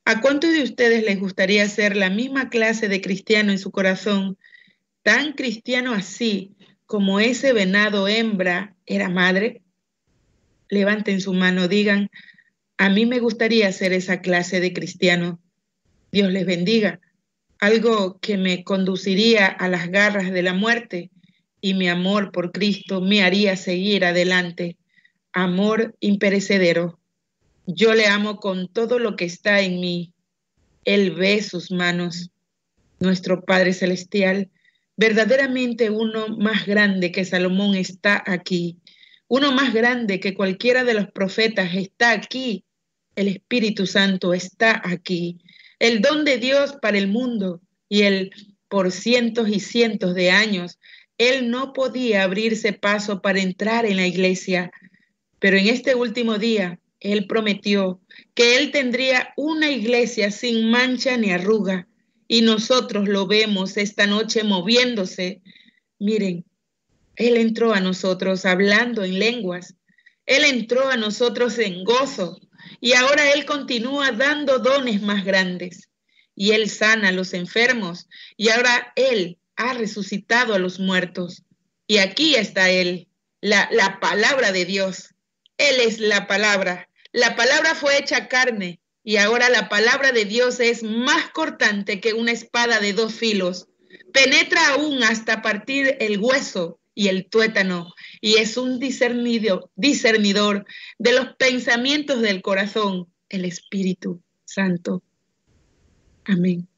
¿A cuántos de ustedes les gustaría ser la misma clase de cristiano en su corazón, tan cristiano así como ese venado hembra era madre? Levanten su mano, digan, a mí me gustaría ser esa clase de cristiano. Dios les bendiga. Algo que me conduciría a las garras de la muerte y mi amor por Cristo me haría seguir adelante. Amor imperecedero. Yo le amo con todo lo que está en mí. Él ve sus manos. Nuestro Padre Celestial, verdaderamente uno más grande que Salomón está aquí. Uno más grande que cualquiera de los profetas está aquí. El Espíritu Santo está aquí. El don de Dios para el mundo y él por cientos y cientos de años. Él no podía abrirse paso para entrar en la iglesia, pero en este último día él prometió que él tendría una iglesia sin mancha ni arruga y nosotros lo vemos esta noche moviéndose. Miren, él entró a nosotros hablando en lenguas. Él entró a nosotros en gozo. Y ahora Él continúa dando dones más grandes. Y Él sana a los enfermos. Y ahora Él ha resucitado a los muertos. Y aquí está Él, la, la palabra de Dios. Él es la palabra. La palabra fue hecha carne. Y ahora la palabra de Dios es más cortante que una espada de dos filos. Penetra aún hasta partir el hueso y el tuétano, y es un discernido, discernidor de los pensamientos del corazón, el Espíritu Santo. Amén.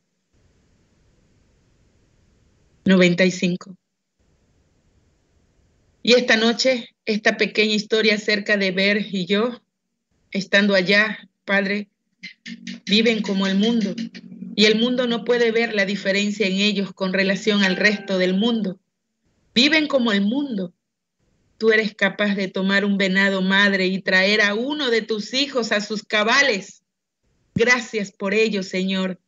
noventa y cinco. Y esta noche, esta pequeña historia acerca de Ver y yo, estando allá, Padre, viven como el mundo, y el mundo no puede ver la diferencia en ellos con relación al resto del mundo. Viven como el mundo. Tú eres capaz de tomar un venado madre y traer a uno de tus hijos a sus cabales. Gracias por ello, Señor.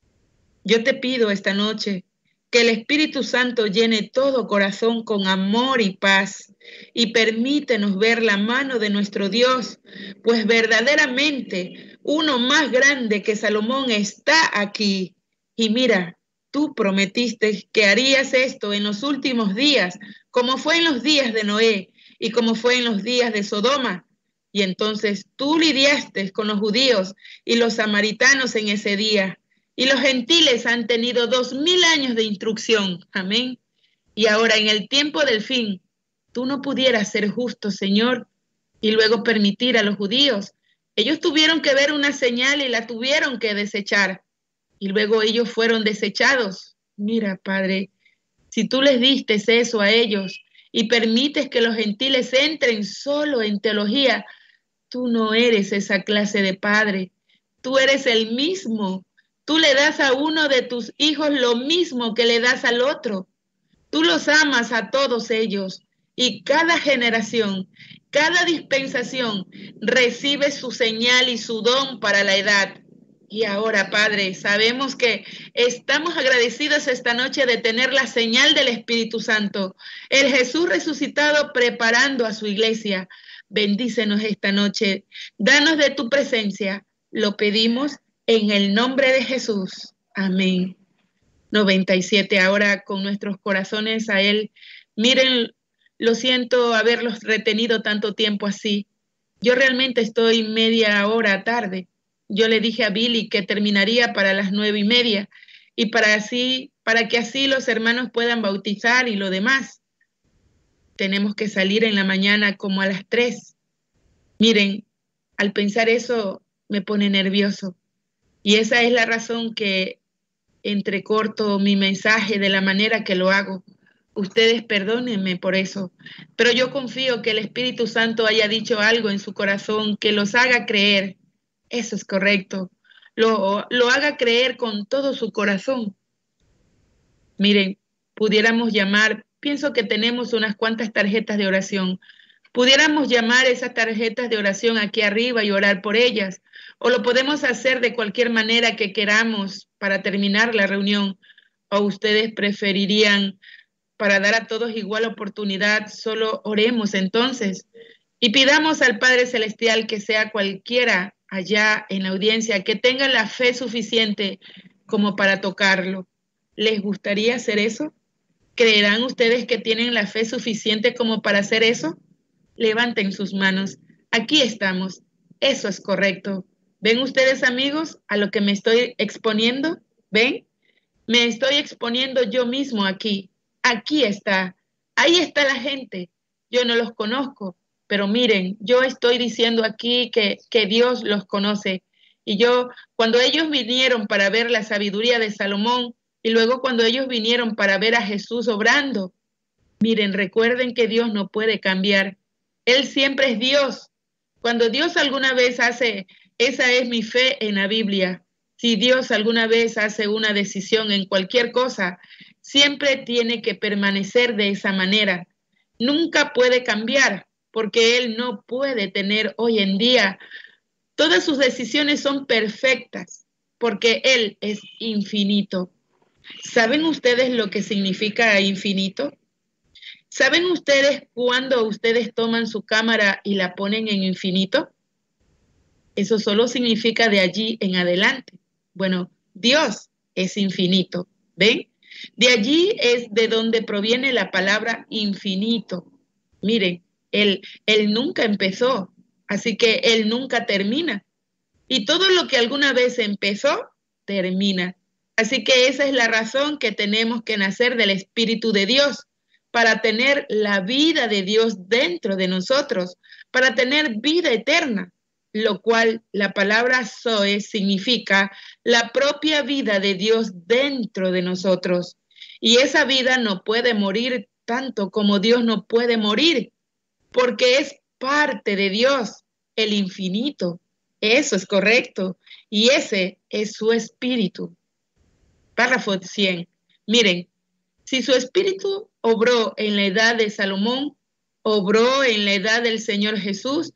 Yo te pido esta noche que el Espíritu Santo llene todo corazón con amor y paz y permítenos ver la mano de nuestro Dios, pues verdaderamente uno más grande que Salomón está aquí. Y mira, tú prometiste que harías esto en los últimos días, como fue en los días de Noé y como fue en los días de Sodoma. Y entonces tú lidiaste con los judíos y los samaritanos en ese día. Y los gentiles han tenido dos mil años de instrucción. Amén. Y ahora en el tiempo del fin, tú no pudieras ser justo, Señor, y luego permitir a los judíos. Ellos tuvieron que ver una señal y la tuvieron que desechar. Y luego ellos fueron desechados. Mira, Padre, si tú les diste eso a ellos y permites que los gentiles entren solo en teología, tú no eres esa clase de padre. Tú eres el mismo. Tú le das a uno de tus hijos lo mismo que le das al otro. Tú los amas a todos ellos y cada generación, cada dispensación recibe su señal y su don para la edad. Y ahora, Padre, sabemos que estamos agradecidos esta noche de tener la señal del Espíritu Santo, el Jesús resucitado preparando a su iglesia. Bendícenos esta noche, danos de tu presencia, lo pedimos en el nombre de Jesús. Amén. noventa y siete, ahora con nuestros corazones a Él. Miren, lo siento haberlos retenido tanto tiempo así. Yo realmente estoy media hora tarde. Yo le dije a Billy que terminaría para las nueve y media y para así, para que así los hermanos puedan bautizar y lo demás. Tenemos que salir en la mañana como a las tres. Miren, al pensar eso me pone nervioso. Y esa es la razón que entrecorto mi mensaje de la manera que lo hago. Ustedes perdónenme por eso, pero yo confío que el Espíritu Santo haya dicho algo en su corazón que los haga creer. Eso es correcto. Lo, lo haga creer con todo su corazón. Miren, pudiéramos llamar, pienso que tenemos unas cuantas tarjetas de oración. Pudiéramos llamar esas tarjetas de oración aquí arriba y orar por ellas. O lo podemos hacer de cualquier manera que queramos para terminar la reunión. O ustedes preferirían, para dar a todos igual oportunidad, solo oremos entonces. Y pidamos al Padre Celestial que sea cualquiera allá en la audiencia que tengan la fe suficiente como para tocarlo. ¿Les gustaría hacer eso? ¿Creerán ustedes que tienen la fe suficiente como para hacer eso? Levanten sus manos. Aquí estamos. Eso es correcto. ¿Ven ustedes, amigos, a lo que me estoy exponiendo? ¿Ven? Me estoy exponiendo yo mismo aquí. Aquí está. Ahí está la gente. Yo no los conozco, pero miren, yo estoy diciendo aquí que, que Dios los conoce. Y yo, cuando ellos vinieron para ver la sabiduría de Salomón, y luego cuando ellos vinieron para ver a Jesús obrando, miren, recuerden que Dios no puede cambiar. Él siempre es Dios. Cuando Dios alguna vez hace, esa es mi fe en la Biblia. Si Dios alguna vez hace una decisión en cualquier cosa, siempre tiene que permanecer de esa manera. Nunca puede cambiar, porque Él no puede tener hoy en día. Todas sus decisiones son perfectas, porque Él es infinito. ¿Saben ustedes lo que significa infinito? ¿Saben ustedes cuando ustedes toman su cámara y la ponen en infinito? Eso solo significa de allí en adelante. Bueno, Dios es infinito, ¿ven? De allí es de donde proviene la palabra infinito. Miren, Él, él nunca empezó, así que Él nunca termina. Y todo lo que alguna vez empezó, termina. Así que esa es la razón que tenemos que nacer del Espíritu de Dios, para tener la vida de Dios dentro de nosotros, para tener vida eterna, lo cual la palabra Zoe significa la propia vida de Dios dentro de nosotros. Y esa vida no puede morir tanto como Dios no puede morir, porque es parte de Dios, el infinito. Eso es correcto. Y ese es su espíritu. Párrafo cien. Miren, si su espíritu obró en la edad de Salomón, obró en la edad del Señor Jesús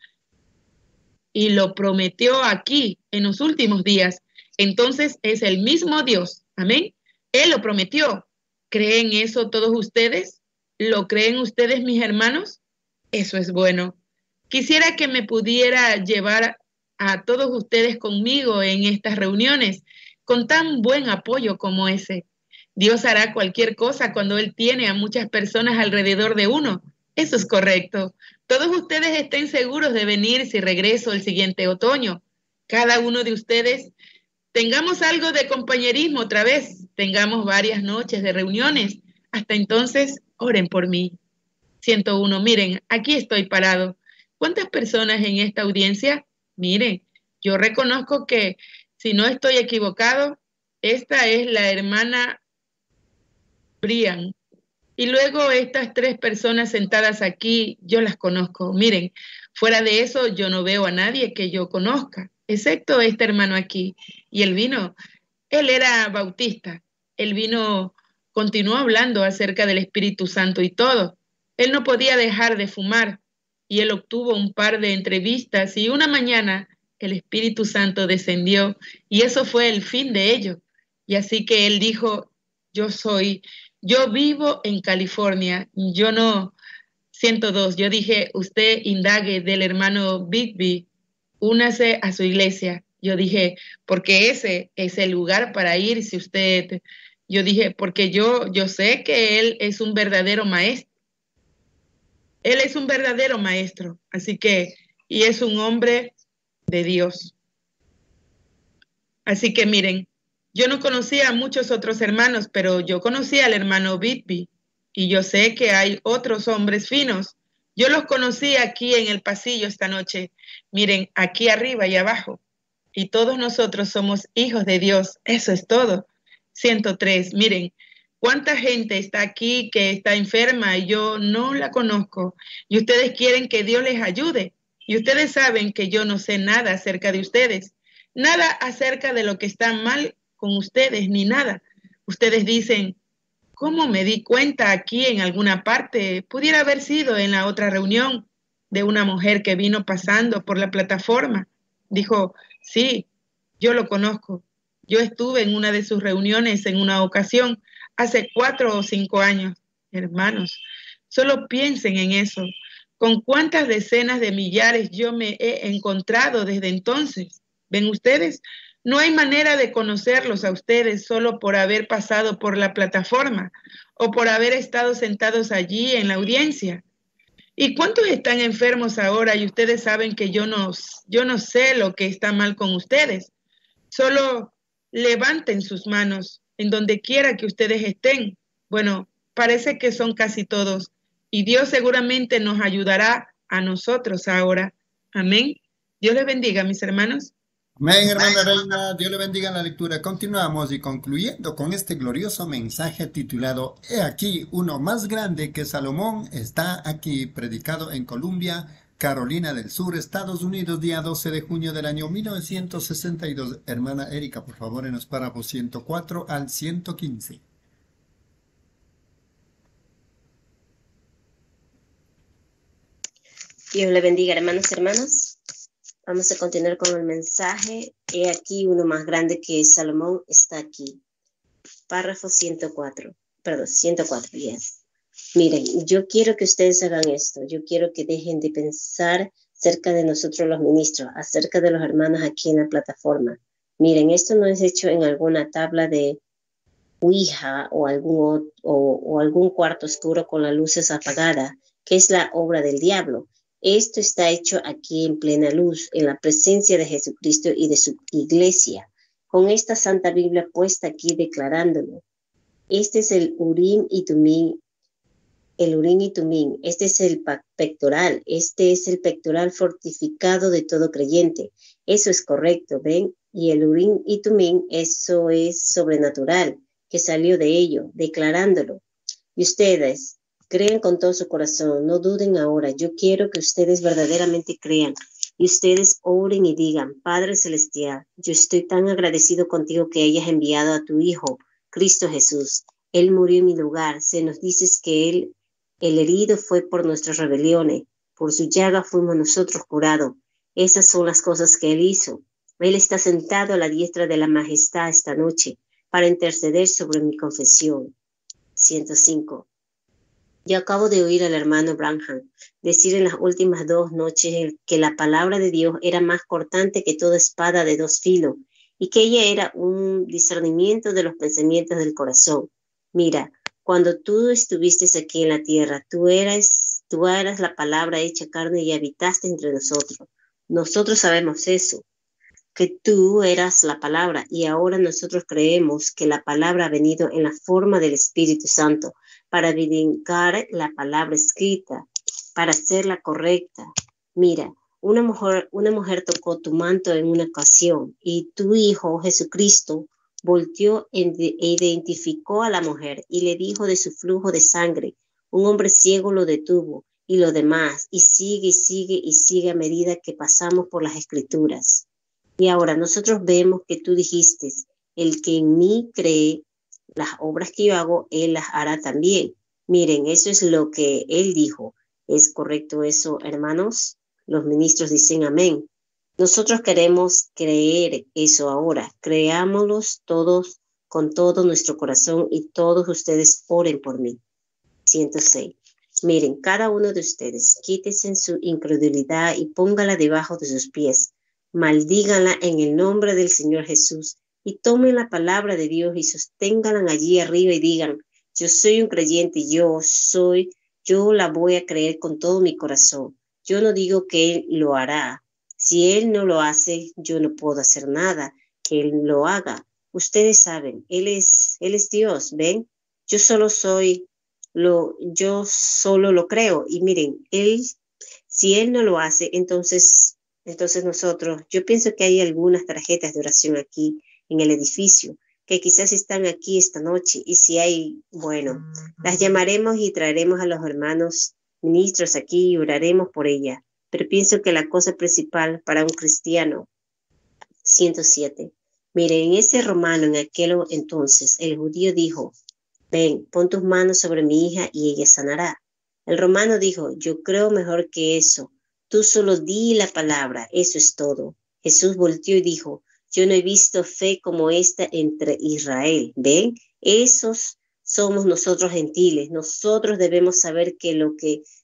y lo prometió aquí en los últimos días, entonces es el mismo Dios. Amén. Él lo prometió. ¿Creen eso todos ustedes? ¿Lo creen ustedes, mis hermanos? Eso es bueno. Quisiera que me pudiera llevar a todos ustedes conmigo en estas reuniones con tan buen apoyo como ese. Dios hará cualquier cosa cuando Él tiene a muchas personas alrededor de uno. Eso es correcto. Todos ustedes estén seguros de venir si regreso el siguiente otoño. Cada uno de ustedes tengamos algo de compañerismo otra vez. Tengamos varias noches de reuniones. Hasta entonces, oren por mí. ciento uno. Miren, aquí estoy parado. ¿Cuántas personas en esta audiencia? Miren, yo reconozco que si no estoy equivocado, esta es la hermana Brian. Y luego estas tres personas sentadas aquí, yo las conozco. Miren, fuera de eso yo no veo a nadie que yo conozca, excepto este hermano aquí. Y él vino, él era bautista, él vino, continuó hablando acerca del Espíritu Santo y todo. Él no podía dejar de fumar y él obtuvo un par de entrevistas y una mañana el Espíritu Santo descendió y eso fue el fin de ello. Y así que él dijo, yo soy... Yo vivo en California, yo no, ciento dos, yo dije, usted indague del hermano Bigby, únase a su iglesia. Yo dije, porque ese es el lugar para ir si usted, yo dije, porque yo, yo sé que él es un verdadero maestro. Él es un verdadero maestro, así que, y es un hombre de Dios. Así que miren, yo no conocía a muchos otros hermanos, pero yo conocía al hermano Bigby y yo sé que hay otros hombres finos. Yo los conocí aquí en el pasillo esta noche. Miren, aquí arriba y abajo. Y todos nosotros somos hijos de Dios. Eso es todo. ciento tres. Miren, cuánta gente está aquí que está enferma y yo no la conozco. Y ustedes quieren que Dios les ayude. Y ustedes saben que yo no sé nada acerca de ustedes. Nada acerca de lo que está mal con ustedes, ni nada. Ustedes dicen, ¿cómo me di cuenta aquí en alguna parte? Pudiera haber sido en la otra reunión de una mujer que vino pasando por la plataforma. Dijo, sí, yo lo conozco. Yo estuve en una de sus reuniones en una ocasión, hace cuatro o cinco años. Hermanos, solo piensen en eso. ¿Con cuántas decenas de millares yo me he encontrado desde entonces? ¿Ven ustedes? No hay manera de conocerlos a ustedes solo por haber pasado por la plataforma o por haber estado sentados allí en la audiencia. ¿Y cuántos están enfermos ahora y ustedes saben que yo no, yo no sé lo que está mal con ustedes? Solo levanten sus manos en donde quiera que ustedes estén. Bueno, parece que son casi todos. Y Dios seguramente nos ayudará a nosotros ahora. Amén. Dios les bendiga, mis hermanos. Amén, hermana Reina. Dios le bendiga en la lectura. Continuamos y concluyendo con este glorioso mensaje titulado He aquí, uno más grande que Salomón está aquí, predicado en Columbia, Carolina del Sur, Estados Unidos, día doce de junio del año mil novecientos sesenta y dos. Hermana Erika, por favor, en los párrafos ciento cuatro al ciento quince. Dios le bendiga, hermanos y hermanas. Vamos a continuar con el mensaje. He aquí, uno más grande que Salomón está aquí. Párrafo ciento cuatro. Perdón, ciento cuatro, yes. Miren, yo quiero que ustedes hagan esto. Yo quiero que dejen de pensar acerca de nosotros los ministros, acerca de los hermanos aquí en la plataforma. Miren, esto no es hecho en alguna tabla de Ouija o algún, o, o algún cuarto oscuro con las luces apagadas, que es la obra del diablo. Esto está hecho aquí en plena luz, en la presencia de Jesucristo y de su iglesia, con esta Santa Biblia puesta aquí declarándolo. Este es el Urim y Tumim, el Urim y Tumim, este es el pectoral, este es el pectoral fortificado de todo creyente. Eso es correcto, ¿ven? Y el Urim y Tumim, eso es sobrenatural, que salió de ello, declarándolo. Y ustedes creen con todo su corazón, no duden ahora. Yo quiero que ustedes verdaderamente crean y ustedes oren y digan, Padre Celestial, yo estoy tan agradecido contigo que hayas enviado a tu Hijo, Cristo Jesús. Él murió en mi lugar. Se nos dice que Él, el herido fue por nuestras rebeliones, por su llaga fuimos nosotros curados. Esas son las cosas que Él hizo. Él está sentado a la diestra de la majestad esta noche para interceder sobre mi confesión. ciento cinco. Yo acabo de oír al hermano Branham decir en las últimas dos noches que la palabra de Dios era más cortante que toda espada de dos filos y que ella era un discernimiento de los pensamientos del corazón. Mira, cuando tú estuviste aquí en la tierra, tú eras, tú eras la palabra hecha carne y habitaste entre nosotros. Nosotros sabemos eso, que tú eras la palabra y ahora nosotros creemos que la palabra ha venido en la forma del Espíritu Santo para vindicar la palabra escrita, para hacerla correcta. Mira, una mujer, una mujer tocó tu manto en una ocasión y tu Hijo Jesucristo volteó e identificó a la mujer y le dijo de su flujo de sangre. Un hombre ciego lo detuvo y lo demás, y sigue y sigue y sigue a medida que pasamos por las Escrituras. Y ahora nosotros vemos que tú dijiste, el que en mí cree, las obras que yo hago, Él las hará también. Miren, eso es lo que Él dijo. ¿Es correcto eso, hermanos? Los ministros dicen amén. Nosotros queremos creer eso ahora. Creámoslos todos con todo nuestro corazón y todos ustedes oren por mí. ciento seis. Miren, cada uno de ustedes, quítese su incredulidad y póngala debajo de sus pies. Maldíganla en el nombre del Señor Jesús. Y tomen la palabra de Dios y sosténganla allí arriba y digan, yo soy un creyente, yo soy, yo la voy a creer con todo mi corazón. Yo no digo que Él lo hará. Si Él no lo hace, yo no puedo hacer nada que Él lo haga. Ustedes saben, Él es, Él es Dios, ¿ven? Yo solo soy, lo, yo solo lo creo. Y miren, Él, si Él no lo hace, entonces, entonces nosotros, yo pienso que hay algunas tarjetas de oración aquí en el edificio, que quizás están aquí esta noche, y si hay, bueno, las llamaremos y traeremos a los hermanos ministros aquí y oraremos por ella, pero pienso que la cosa principal para un cristiano, ciento siete, mire, en ese romano, en aquel entonces, el judío dijo, ven, pon tus manos sobre mi hija y ella sanará. El romano dijo, yo creo mejor que eso, tú solo di la palabra, eso es todo. Jesús volteó y dijo, yo no he visto fe como esta entre Israel. ¿Ven? Esos somos nosotros gentiles. Nosotros debemos saber que lo que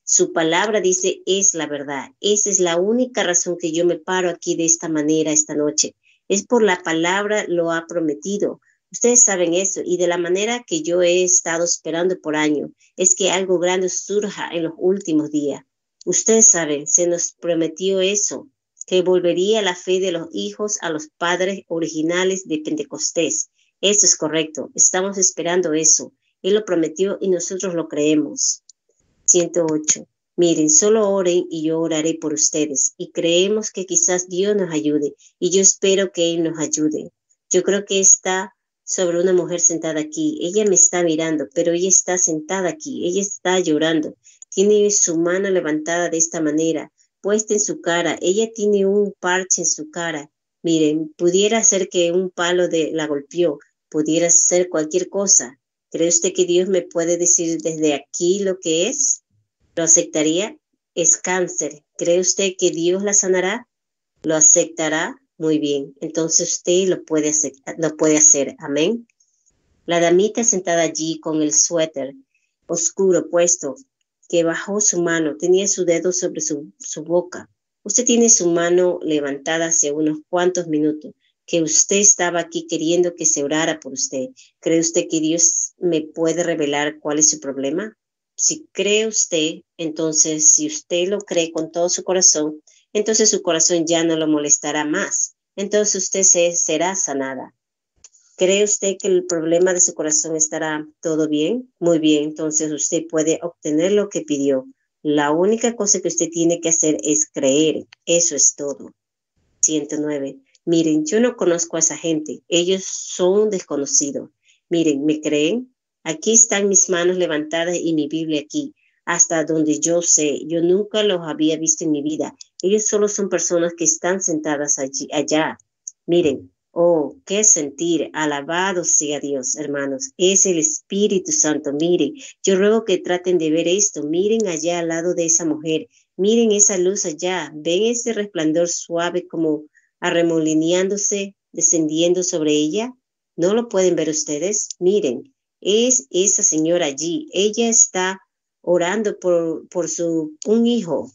Su palabra dice, es la verdad. Esa es la única razón que yo me paro aquí de esta manera esta noche. Es por la palabra lo ha prometido. Ustedes saben eso. Y de la manera que yo he estado esperando por años, es que algo grande surja en los últimos días. Ustedes saben, se nos prometió eso, que volvería la fe de los hijos a los padres originales de Pentecostés. Eso es correcto. Estamos esperando eso. Él lo prometió y nosotros lo creemos. ciento ocho. Miren, solo oren y yo oraré por ustedes. Y creemos que quizás Dios nos ayude. Y yo espero que Él nos ayude. Yo creo que está sobre una mujer sentada aquí. Ella me está mirando, pero ella está sentada aquí. Ella está llorando. Tiene su mano levantada de esta manera, puesta en su cara. Ella tiene un parche en su cara. Miren, pudiera ser que un palo de, la golpeó. Pudiera ser cualquier cosa. ¿Cree usted que Dios me puede decir desde aquí lo que es? ¿Lo aceptaría? Es cáncer. ¿Cree usted que Dios la sanará? ¿Lo aceptará? Muy bien. Entonces usted lo puede hacer. Lo puede hacer. Amén. La damita sentada allí con el suéter oscuro puesto, que bajó su mano, tenía su dedo sobre su, su boca. Usted tiene su mano levantada hace unos cuantos minutos, que usted estaba aquí queriendo que se orara por usted. ¿Cree usted que Dios me puede revelar cuál es su problema? Si cree usted, entonces, si usted lo cree con todo su corazón, entonces su corazón ya no lo molestará más. Entonces usted se, será sanada. ¿Cree usted que el problema de su corazón estará todo bien? Muy bien, entonces usted puede obtener lo que pidió. La única cosa que usted tiene que hacer es creer. Eso es todo. ciento nueve. Miren, yo no conozco a esa gente. Ellos son desconocidos. Miren, ¿me creen? Aquí están mis manos levantadas y mi Biblia aquí. Hasta donde yo sé, yo nunca los había visto en mi vida. Ellos solo son personas que están sentadas allí, allá. Miren. Oh, qué sentir, alabado sea Dios, hermanos, es el Espíritu Santo. Miren, yo ruego que traten de ver esto, miren allá al lado de esa mujer, miren esa luz allá, ven ese resplandor suave como arremolineándose, descendiendo sobre ella. ¿No lo pueden ver ustedes? Miren, es esa señora allí, ella está orando por, por su, un hijo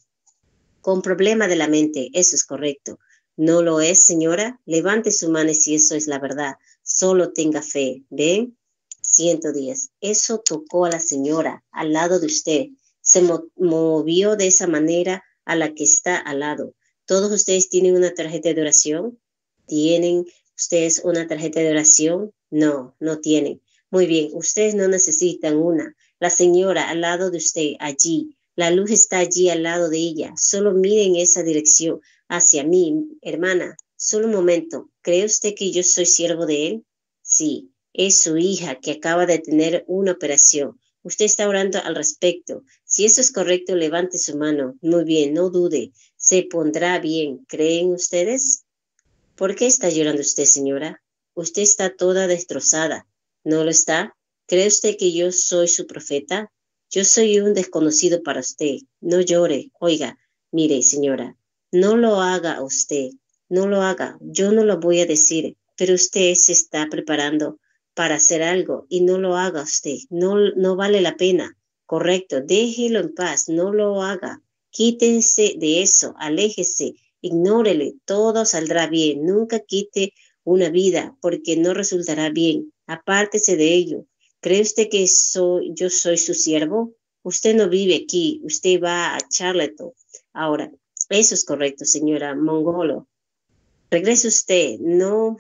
con problema de la mente, eso es correcto. ¿No lo es, señora? Levante su mano si eso es la verdad. Solo tenga fe. ¿Ven? ciento diez. Eso tocó a la señora al lado de usted. Se mo movió de esa manera a la que está al lado. ¿Todos ustedes tienen una tarjeta de oración? ¿Tienen ustedes una tarjeta de oración? No, no tienen. Muy bien, ustedes no necesitan una. La señora al lado de usted, allí. La luz está allí al lado de ella. Solo miren esa dirección. Hacia mí, hermana, solo un momento. ¿Cree usted que yo soy siervo de él? Sí, es su hija que acaba de tener una operación. Usted está orando al respecto. Si eso es correcto, levante su mano. Muy bien, no dude. Se pondrá bien. ¿Creen ustedes? ¿Por qué está llorando usted, señora? Usted está toda destrozada. ¿No lo está? ¿Cree usted que yo soy su profeta? Yo soy un desconocido para usted. No llore. Oiga, mire, señora. No lo haga usted, no lo haga, yo no lo voy a decir, pero usted se está preparando para hacer algo y no lo haga usted, no, no vale la pena, correcto, déjelo en paz, no lo haga, quítense de eso, aléjese, ignórele, todo saldrá bien, nunca quite una vida porque no resultará bien, apártese de ello. ¿Cree usted que soy, yo soy su siervo? Usted no vive aquí, usted va a Charlotte. Ahora, eso es correcto, señora Mongolo. Regrese usted, no,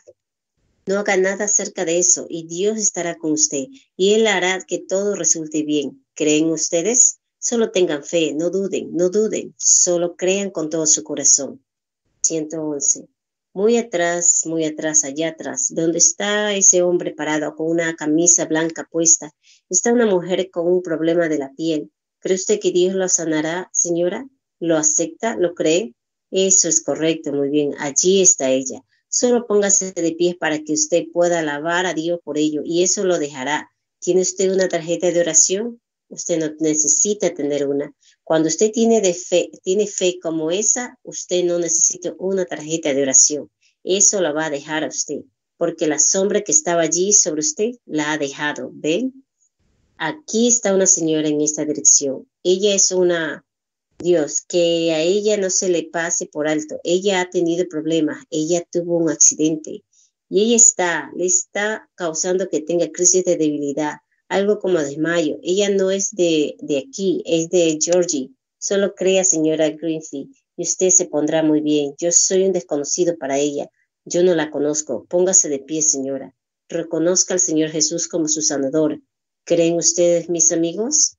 no haga nada acerca de eso y Dios estará con usted y Él hará que todo resulte bien. ¿Creen ustedes? Solo tengan fe, no duden, no duden, solo crean con todo su corazón. ciento once. Muy atrás, muy atrás, allá atrás, donde está ese hombre parado con una camisa blanca puesta, está una mujer con un problema de la piel. ¿Cree usted que Dios lo sanará, señora? ¿Lo acepta? ¿Lo cree? Eso es correcto, muy bien. Allí está ella. Solo póngase de pie para que usted pueda alabar a Dios por ello y eso lo dejará. ¿Tiene usted una tarjeta de oración? Usted no necesita tener una. Cuando usted tiene, de fe, tiene fe como esa, usted no necesita una tarjeta de oración. Eso la va a dejar a usted, porque la sombra que estaba allí sobre usted la ha dejado. ¿Ven? aquí está una señora en esta dirección. Ella es una, Dios, que a ella no se le pase por alto. Ella ha tenido problemas, ella tuvo un accidente y ella está, le está causando que tenga crisis de debilidad, algo como desmayo. Ella no es de, de aquí, es de Georgie. Solo crea, señora Greenfield, y usted se pondrá muy bien. Yo soy un desconocido para ella. Yo no la conozco. Póngase de pie, señora. Reconozca al Señor Jesús como su sanador. ¿Creen ustedes, mis amigos?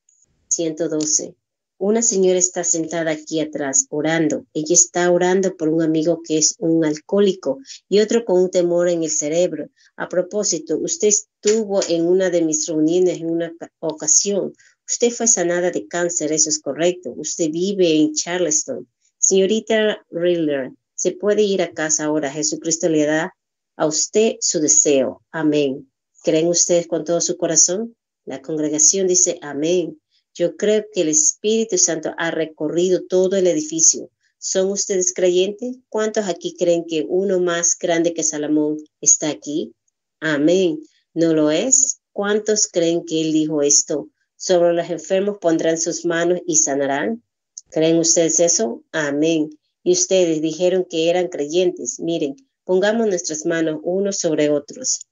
ciento doce. Una señora está sentada aquí atrás, orando. Ella está orando por un amigo que es un alcohólico y otro con un temor en el cerebro. A propósito, usted estuvo en una de mis reuniones en una ocasión. Usted fue sanada de cáncer, eso es correcto. Usted vive en Charleston. Señorita Riller, se puede ir a casa ahora. Jesucristo le da a usted su deseo. Amén. ¿Creen ustedes con todo su corazón? La congregación dice amén. Yo creo que el Espíritu Santo ha recorrido todo el edificio. ¿Son ustedes creyentes? ¿Cuántos aquí creen que uno más grande que Salomón está aquí? Amén. ¿No lo es? ¿Cuántos creen que él dijo esto? Sobre los enfermos pondrán sus manos y sanarán. ¿Creen ustedes eso? Amén. Y ustedes dijeron que eran creyentes. Miren, pongamos nuestras manos unos sobre otros.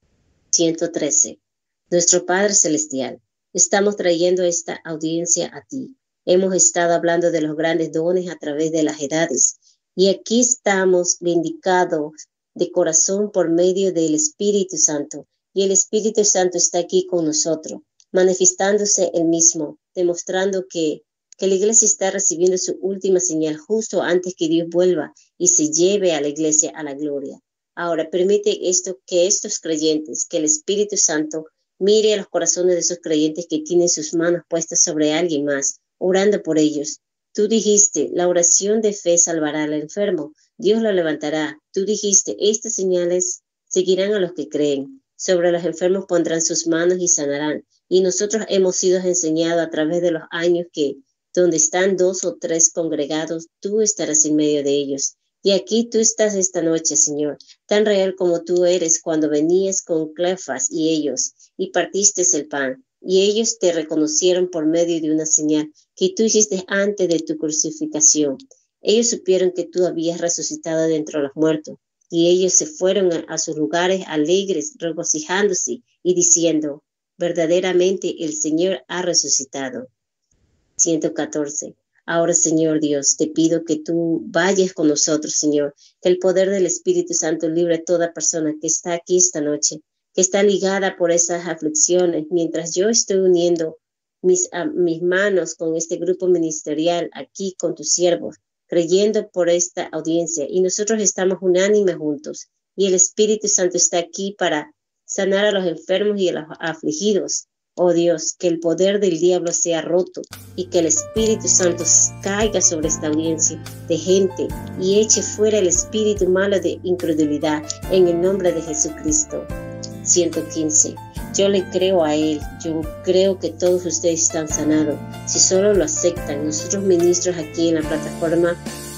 ciento trece. Nuestro Padre Celestial, estamos trayendo esta audiencia a ti. Hemos estado hablando de los grandes dones a través de las edades. Y aquí estamos vindicados de corazón por medio del Espíritu Santo. Y el Espíritu Santo está aquí con nosotros, manifestándose él mismo, demostrando que, que la iglesia está recibiendo su última señal justo antes que Dios vuelva y se lleve a la iglesia a la gloria. Ahora, permite esto que estos creyentes, que el Espíritu Santo mire a los corazones de esos creyentes que tienen sus manos puestas sobre alguien más, orando por ellos. Tú dijiste, la oración de fe salvará al enfermo. Dios lo levantará. Tú dijiste, estas señales seguirán a los que creen. Sobre los enfermos pondrán sus manos y sanarán. Y nosotros hemos sido enseñados a través de los años que, donde están dos o tres congregados, tú estarás en medio de ellos. Y aquí tú estás esta noche, Señor, tan real como tú eres cuando venías con Cleofas y ellos, y partiste el pan. Y ellos te reconocieron por medio de una señal que tú hiciste antes de tu crucificación. Ellos supieron que tú habías resucitado de entre los muertos. Y ellos se fueron a, a sus lugares alegres, regocijándose y diciendo, verdaderamente el Señor ha resucitado. ciento catorce. Ahora, Señor Dios, te pido que tú vayas con nosotros, Señor, que el poder del Espíritu Santo libre a toda persona que está aquí esta noche, que está ligada por esas aflicciones, mientras yo estoy uniendo mis, uh, mis manos con este grupo ministerial aquí con tus siervos, creyendo por esta audiencia, y nosotros estamos unánimes juntos, y el Espíritu Santo está aquí para sanar a los enfermos y a los afligidos. Oh Dios, que el poder del diablo sea roto y que el Espíritu Santo caiga sobre esta audiencia de gente y eche fuera el espíritu malo de incredulidad en el nombre de Jesucristo. ciento quince. Yo le creo a Él, yo creo que todos ustedes están sanados. Si solo lo aceptan, nosotros ministros aquí en la plataforma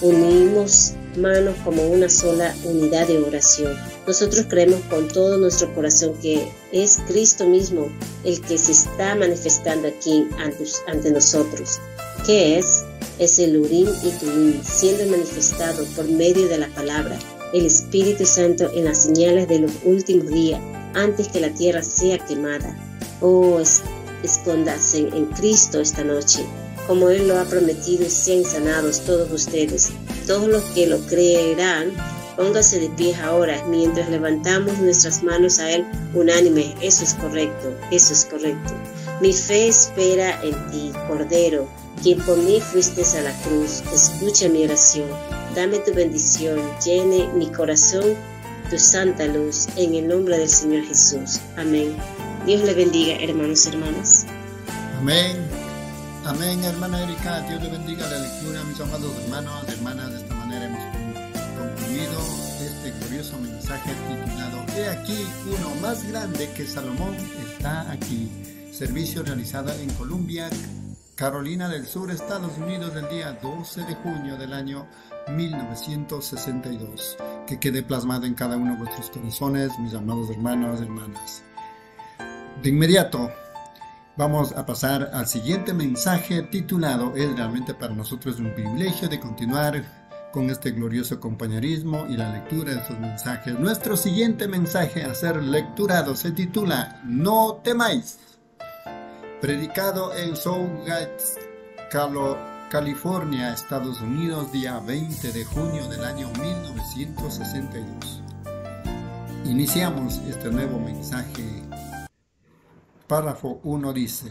unimos manos como una sola unidad de oración. Nosotros creemos con todo nuestro corazón que es Cristo mismo el que se está manifestando aquí ante, ante nosotros. ¿Qué es? Es el Urim y Tumim, siendo manifestado por medio de la palabra, el Espíritu Santo en las señales de los últimos días, antes que la tierra sea quemada. Oh, es, escóndase en Cristo esta noche, como Él lo ha prometido, y sean sanados todos ustedes. Todos los que lo creerán, póngase de pie ahora, mientras levantamos nuestras manos a Él unánime. Eso es correcto, eso es correcto. Mi fe espera en ti, Cordero, quien por mí fuiste a la cruz. Escucha mi oración, dame tu bendición, llene mi corazón tu santa luz, en el nombre del Señor Jesús. Amén. Dios le bendiga, hermanos y hermanas. Amén. Amén, hermana Erika. Dios le bendiga la lectura, mis amados hermanos, hermanas. De esta manera hemos concluido este glorioso mensaje titulado He aquí uno más grande que Salomón está aquí. Servicio realizado en Columbia, Carolina del Sur, Estados Unidos, el día doce de junio del año mil novecientos sesenta y dos. Que quede plasmado en cada uno de vuestros corazones, mis amados hermanos y hermanas. De inmediato, Vamos a pasar al siguiente mensaje titulado, es realmente para nosotros un privilegio de continuar con este glorioso compañerismo y la lectura de estos mensajes. Nuestro siguiente mensaje a ser lecturado se titula No temáis, predicado en Southgate, California, Estados Unidos, día veinte de junio del año mil novecientos sesenta y dos. Iniciamos este nuevo mensaje. Párrafo uno dice: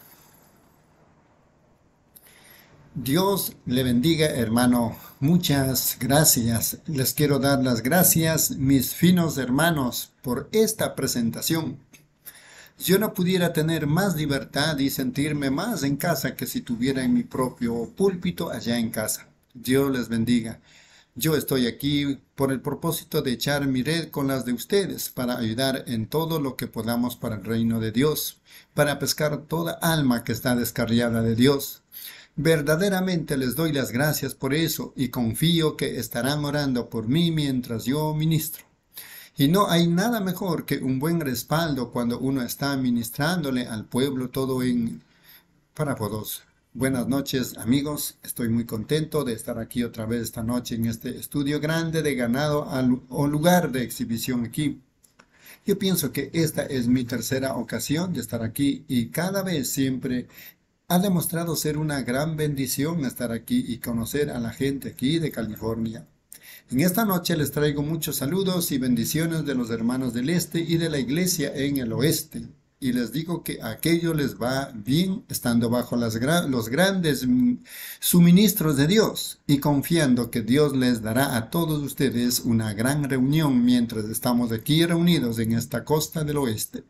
Dios le bendiga, hermano. Muchas gracias. Les quiero dar las gracias, mis finos hermanos, por esta presentación. Yo no pudiera tener más libertad y sentirme más en casa que si tuviera en mi propio púlpito allá en casa. Dios les bendiga. Yo estoy aquí por el propósito de echar mi red con las de ustedes para ayudar en todo lo que podamos para el reino de Dios, para pescar toda alma que está descarriada de Dios. Verdaderamente les doy las gracias por eso y confío que estarán orando por mí mientras yo ministro. Y no hay nada mejor que un buen respaldo cuando uno está ministrándole al pueblo todo en párrafo dos. Buenas noches, amigos. Estoy muy contento de estar aquí otra vez esta noche en este estudio grande de ganado o lugar de exhibición aquí. Yo pienso que esta es mi tercera ocasión de estar aquí y cada vez siempre ha demostrado ser una gran bendición estar aquí y conocer a la gente aquí de California. En esta noche les traigo muchos saludos y bendiciones de los hermanos del este y de la iglesia en el oeste. Y les digo que a aquello les va bien estando bajo las gra los grandes suministros de Dios y confiando que Dios les dará a todos ustedes una gran reunión mientras estamos aquí reunidos en esta costa del oeste.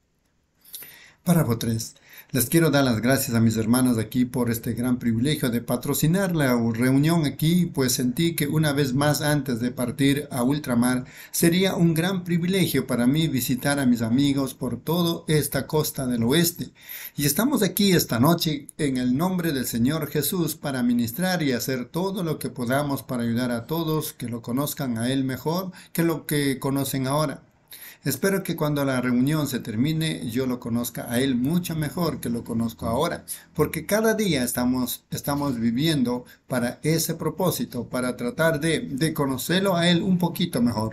Párrafo tres. Les quiero dar las gracias a mis hermanos de aquí por este gran privilegio de patrocinar la reunión aquí, pues sentí que una vez más antes de partir a ultramar sería un gran privilegio para mí visitar a mis amigos por toda esta costa del oeste. Y estamos aquí esta noche en el nombre del Señor Jesús para ministrar y hacer todo lo que podamos para ayudar a todos que lo conozcan a Él mejor que lo que conocen ahora. Espero que cuando la reunión se termine yo lo conozca a Él mucho mejor que lo conozco ahora, porque cada día estamos, estamos viviendo para ese propósito, para tratar de, de conocerlo a Él un poquito mejor.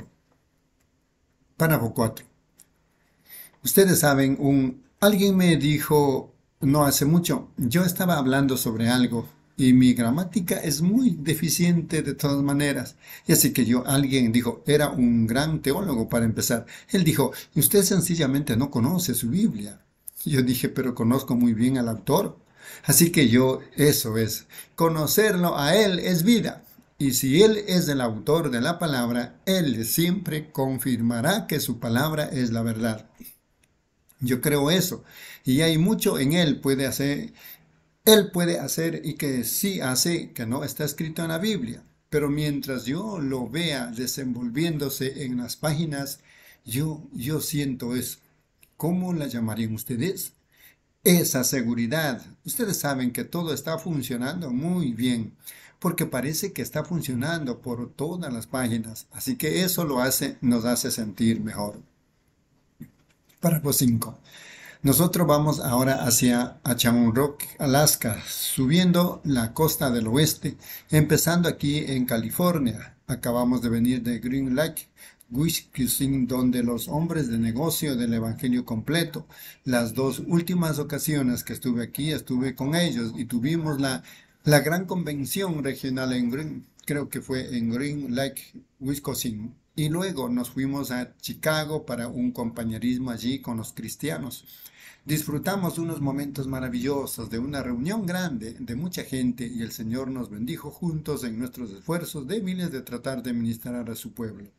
Párrafo cuatro. Ustedes saben, un, alguien me dijo no hace mucho, yo estaba hablando sobre algo, y mi gramática es muy deficiente de todas maneras. Y así que yo, alguien dijo, era un gran teólogo para empezar. Él dijo, usted sencillamente no conoce su Biblia. Yo dije, pero conozco muy bien al autor. Así que yo, eso es, conocerlo a él es vida. Y si él es el autor de la palabra, él siempre confirmará que su palabra es la verdad. Yo creo eso. Y hay mucho en él puede hacer... Él puede hacer y que sí hace, que no está escrito en la Biblia. Pero mientras yo lo vea desenvolviéndose en las páginas, yo, yo siento eso. ¿Cómo la llamarían ustedes? Esa seguridad. Ustedes saben que todo está funcionando muy bien, porque parece que está funcionando por todas las páginas. Así que eso lo hace, nos hace sentir mejor. Párrafo cinco. Nosotros vamos ahora hacia Channel Rock, Alaska, subiendo la costa del oeste, empezando aquí en California. Acabamos de venir de Green Lake, Wisconsin, donde los hombres de negocio del Evangelio completo. Las dos últimas ocasiones que estuve aquí, estuve con ellos y tuvimos la, la gran convención regional en Green, creo que fue en Green Lake, Wisconsin. Y luego nos fuimos a Chicago para un compañerismo allí con los cristianos. Disfrutamos unos momentos maravillosos de una reunión grande de mucha gente y el Señor nos bendijo juntos en nuestros esfuerzos débiles de tratar de ministrar a su pueblo.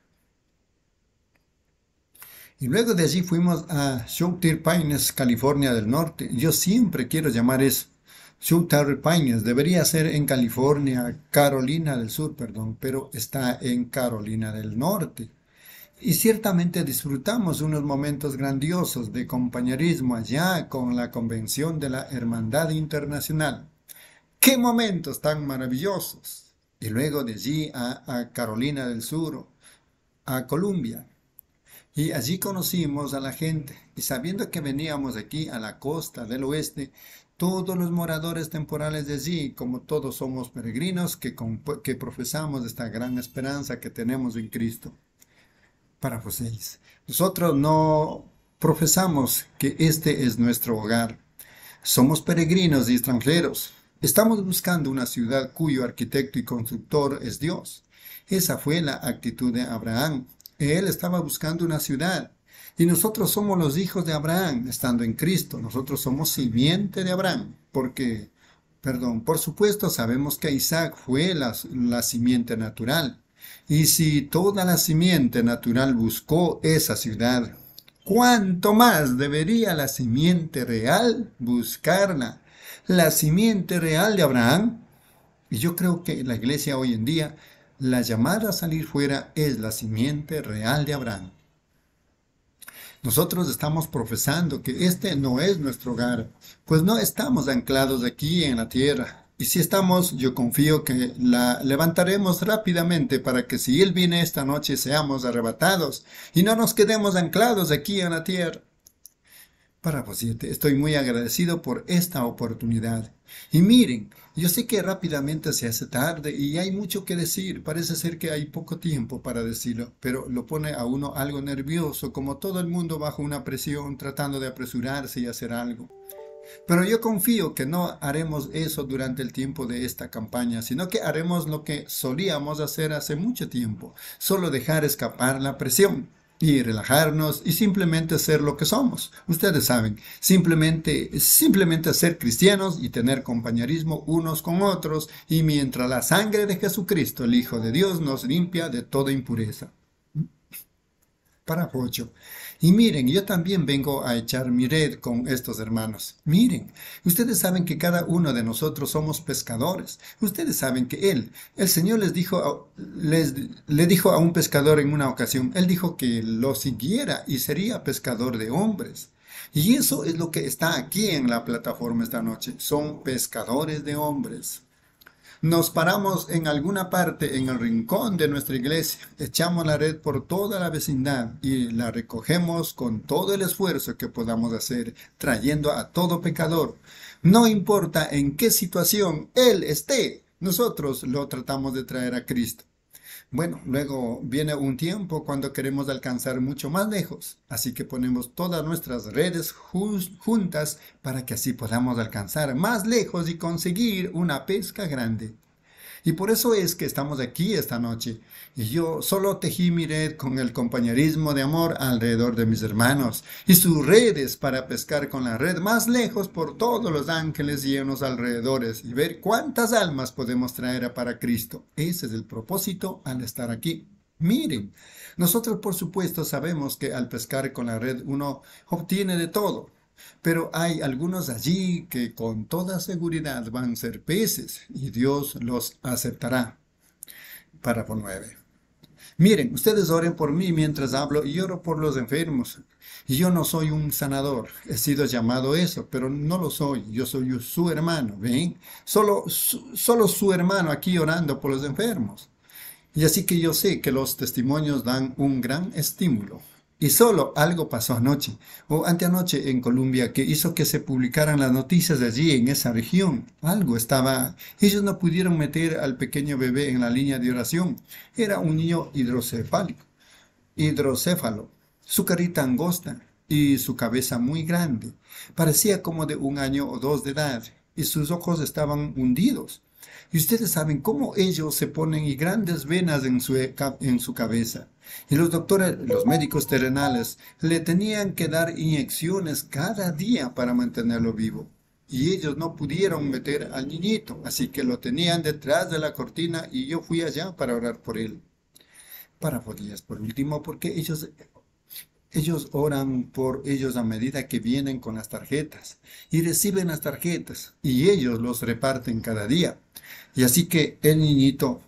Y luego de allí fuimos a Shooter Pines, California del Norte. Yo siempre quiero llamar eso Shooter Pines. Debería ser en California, Carolina del Sur, perdón, pero está en Carolina del Norte. Y ciertamente disfrutamos unos momentos grandiosos de compañerismo allá con la convención de la Hermandad Internacional. ¡Qué momentos tan maravillosos! Y luego de allí a, a Carolina del Sur, a Columbia. Y allí conocimos a la gente, y sabiendo que veníamos aquí a la costa del oeste, todos los moradores temporales de allí, como todos somos peregrinos, que, que profesamos esta gran esperanza que tenemos en Cristo. Para José, nosotros no profesamos que este es nuestro hogar. Somos peregrinos y extranjeros. Estamos buscando una ciudad cuyo arquitecto y constructor es Dios. Esa fue la actitud de Abraham. Él estaba buscando una ciudad. Y nosotros somos los hijos de Abraham, estando en Cristo. Nosotros somos simiente de Abraham. Porque, perdón, por supuesto sabemos que Isaac fue la, la simiente natural. Y si toda la simiente natural buscó esa ciudad, ¿cuánto más debería la simiente real buscarla? La simiente real de Abraham. Y yo creo que en la iglesia hoy en día, la llamada a salir fuera es la simiente real de Abraham. Nosotros estamos profesando que este no es nuestro hogar, pues no estamos anclados aquí en la tierra. Y si estamos, yo confío que la levantaremos rápidamente para que si Él viene esta noche seamos arrebatados y no nos quedemos anclados aquí en la tierra. Para siete, estoy muy agradecido por esta oportunidad. Y miren, yo sé que rápidamente se hace tarde y hay mucho que decir. Parece ser que hay poco tiempo para decirlo, pero lo pone a uno algo nervioso, como todo el mundo bajo una presión, tratando de apresurarse y hacer algo. Pero yo confío que no haremos eso durante el tiempo de esta campaña, sino que haremos lo que solíamos hacer hace mucho tiempo, solo dejar escapar la presión y relajarnos y simplemente ser lo que somos. Ustedes saben, simplemente, simplemente ser cristianos y tener compañerismo unos con otros, y mientras la sangre de Jesucristo, el Hijo de Dios, nos limpia de toda impureza. Para ocho. Y miren, yo también vengo a echar mi red con estos hermanos. Miren, ustedes saben que cada uno de nosotros somos pescadores. Ustedes saben que Él, el Señor les dijo, les, le dijo a un pescador en una ocasión, Él dijo que lo siguiera y sería pescador de hombres. Y eso es lo que está aquí en la plataforma esta noche. Son pescadores de hombres. Nos paramos en alguna parte, en el rincón de nuestra iglesia, echamos la red por toda la vecindad y la recogemos con todo el esfuerzo que podamos hacer, trayendo a todo pecador. No importa en qué situación él esté, nosotros lo tratamos de traer a Cristo. Bueno, luego viene un tiempo cuando queremos alcanzar mucho más lejos, así que ponemos todas nuestras redes juntas para que así podamos alcanzar más lejos y conseguir una pesca grande. Y por eso es que estamos aquí esta noche, y yo solo tejí mi red con el compañerismo de amor alrededor de mis hermanos, y sus redes para pescar con la red más lejos por todos los ángeles y en los alrededores, y ver cuántas almas podemos traer para Cristo. Ese es el propósito al estar aquí. Miren, nosotros por supuesto sabemos que al pescar con la red uno obtiene de todo. Pero hay algunos allí que con toda seguridad van a ser peces y Dios los aceptará. Párrafo nueve. Miren, ustedes oren por mí mientras hablo y oro por los enfermos. Y yo no soy un sanador, he sido llamado eso, pero no lo soy. Yo soy su hermano, ¿ven? Solo su, solo su hermano aquí orando por los enfermos. Y así que yo sé que los testimonios dan un gran estímulo. Y solo algo pasó anoche o anteanoche en Colombia que hizo que se publicaran las noticias de allí en esa región. Algo estaba... Ellos no pudieron meter al pequeño bebé en la línea de oración. Era un niño hidrocefálico, hidrocéfalo, su carita angosta y su cabeza muy grande. Parecía como de un año o dos de edad y sus ojos estaban hundidos. Y ustedes saben cómo ellos se ponen y grandes venas en su, en su cabeza. Y los doctores, los médicos terrenales, le tenían que dar inyecciones cada día para mantenerlo vivo. Y ellos no pudieron meter al niñito, así que lo tenían detrás de la cortina y yo fui allá para orar por él. Párrafo diez, por último, porque ellos... Ellos oran por ellos a medida que vienen con las tarjetas y reciben las tarjetas y ellos los reparten cada día. Y así que el niñito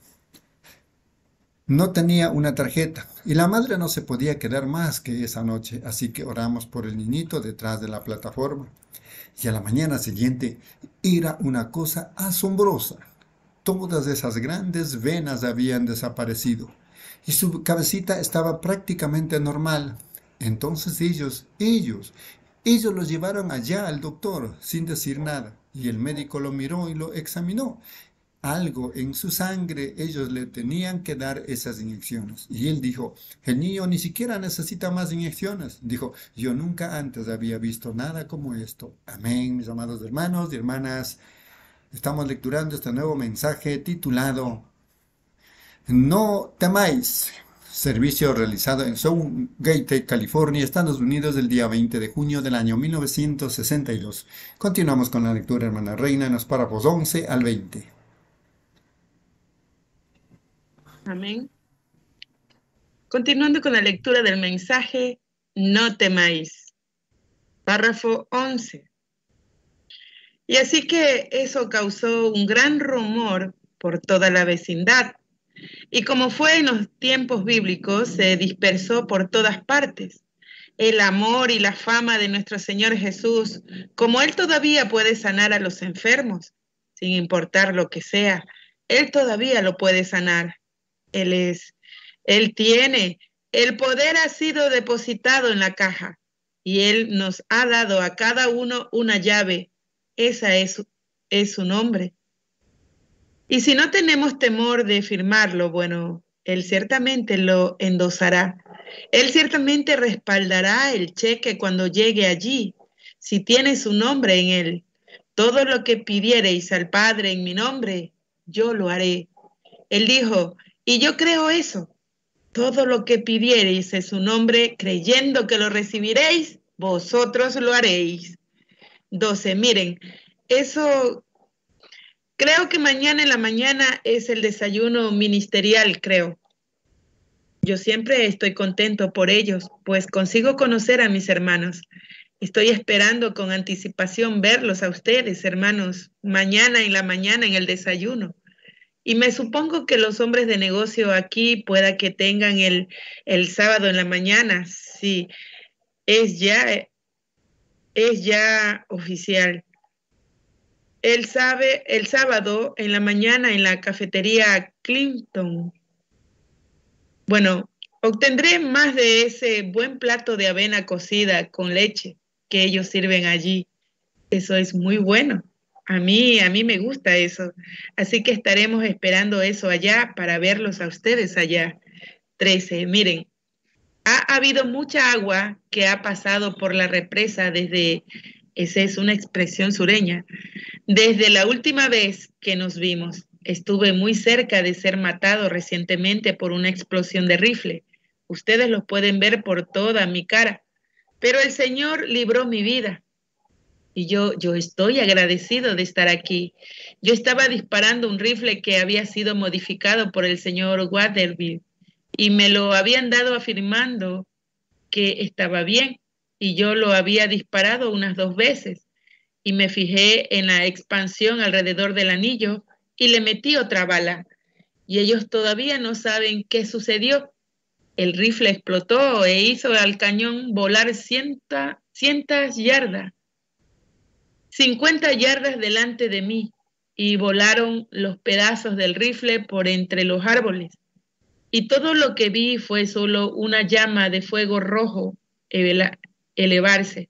no tenía una tarjeta y la madre no se podía quedar más que esa noche, así que oramos por el niñito detrás de la plataforma. Y a la mañana siguiente era una cosa asombrosa. Todas esas grandes venas habían desaparecido y su cabecita estaba prácticamente normal. Entonces ellos, ellos, ellos lo llevaron allá al doctor sin decir nada. Y el médico lo miró y lo examinó. Algo en su sangre, ellos le tenían que dar esas inyecciones. Y él dijo, el niño ni siquiera necesita más inyecciones. Dijo, yo nunca antes había visto nada como esto. Amén, mis amados hermanos y hermanas. Estamos lecturando este nuevo mensaje titulado No temáis. Servicio realizado en Southgate, California, Estados Unidos, el día veinte de junio del año mil novecientos sesenta y dos. Continuamos con la lectura, hermana Reina, en los párrafos once al veinte. Amén. Continuando con la lectura del mensaje, no temáis. Párrafo once. Y así que eso causó un gran rumor por toda la vecindad. Y como fue en los tiempos bíblicos, se dispersó por todas partes el amor y la fama de nuestro Señor Jesús, como Él todavía puede sanar a los enfermos, sin importar lo que sea, Él todavía lo puede sanar. Él es, Él tiene, el poder ha sido depositado en la caja y Él nos ha dado a cada uno una llave. Esa es, es su nombre. Y si no tenemos temor de firmarlo, bueno, Él ciertamente lo endosará. Él ciertamente respaldará el cheque cuando llegue allí, si tiene su nombre en él. Todo lo que pidiereis al Padre en mi nombre, yo lo haré. Él dijo, y yo creo eso. Todo lo que pidiereis en su nombre, creyendo que lo recibiréis, vosotros lo haréis. doce. Miren, eso... Creo que mañana en la mañana es el desayuno ministerial, creo. Yo siempre estoy contento por ellos, pues consigo conocer a mis hermanos. Estoy esperando con anticipación verlos a ustedes, hermanos, mañana en la mañana en el desayuno. Y me supongo que los hombres de negocio aquí pueda que tengan el, el sábado en la mañana. Sí, es ya, es ya oficial. Él sabe, el sábado en la mañana en la cafetería Clinton. Bueno, obtendré más de ese buen plato de avena cocida con leche que ellos sirven allí. Eso es muy bueno. A mí, a mí me gusta eso. Así que estaremos esperando eso allá para verlos a ustedes allá. trece. Miren, ha habido mucha agua que ha pasado por la represa desde, esa es una expresión sureña, desde la última vez que nos vimos. Estuve muy cerca de ser matado recientemente por una explosión de rifle. Ustedes lo pueden ver por toda mi cara. Pero el Señor libró mi vida. Y yo, yo estoy agradecido de estar aquí. Yo estaba disparando un rifle que había sido modificado por el señor Waterville y me lo habían dado afirmando que estaba bien. Y yo lo había disparado unas dos veces. Y me fijé en la expansión alrededor del anillo y le metí otra bala. Y ellos todavía no saben qué sucedió. El rifle explotó e hizo al cañón volar cientas, cientas yardas, cincuenta yardas delante de mí, y volaron los pedazos del rifle por entre los árboles. Y todo lo que vi fue solo una llama de fuego rojo elevarse.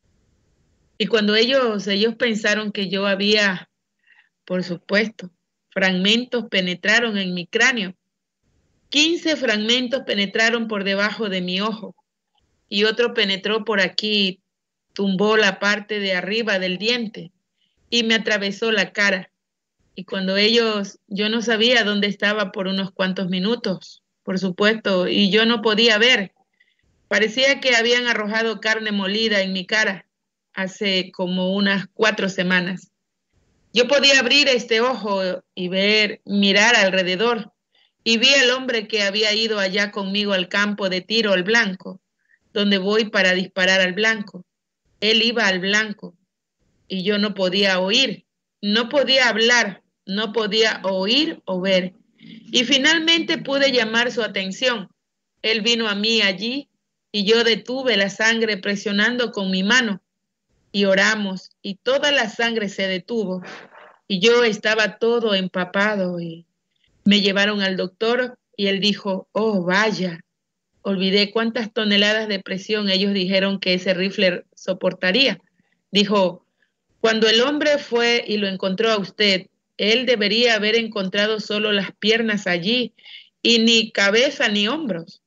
Y cuando ellos, ellos pensaron que yo había, por supuesto, fragmentos penetraron en mi cráneo. quince fragmentos penetraron por debajo de mi ojo y otro penetró por aquí, tumbó la parte de arriba del diente y me atravesó la cara. Y cuando ellos, yo no sabía dónde estaba por unos cuantos minutos, por supuesto, y yo no podía ver. Parecía que habían arrojado carne molida en mi cara hace como unas cuatro semanas. Yo podía abrir este ojo y ver, mirar alrededor, y vi al hombre que había ido allá conmigo al campo de tiro al blanco, donde voy para disparar al blanco. Él iba al blanco, y yo no podía oír, no podía hablar, no podía oír o ver. Y finalmente pude llamar su atención. Él vino a mí allí, y yo detuve la sangre presionando con mi mano. Y oramos, y toda la sangre se detuvo, y yo estaba todo empapado, y me llevaron al doctor, y él dijo, oh, vaya, olvidé cuántas toneladas de presión ellos dijeron que ese rifle soportaría. Dijo, cuando el hombre fue y lo encontró a usted, él debería haber encontrado solo las piernas allí y ni cabeza ni hombros.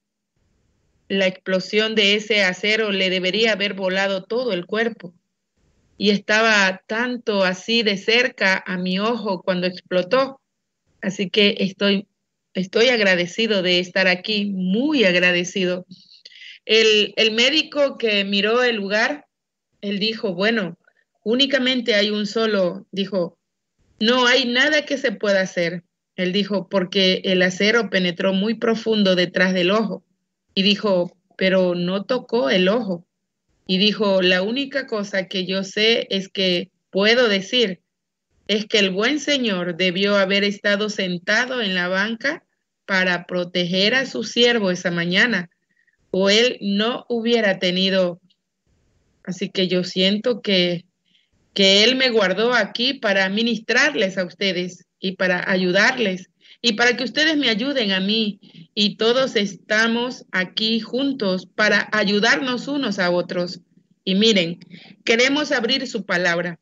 La explosión de ese acero le debería haber volado todo el cuerpo. Y estaba tanto así de cerca a mi ojo cuando explotó. Así que estoy, estoy agradecido de estar aquí, muy agradecido. El, el médico que miró el lugar, él dijo, bueno, únicamente hay un solo, dijo, no hay nada que se pueda hacer. Él dijo, porque el acero penetró muy profundo detrás del ojo. Y dijo, pero no tocó el ojo. Y dijo, la única cosa que yo sé es que puedo decir es que el buen Señor debió haber estado sentado en la banca para proteger a su siervo esa mañana, o él no hubiera tenido. Así que yo siento que, que él me guardó aquí para ministrarles a ustedes y para ayudarles y para que ustedes me ayuden a mí. Y todos estamos aquí juntos para ayudarnos unos a otros. Y miren, queremos abrir su palabra.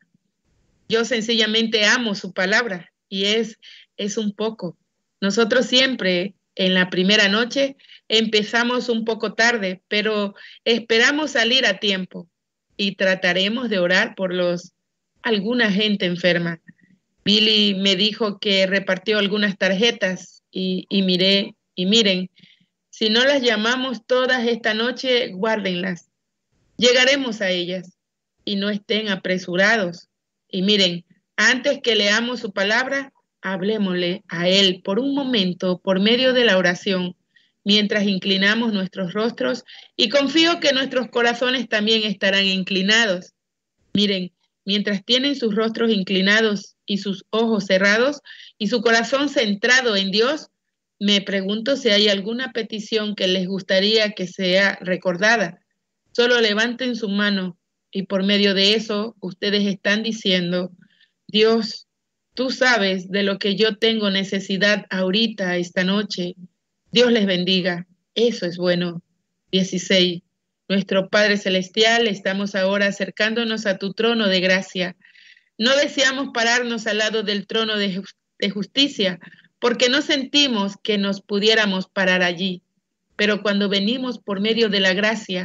Yo sencillamente amo su palabra y es, es un poco. Nosotros siempre en la primera noche empezamos un poco tarde, pero esperamos salir a tiempo y trataremos de orar por los alguna gente enferma. Billy me dijo que repartió algunas tarjetas y, y miré, y miren, si no las llamamos todas esta noche, guárdenlas. Llegaremos a ellas y no estén apresurados. Y miren, antes que leamos su palabra, hablémosle a Él por un momento por medio de la oración, mientras inclinamos nuestros rostros y confío que nuestros corazones también estarán inclinados. Miren, mientras tienen sus rostros inclinados y sus ojos cerrados y su corazón centrado en Dios, me pregunto si hay alguna petición que les gustaría que sea recordada. Solo levanten su mano y por medio de eso ustedes están diciendo, Dios, tú sabes de lo que yo tengo necesidad ahorita, esta noche. Dios les bendiga. Eso es bueno. dieciséis. Nuestro Padre Celestial, estamos ahora acercándonos a tu trono de gracia. No deseamos pararnos al lado del trono de, just- de justicia, porque no sentimos que nos pudiéramos parar allí. Pero cuando venimos por medio de la gracia,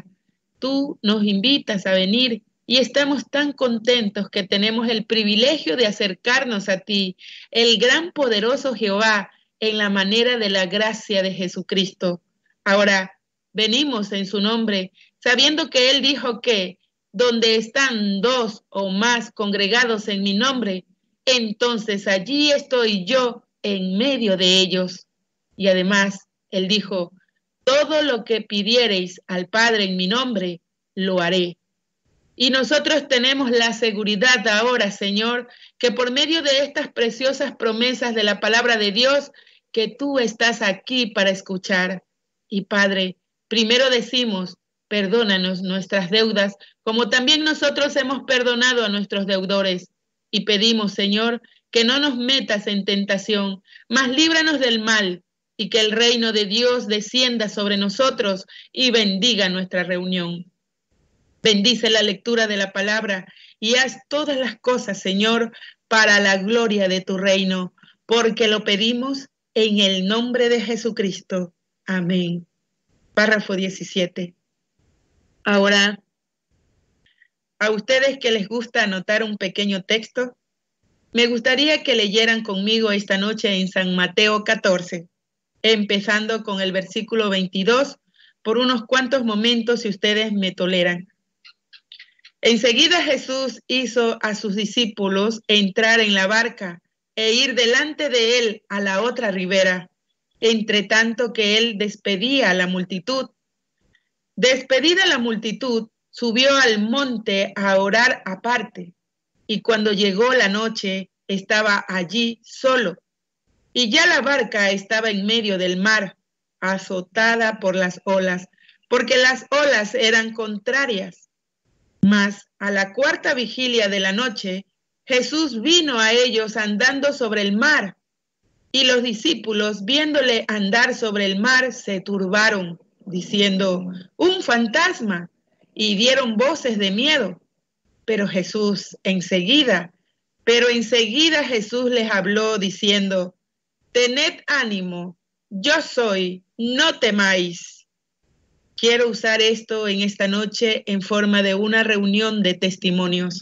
tú nos invitas a venir y estamos tan contentos que tenemos el privilegio de acercarnos a ti, el gran poderoso Jehová, en la manera de la gracia de Jesucristo. Ahora, venimos en su nombre, sabiendo que Él dijo que donde están dos o más congregados en mi nombre, entonces allí estoy yo en medio de ellos. Y además, Él dijo, todo lo que pidiereis al Padre en mi nombre, lo haré. Y nosotros tenemos la seguridad ahora, Señor, que por medio de estas preciosas promesas de la palabra de Dios, que tú estás aquí para escuchar. Y Padre, primero decimos, perdónanos nuestras deudas, como también nosotros hemos perdonado a nuestros deudores. Y pedimos, Señor, que no nos metas en tentación, mas líbranos del mal, y que el reino de Dios descienda sobre nosotros y bendiga nuestra reunión. Bendice la lectura de la palabra y haz todas las cosas, Señor, para la gloria de tu reino, porque lo pedimos en el nombre de Jesucristo. Amén. Párrafo diecisiete. Ahora, a ustedes que les gusta anotar un pequeño texto, me gustaría que leyeran conmigo esta noche en San Mateo catorce, empezando con el versículo veintidós, por unos cuantos momentos, si ustedes me toleran. Enseguida Jesús hizo a sus discípulos entrar en la barca e ir delante de él a la otra ribera, entre tanto que él despedía a la multitud. Despedida la multitud, subió al monte a orar aparte, y cuando llegó la noche, estaba allí solo. Y ya la barca estaba en medio del mar, azotada por las olas, porque las olas eran contrarias. Mas a la cuarta vigilia de la noche, Jesús vino a ellos andando sobre el mar, y los discípulos, viéndole andar sobre el mar, se turbaron diciendo, un fantasma, y dieron voces de miedo. Pero Jesús enseguida, pero enseguida Jesús les habló diciendo, tened ánimo, yo soy, no temáis. Quiero usar esto en esta noche en forma de una reunión de testimonios.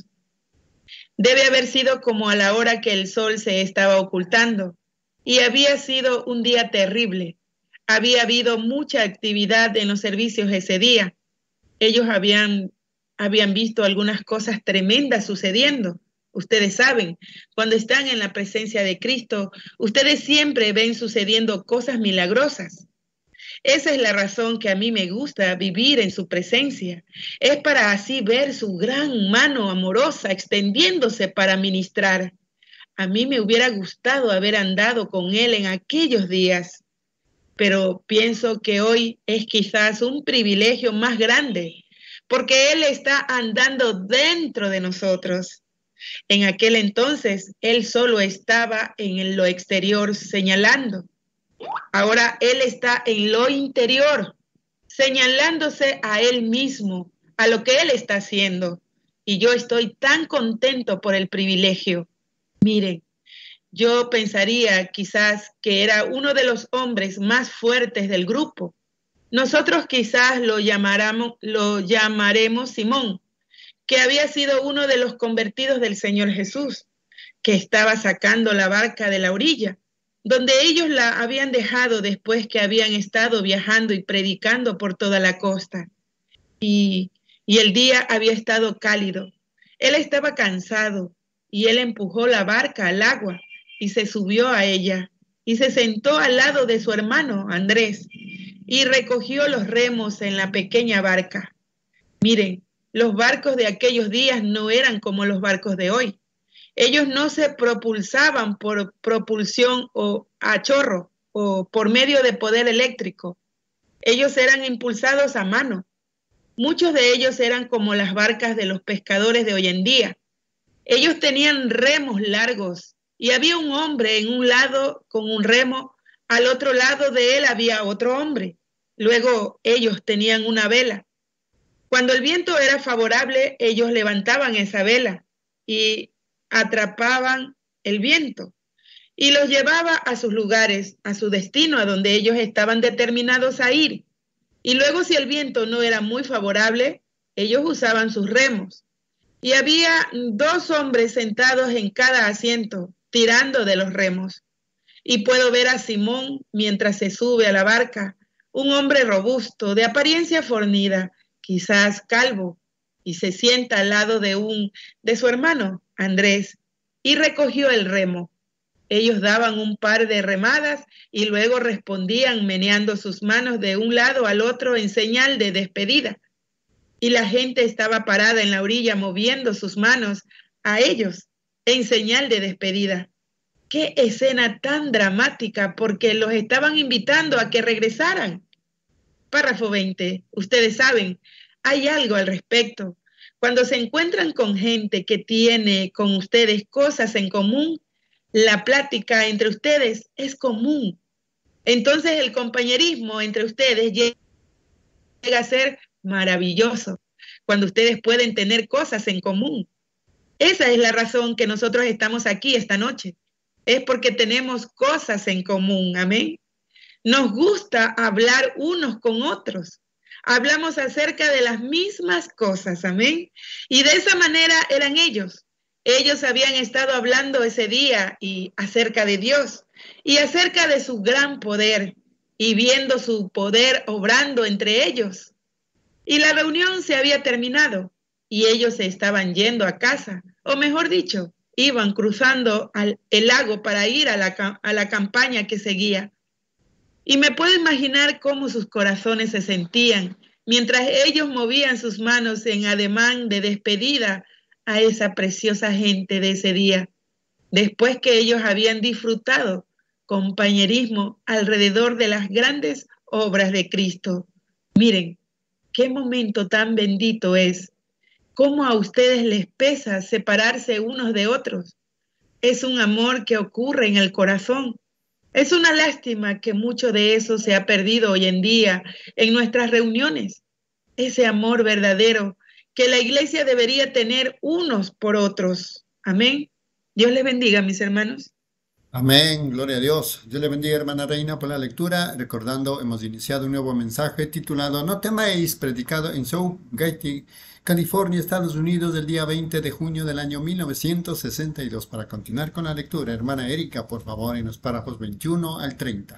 Debe haber sido como a la hora que el sol se estaba ocultando, y había sido un día terrible. Había habido mucha actividad en los servicios ese día. Ellos habían, habían visto algunas cosas tremendas sucediendo. Ustedes saben, cuando están en la presencia de Cristo, ustedes siempre ven sucediendo cosas milagrosas. Esa es la razón que a mí me gusta vivir en su presencia. Es para así ver su gran mano amorosa extendiéndose para ministrar. A mí me hubiera gustado haber andado con él en aquellos días, pero pienso que hoy es quizás un privilegio más grande, porque él está andando dentro de nosotros. En aquel entonces, él solo estaba en lo exterior señalando. Ahora él está en lo interior, señalándose a él mismo, a lo que él está haciendo. Y yo estoy tan contento por el privilegio. Miren, yo pensaría quizás que era uno de los hombres más fuertes del grupo. Nosotros quizás lo llamaremos, lo llamaremos Simón, que había sido uno de los convertidos del Señor Jesús, que estaba sacando la barca de la orilla, donde ellos la habían dejado después que habían estado viajando y predicando por toda la costa. Y, y el día había estado cálido. Él estaba cansado y él empujó la barca al agua y se subió a ella y se sentó al lado de su hermano Andrés y recogió los remos en la pequeña barca. Miren, los barcos de aquellos días no eran como los barcos de hoy. Ellos no se propulsaban por propulsión o a chorro o por medio de poder eléctrico. Ellos eran impulsados a mano. Muchos de ellos eran como las barcas de los pescadores de hoy en día. Ellos tenían remos largos y había un hombre en un lado con un remo, al otro lado de él había otro hombre. Luego ellos tenían una vela. Cuando el viento era favorable, ellos levantaban esa vela y atrapaban el viento y los llevaba a sus lugares, a su destino, a donde ellos estaban determinados a ir. Y luego, si el viento no era muy favorable, ellos usaban sus remos. Y había dos hombres sentados en cada asiento, tirando de los remos. Y puedo ver a Simón mientras se sube a la barca, un hombre robusto, de apariencia fornida, quizás calvo, y se sienta al lado de un de su hermano, Andrés, y recogió el remo. Ellos daban un par de remadas y luego respondían meneando sus manos de un lado al otro en señal de despedida. Y la gente estaba parada en la orilla moviendo sus manos a ellos en señal de despedida. ¡Qué escena tan dramática! Porque los estaban invitando a que regresaran. Párrafo veinte. Ustedes saben, hay algo al respecto. Cuando se encuentran con gente que tiene con ustedes cosas en común, la plática entre ustedes es común. Entonces el compañerismo entre ustedes llega a ser maravilloso, cuando ustedes pueden tener cosas en común. Esa es la razón que nosotros estamos aquí esta noche. Es porque tenemos cosas en común, amén. Nos gusta hablar unos con otros. Hablamos acerca de las mismas cosas, amén. Y de esa manera eran ellos. Ellos habían estado hablando ese día y acerca de Dios y acerca de su gran poder y viendo su poder obrando entre ellos. Y la reunión se había terminado y ellos se estaban yendo a casa, o mejor dicho, iban cruzando al, el lago para ir a la, a la campaña que seguía. Y me puedo imaginar cómo sus corazones se sentían mientras ellos movían sus manos en ademán de despedida a esa preciosa gente de ese día, después que ellos habían disfrutado compañerismo alrededor de las grandes obras de Cristo. Miren, qué momento tan bendito es. Cómo a ustedes les pesa separarse unos de otros. Es un amor que ocurre en el corazón. Es una lástima que mucho de eso se ha perdido hoy en día en nuestras reuniones. Ese amor verdadero que la iglesia debería tener unos por otros. Amén. Dios les bendiga, mis hermanos. Amén, gloria a Dios. Dios le bendiga, hermana Reina, por la lectura. Recordando, hemos iniciado un nuevo mensaje titulado No temáis, predicado en Southgate, California, Estados Unidos, el día veinte de junio del año mil novecientos sesenta y dos. Para continuar con la lectura, hermana Erika, por favor, en los párrafos veintiuno al treinta.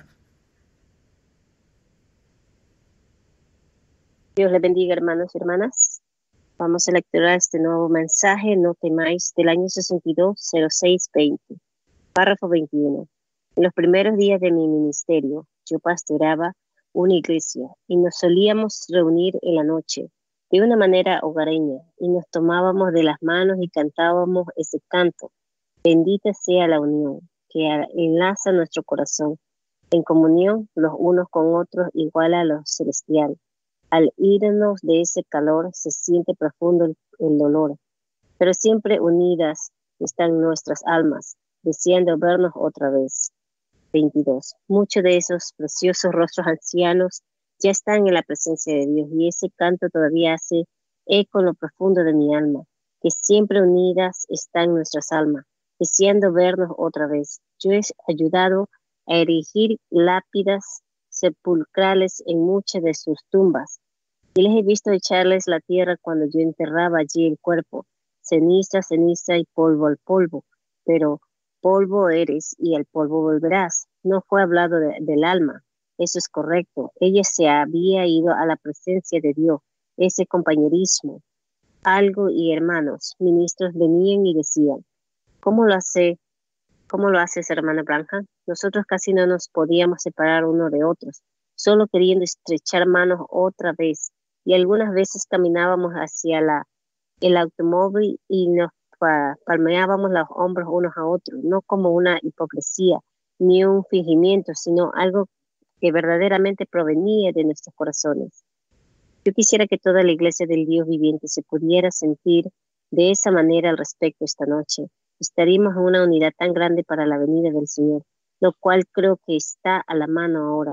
Dios le bendiga, hermanos y hermanas. Vamos a lecturar este nuevo mensaje, No temáis, del año sesenta y dos, cero seis veinte. Párrafo veintiuno. En los primeros días de mi ministerio, yo pastoreaba una iglesia y nos solíamos reunir en la noche de una manera hogareña y nos tomábamos de las manos y cantábamos ese canto. Bendita sea la unión que enlaza nuestro corazón en comunión los unos con otros igual a lo celestial. Al irnos de ese calor se siente profundo el, el dolor, pero siempre unidas están nuestras almas, deseando vernos otra vez. veintidós. Muchos de esos preciosos rostros ancianos ya están en la presencia de Dios y ese canto todavía hace eco en lo profundo de mi alma, que siempre unidas están nuestras almas, deseando vernos otra vez. Yo he ayudado a erigir lápidas sepulcrales en muchas de sus tumbas y les he visto echarles la tierra cuando yo enterraba allí el cuerpo, ceniza, ceniza y polvo al polvo, pero polvo eres y al polvo volverás. No fue hablado de, del alma. Eso es correcto. Ella se había ido a la presencia de Dios. Ese compañerismo. Algo y hermanos, ministros venían y decían, ¿cómo lo hace? ¿Cómo lo haces, hermana Blanca? Nosotros casi no nos podíamos separar uno de otros, solo queriendo estrechar manos otra vez. Y algunas veces caminábamos hacia la, el automóvil y nos palmeábamos los hombros unos a otros, no como una hipocresía ni un fingimiento, sino algo que verdaderamente provenía de nuestros corazones. Yo quisiera que toda la iglesia del Dios viviente se pudiera sentir de esa manera al respecto esta noche. Estaríamos en una unidad tan grande para la venida del Señor, lo cual creo que está a la mano ahora.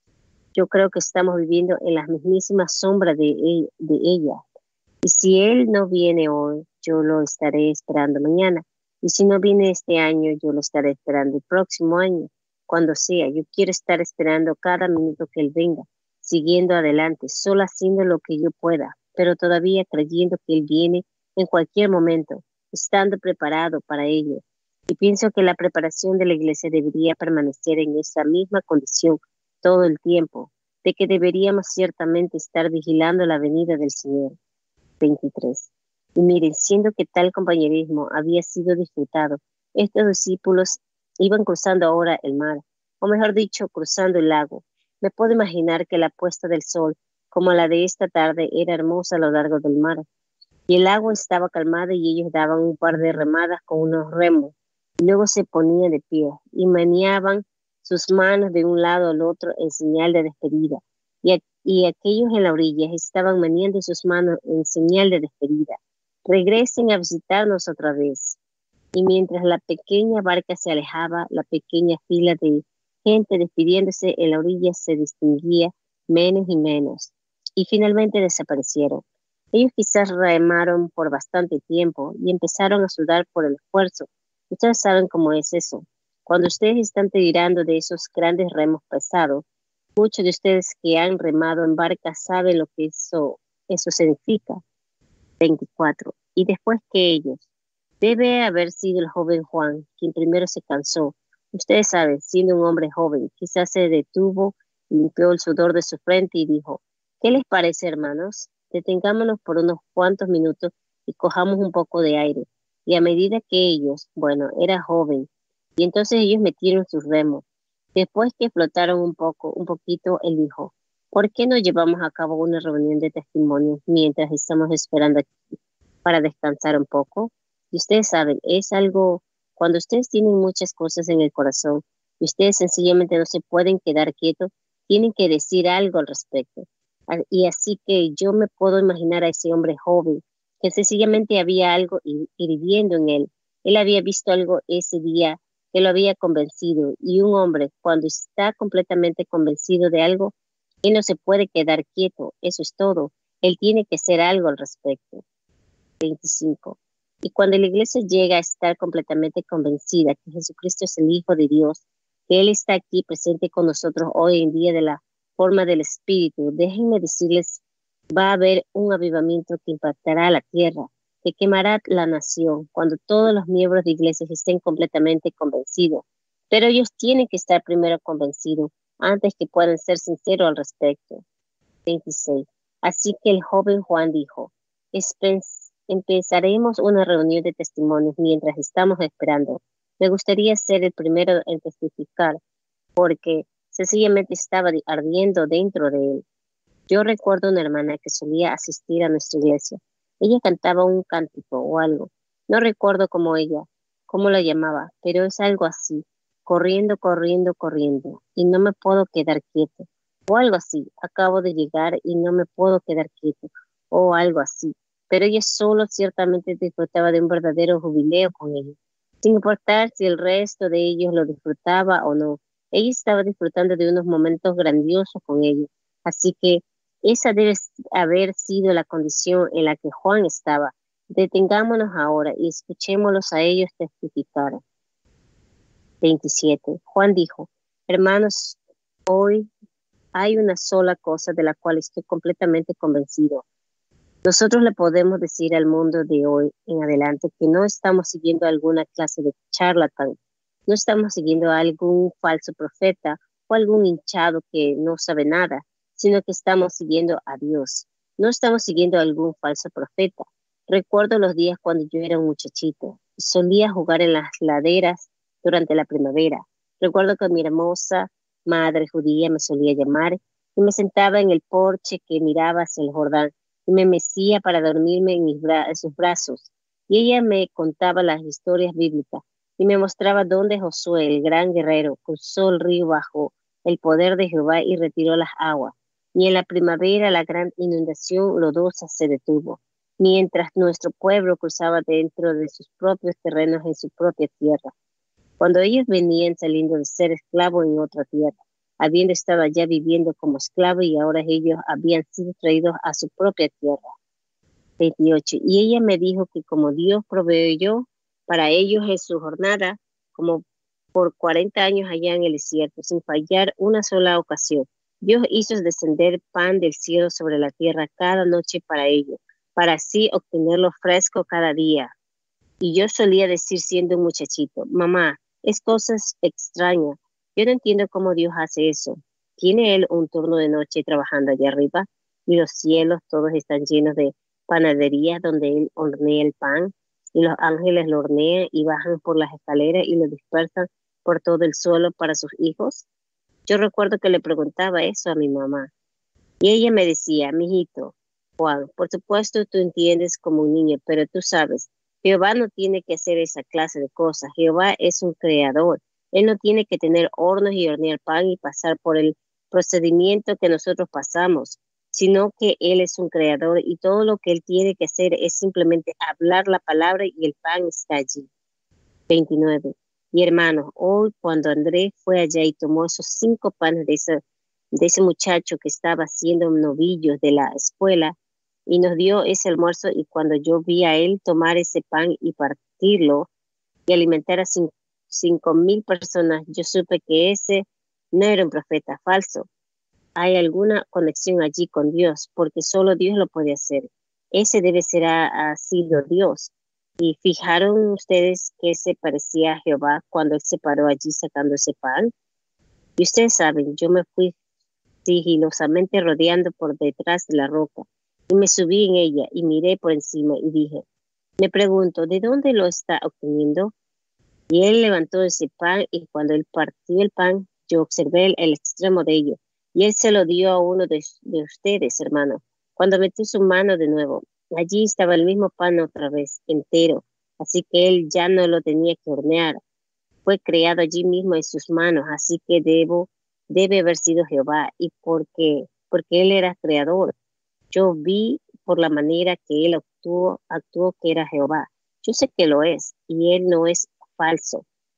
Yo creo que estamos viviendo en las mismísimas sombras de, de ella. Y si Él no viene hoy, yo lo estaré esperando mañana. Y si no viene este año, yo lo estaré esperando el próximo año, cuando sea. Yo quiero estar esperando cada minuto que Él venga, siguiendo adelante, solo haciendo lo que yo pueda, pero todavía creyendo que Él viene en cualquier momento, estando preparado para ello. Y pienso que la preparación de la iglesia debería permanecer en esa misma condición todo el tiempo, de que deberíamos ciertamente estar vigilando la venida del Señor. veintitrés. Y miren, siendo que tal compañerismo había sido disfrutado, estos discípulos iban cruzando ahora el mar, o mejor dicho, cruzando el lago. Me puedo imaginar que la puesta del sol, como la de esta tarde, era hermosa a lo largo del mar. Y el agua estaba calmada y ellos daban un par de remadas con unos remos. Luego se ponían de pie y meneaban sus manos de un lado al otro en señal de despedida. Y, a, y aquellos en la orilla estaban meneando sus manos en señal de despedida. Regresen a visitarnos otra vez. Y mientras la pequeña barca se alejaba, la pequeña fila de gente despidiéndose en la orilla se distinguía menos y menos. Y finalmente desaparecieron. Ellos quizás remaron por bastante tiempo y empezaron a sudar por el esfuerzo. Ustedes saben cómo es eso. Cuando ustedes están tirando de esos grandes remos pesados, muchos de ustedes que han remado en barca saben lo que eso, eso significa. veinticuatro. Y después que ellos, debe haber sido el joven Juan, quien primero se cansó. Ustedes saben, siendo un hombre joven, quizás se detuvo, limpió el sudor de su frente y dijo, ¿qué les parece, hermanos? Detengámonos por unos cuantos minutos y cojamos un poco de aire. Y a medida que ellos, bueno, era joven, y entonces ellos metieron sus remos. Después que flotaron un poco, un poquito, él dijo, ¿por qué no llevamos a cabo una reunión de testimonios mientras estamos esperando aquí para descansar un poco? Y ustedes saben, es algo, cuando ustedes tienen muchas cosas en el corazón y ustedes sencillamente no se pueden quedar quietos, tienen que decir algo al respecto. Y así que yo me puedo imaginar a ese hombre joven, que sencillamente había algo hirviendo en él. Él había visto algo ese día que lo había convencido. Y un hombre, cuando está completamente convencido de algo, él no se puede quedar quieto. Eso es todo. Él tiene que hacer algo al respecto. veinticinco. Y cuando la iglesia llega a estar completamente convencida que Jesucristo es el Hijo de Dios, que Él está aquí presente con nosotros hoy en día de la forma del Espíritu, déjenme decirles, va a haber un avivamiento que impactará a la tierra, que quemará la nación cuando todos los miembros de iglesias estén completamente convencidos. Pero ellos tienen que estar primero convencidos antes que puedan ser sinceros al respecto. veintiséis. Así que el joven Juan dijo, empezaremos una reunión de testimonios mientras estamos esperando. Me gustaría ser el primero en testificar, porque sencillamente estaba ardiendo dentro de él. Yo recuerdo una hermana que solía asistir a nuestra iglesia. Ella cantaba un cántico o algo. No recuerdo cómo ella, cómo la llamaba, pero es algo así, corriendo, corriendo, corriendo, y no me puedo quedar quieto. O algo así, acabo de llegar y no me puedo quedar quieto, o algo así. Pero ella solo ciertamente disfrutaba de un verdadero jubileo con ella, sin importar si el resto de ellos lo disfrutaba o no. Ella estaba disfrutando de unos momentos grandiosos con ellos. Así que esa debe haber sido la condición en la que Juan estaba. Detengámonos ahora y escuchémoslos a ellos testificar. veintisiete. Juan dijo, hermanos, hoy hay una sola cosa de la cual estoy completamente convencido. Nosotros le podemos decir al mundo de hoy en adelante que no estamos siguiendo alguna clase de charlatán, no estamos siguiendo a algún falso profeta o algún hinchado que no sabe nada, sino que estamos siguiendo a Dios. No estamos siguiendo a algún falso profeta. Recuerdo los días cuando yo era un muchachito. Solía jugar en las laderas durante la primavera. Recuerdo que mi hermosa madre judía me solía llamar y me sentaba en el porche que miraba hacia el Jordán y me mecía para dormirme en, mis bra- en sus brazos. Y ella me contaba las historias bíblicas y me mostraba dónde Josué, el gran guerrero, cruzó el río bajo el poder de Jehová y retiró las aguas. Y en la primavera la gran inundación lodosa se detuvo, mientras nuestro pueblo cruzaba dentro de sus propios terrenos en su propia tierra. Cuando ellos venían saliendo de ser esclavos en otra tierra, habiendo estado allá viviendo como esclavos y ahora ellos habían sido traídos a su propia tierra. veintiocho. Y ella me dijo que como Dios proveyó para ellos en su jornada, como por cuarenta años allá en el desierto, sin fallar una sola ocasión, Dios hizo descender pan del cielo sobre la tierra cada noche para ellos, para así obtenerlo fresco cada día. Y yo solía decir siendo un muchachito, mamá, es cosas extrañas. Yo no entiendo cómo Dios hace eso. ¿Tiene Él un turno de noche trabajando allá arriba? Y los cielos todos están llenos de panaderías donde Él hornea el pan. Y los ángeles lo hornean y bajan por las escaleras y lo dispersan por todo el suelo para sus hijos. Yo recuerdo que le preguntaba eso a mi mamá. Y ella me decía, mijito, Juan, por supuesto tú entiendes como un niño, pero tú sabes, Jehová no tiene que hacer esa clase de cosas. Jehová es un creador. Él no tiene que tener hornos y hornear pan y pasar por el procedimiento que nosotros pasamos, sino que Él es un creador y todo lo que Él tiene que hacer es simplemente hablar la palabra y el pan está allí. veintinueve. Y hermanos, hoy cuando Andrés fue allá y tomó esos cinco panes de ese, de ese muchacho que estaba haciendo novillos de la escuela y nos dio ese almuerzo, y cuando yo vi a él tomar ese pan y partirlo y alimentar a cinco, cinco mil personas, yo supe que ese no era un profeta falso. Hay alguna conexión allí con Dios, porque solo Dios lo puede hacer. Ese debe ser a, a sido Dios. ¿Y fijaron ustedes que se parecía a Jehová cuando él se paró allí sacando ese pan? Y ustedes saben, yo me fui sigilosamente rodeando por detrás de la roca y me subí en ella y miré por encima y dije, me pregunto, ¿de dónde lo está obteniendo? Y él levantó ese pan y cuando él partió el pan, yo observé el, el extremo de ello y él se lo dio a uno de, de ustedes, hermano. Cuando metió su mano de nuevo, allí estaba el mismo pan otra vez, entero, así que él ya no lo tenía que hornear. Fue creado allí mismo en sus manos, así que debo, debe haber sido Jehová, y porque, porque él era creador. Yo vi por la manera que él actuó, actuó que era Jehová. Yo sé que lo es, y él no es falso.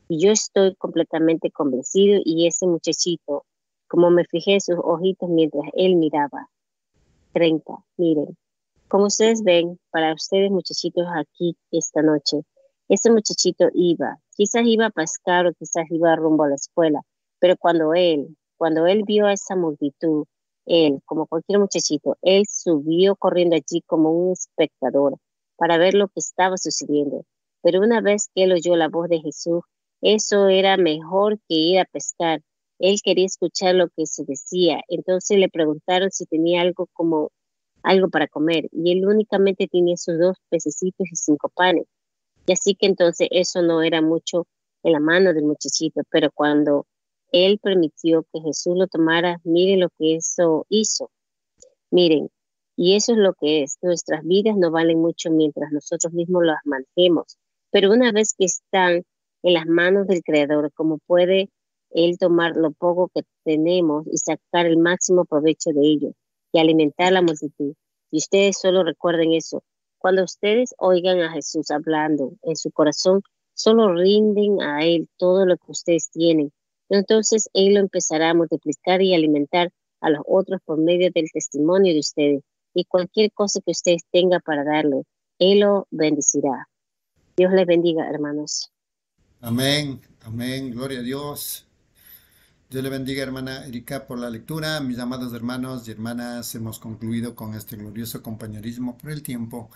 Y yo estoy completamente convencido, y ese muchachito, como me fijé en sus ojitos mientras él miraba. treinta. Miren, como ustedes ven, para ustedes muchachitos aquí esta noche, ese muchachito iba, quizás iba a pescar o quizás iba rumbo a la escuela, pero cuando él, cuando él vio a esa multitud, él, como cualquier muchachito, él subió corriendo allí como un espectador para ver lo que estaba sucediendo. Pero una vez que él oyó la voz de Jesús, eso era mejor que ir a pescar. Él quería escuchar lo que se decía. Entonces le preguntaron si tenía algo como algo para comer, y él únicamente tenía sus dos pececitos y cinco panes. Y así que entonces eso no era mucho en la mano del muchachito, pero cuando él permitió que Jesús lo tomara, miren lo que eso hizo. Miren, y eso es lo que es. Nuestras vidas no valen mucho mientras nosotros mismos las manejemos, pero una vez que están en las manos del Creador, como puede Él tomar lo poco que tenemos y sacar el máximo provecho de ello y alimentar la multitud. Y ustedes solo recuerden eso. Cuando ustedes oigan a Jesús hablando en su corazón, solo rinden a Él todo lo que ustedes tienen. Entonces Él lo empezará a multiplicar y alimentar a los otros por medio del testimonio de ustedes. Y cualquier cosa que ustedes tengan para darle, Él lo bendecirá. Dios les bendiga, hermanos. Amén, amén, gloria a Dios. Dios le bendiga, hermana Erika, por la lectura. Mis amados hermanos y hermanas, hemos concluido con este glorioso compañerismo por el tiempo.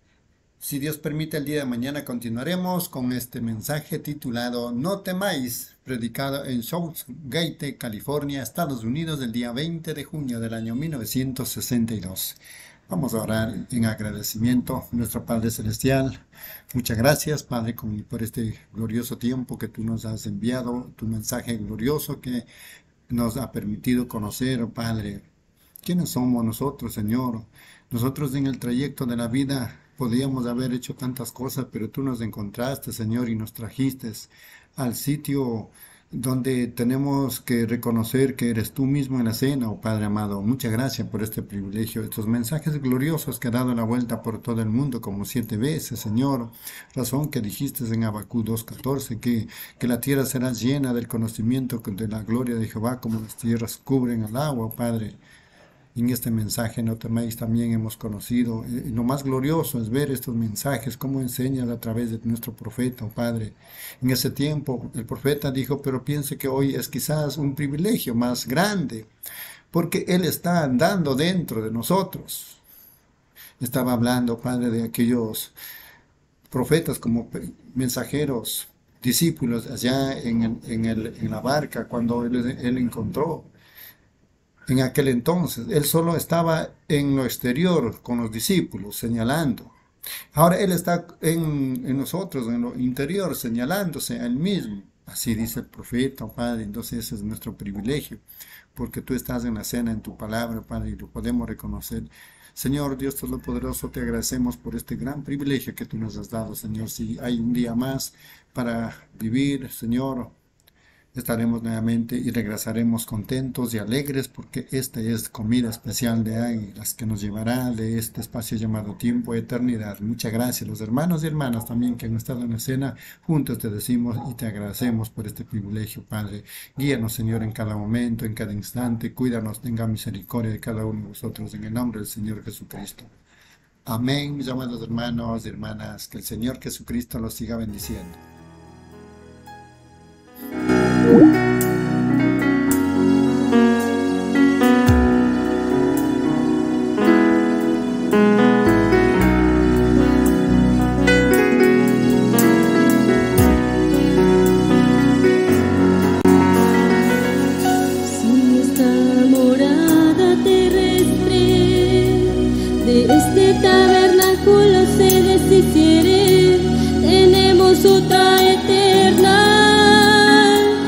Si Dios permite, el día de mañana continuaremos con este mensaje titulado No temáis, predicado en Southgate, California, Estados Unidos, el día veinte de junio del año mil novecientos sesenta y dos. Vamos a orar en agradecimiento. Nuestro Padre Celestial, muchas gracias, Padre, por este glorioso tiempo que tú nos has enviado, tu mensaje glorioso que nos ha permitido conocer, Padre, quiénes somos nosotros, Señor. Nosotros en el trayecto de la vida podíamos haber hecho tantas cosas, pero tú nos encontraste, Señor, y nos trajiste al sitio donde tenemos que reconocer que eres tú mismo en la cena, oh Padre amado. Muchas gracias por este privilegio, estos mensajes gloriosos que ha dado la vuelta por todo el mundo como siete veces, Señor. Razón que dijiste en Habacuc dos catorce, que, que la tierra será llena del conocimiento de la gloria de Jehová, como las tierras cubren al agua, oh Padre. En este mensaje No temáis también hemos conocido, y lo más glorioso es ver estos mensajes, cómo enseñas a través de nuestro profeta, oh Padre. En ese tiempo el profeta dijo, pero piense que hoy es quizás un privilegio más grande, porque Él está andando dentro de nosotros. Estaba hablando, Padre, de aquellos profetas como mensajeros, discípulos allá en, el, en, el, en la barca, cuando Él, él encontró. En aquel entonces, Él solo estaba en lo exterior con los discípulos, señalando. Ahora Él está en, en nosotros, en lo interior, señalándose a Él mismo. Así dice el profeta, oh Padre. Entonces ese es nuestro privilegio, porque tú estás en la cena, en tu palabra, Padre, y lo podemos reconocer. Señor Dios Todopoderoso, te agradecemos por este gran privilegio que tú nos has dado, Señor. Si hay un día más para vivir, Señor, estaremos nuevamente y regresaremos contentos y alegres, porque esta es comida especial de águilas que nos llevará de este espacio llamado tiempo, eternidad. Muchas gracias, los hermanos y hermanas también que han estado en la escena. Juntos te decimos y te agradecemos por este privilegio, Padre. Guíanos, Señor, en cada momento, en cada instante. Cuídanos, tenga misericordia de cada uno de vosotros, en el nombre del Señor Jesucristo. Amén, mis amados hermanos y hermanas. Que el Señor Jesucristo los siga bendiciendo. Tenemos otra eterna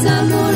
amor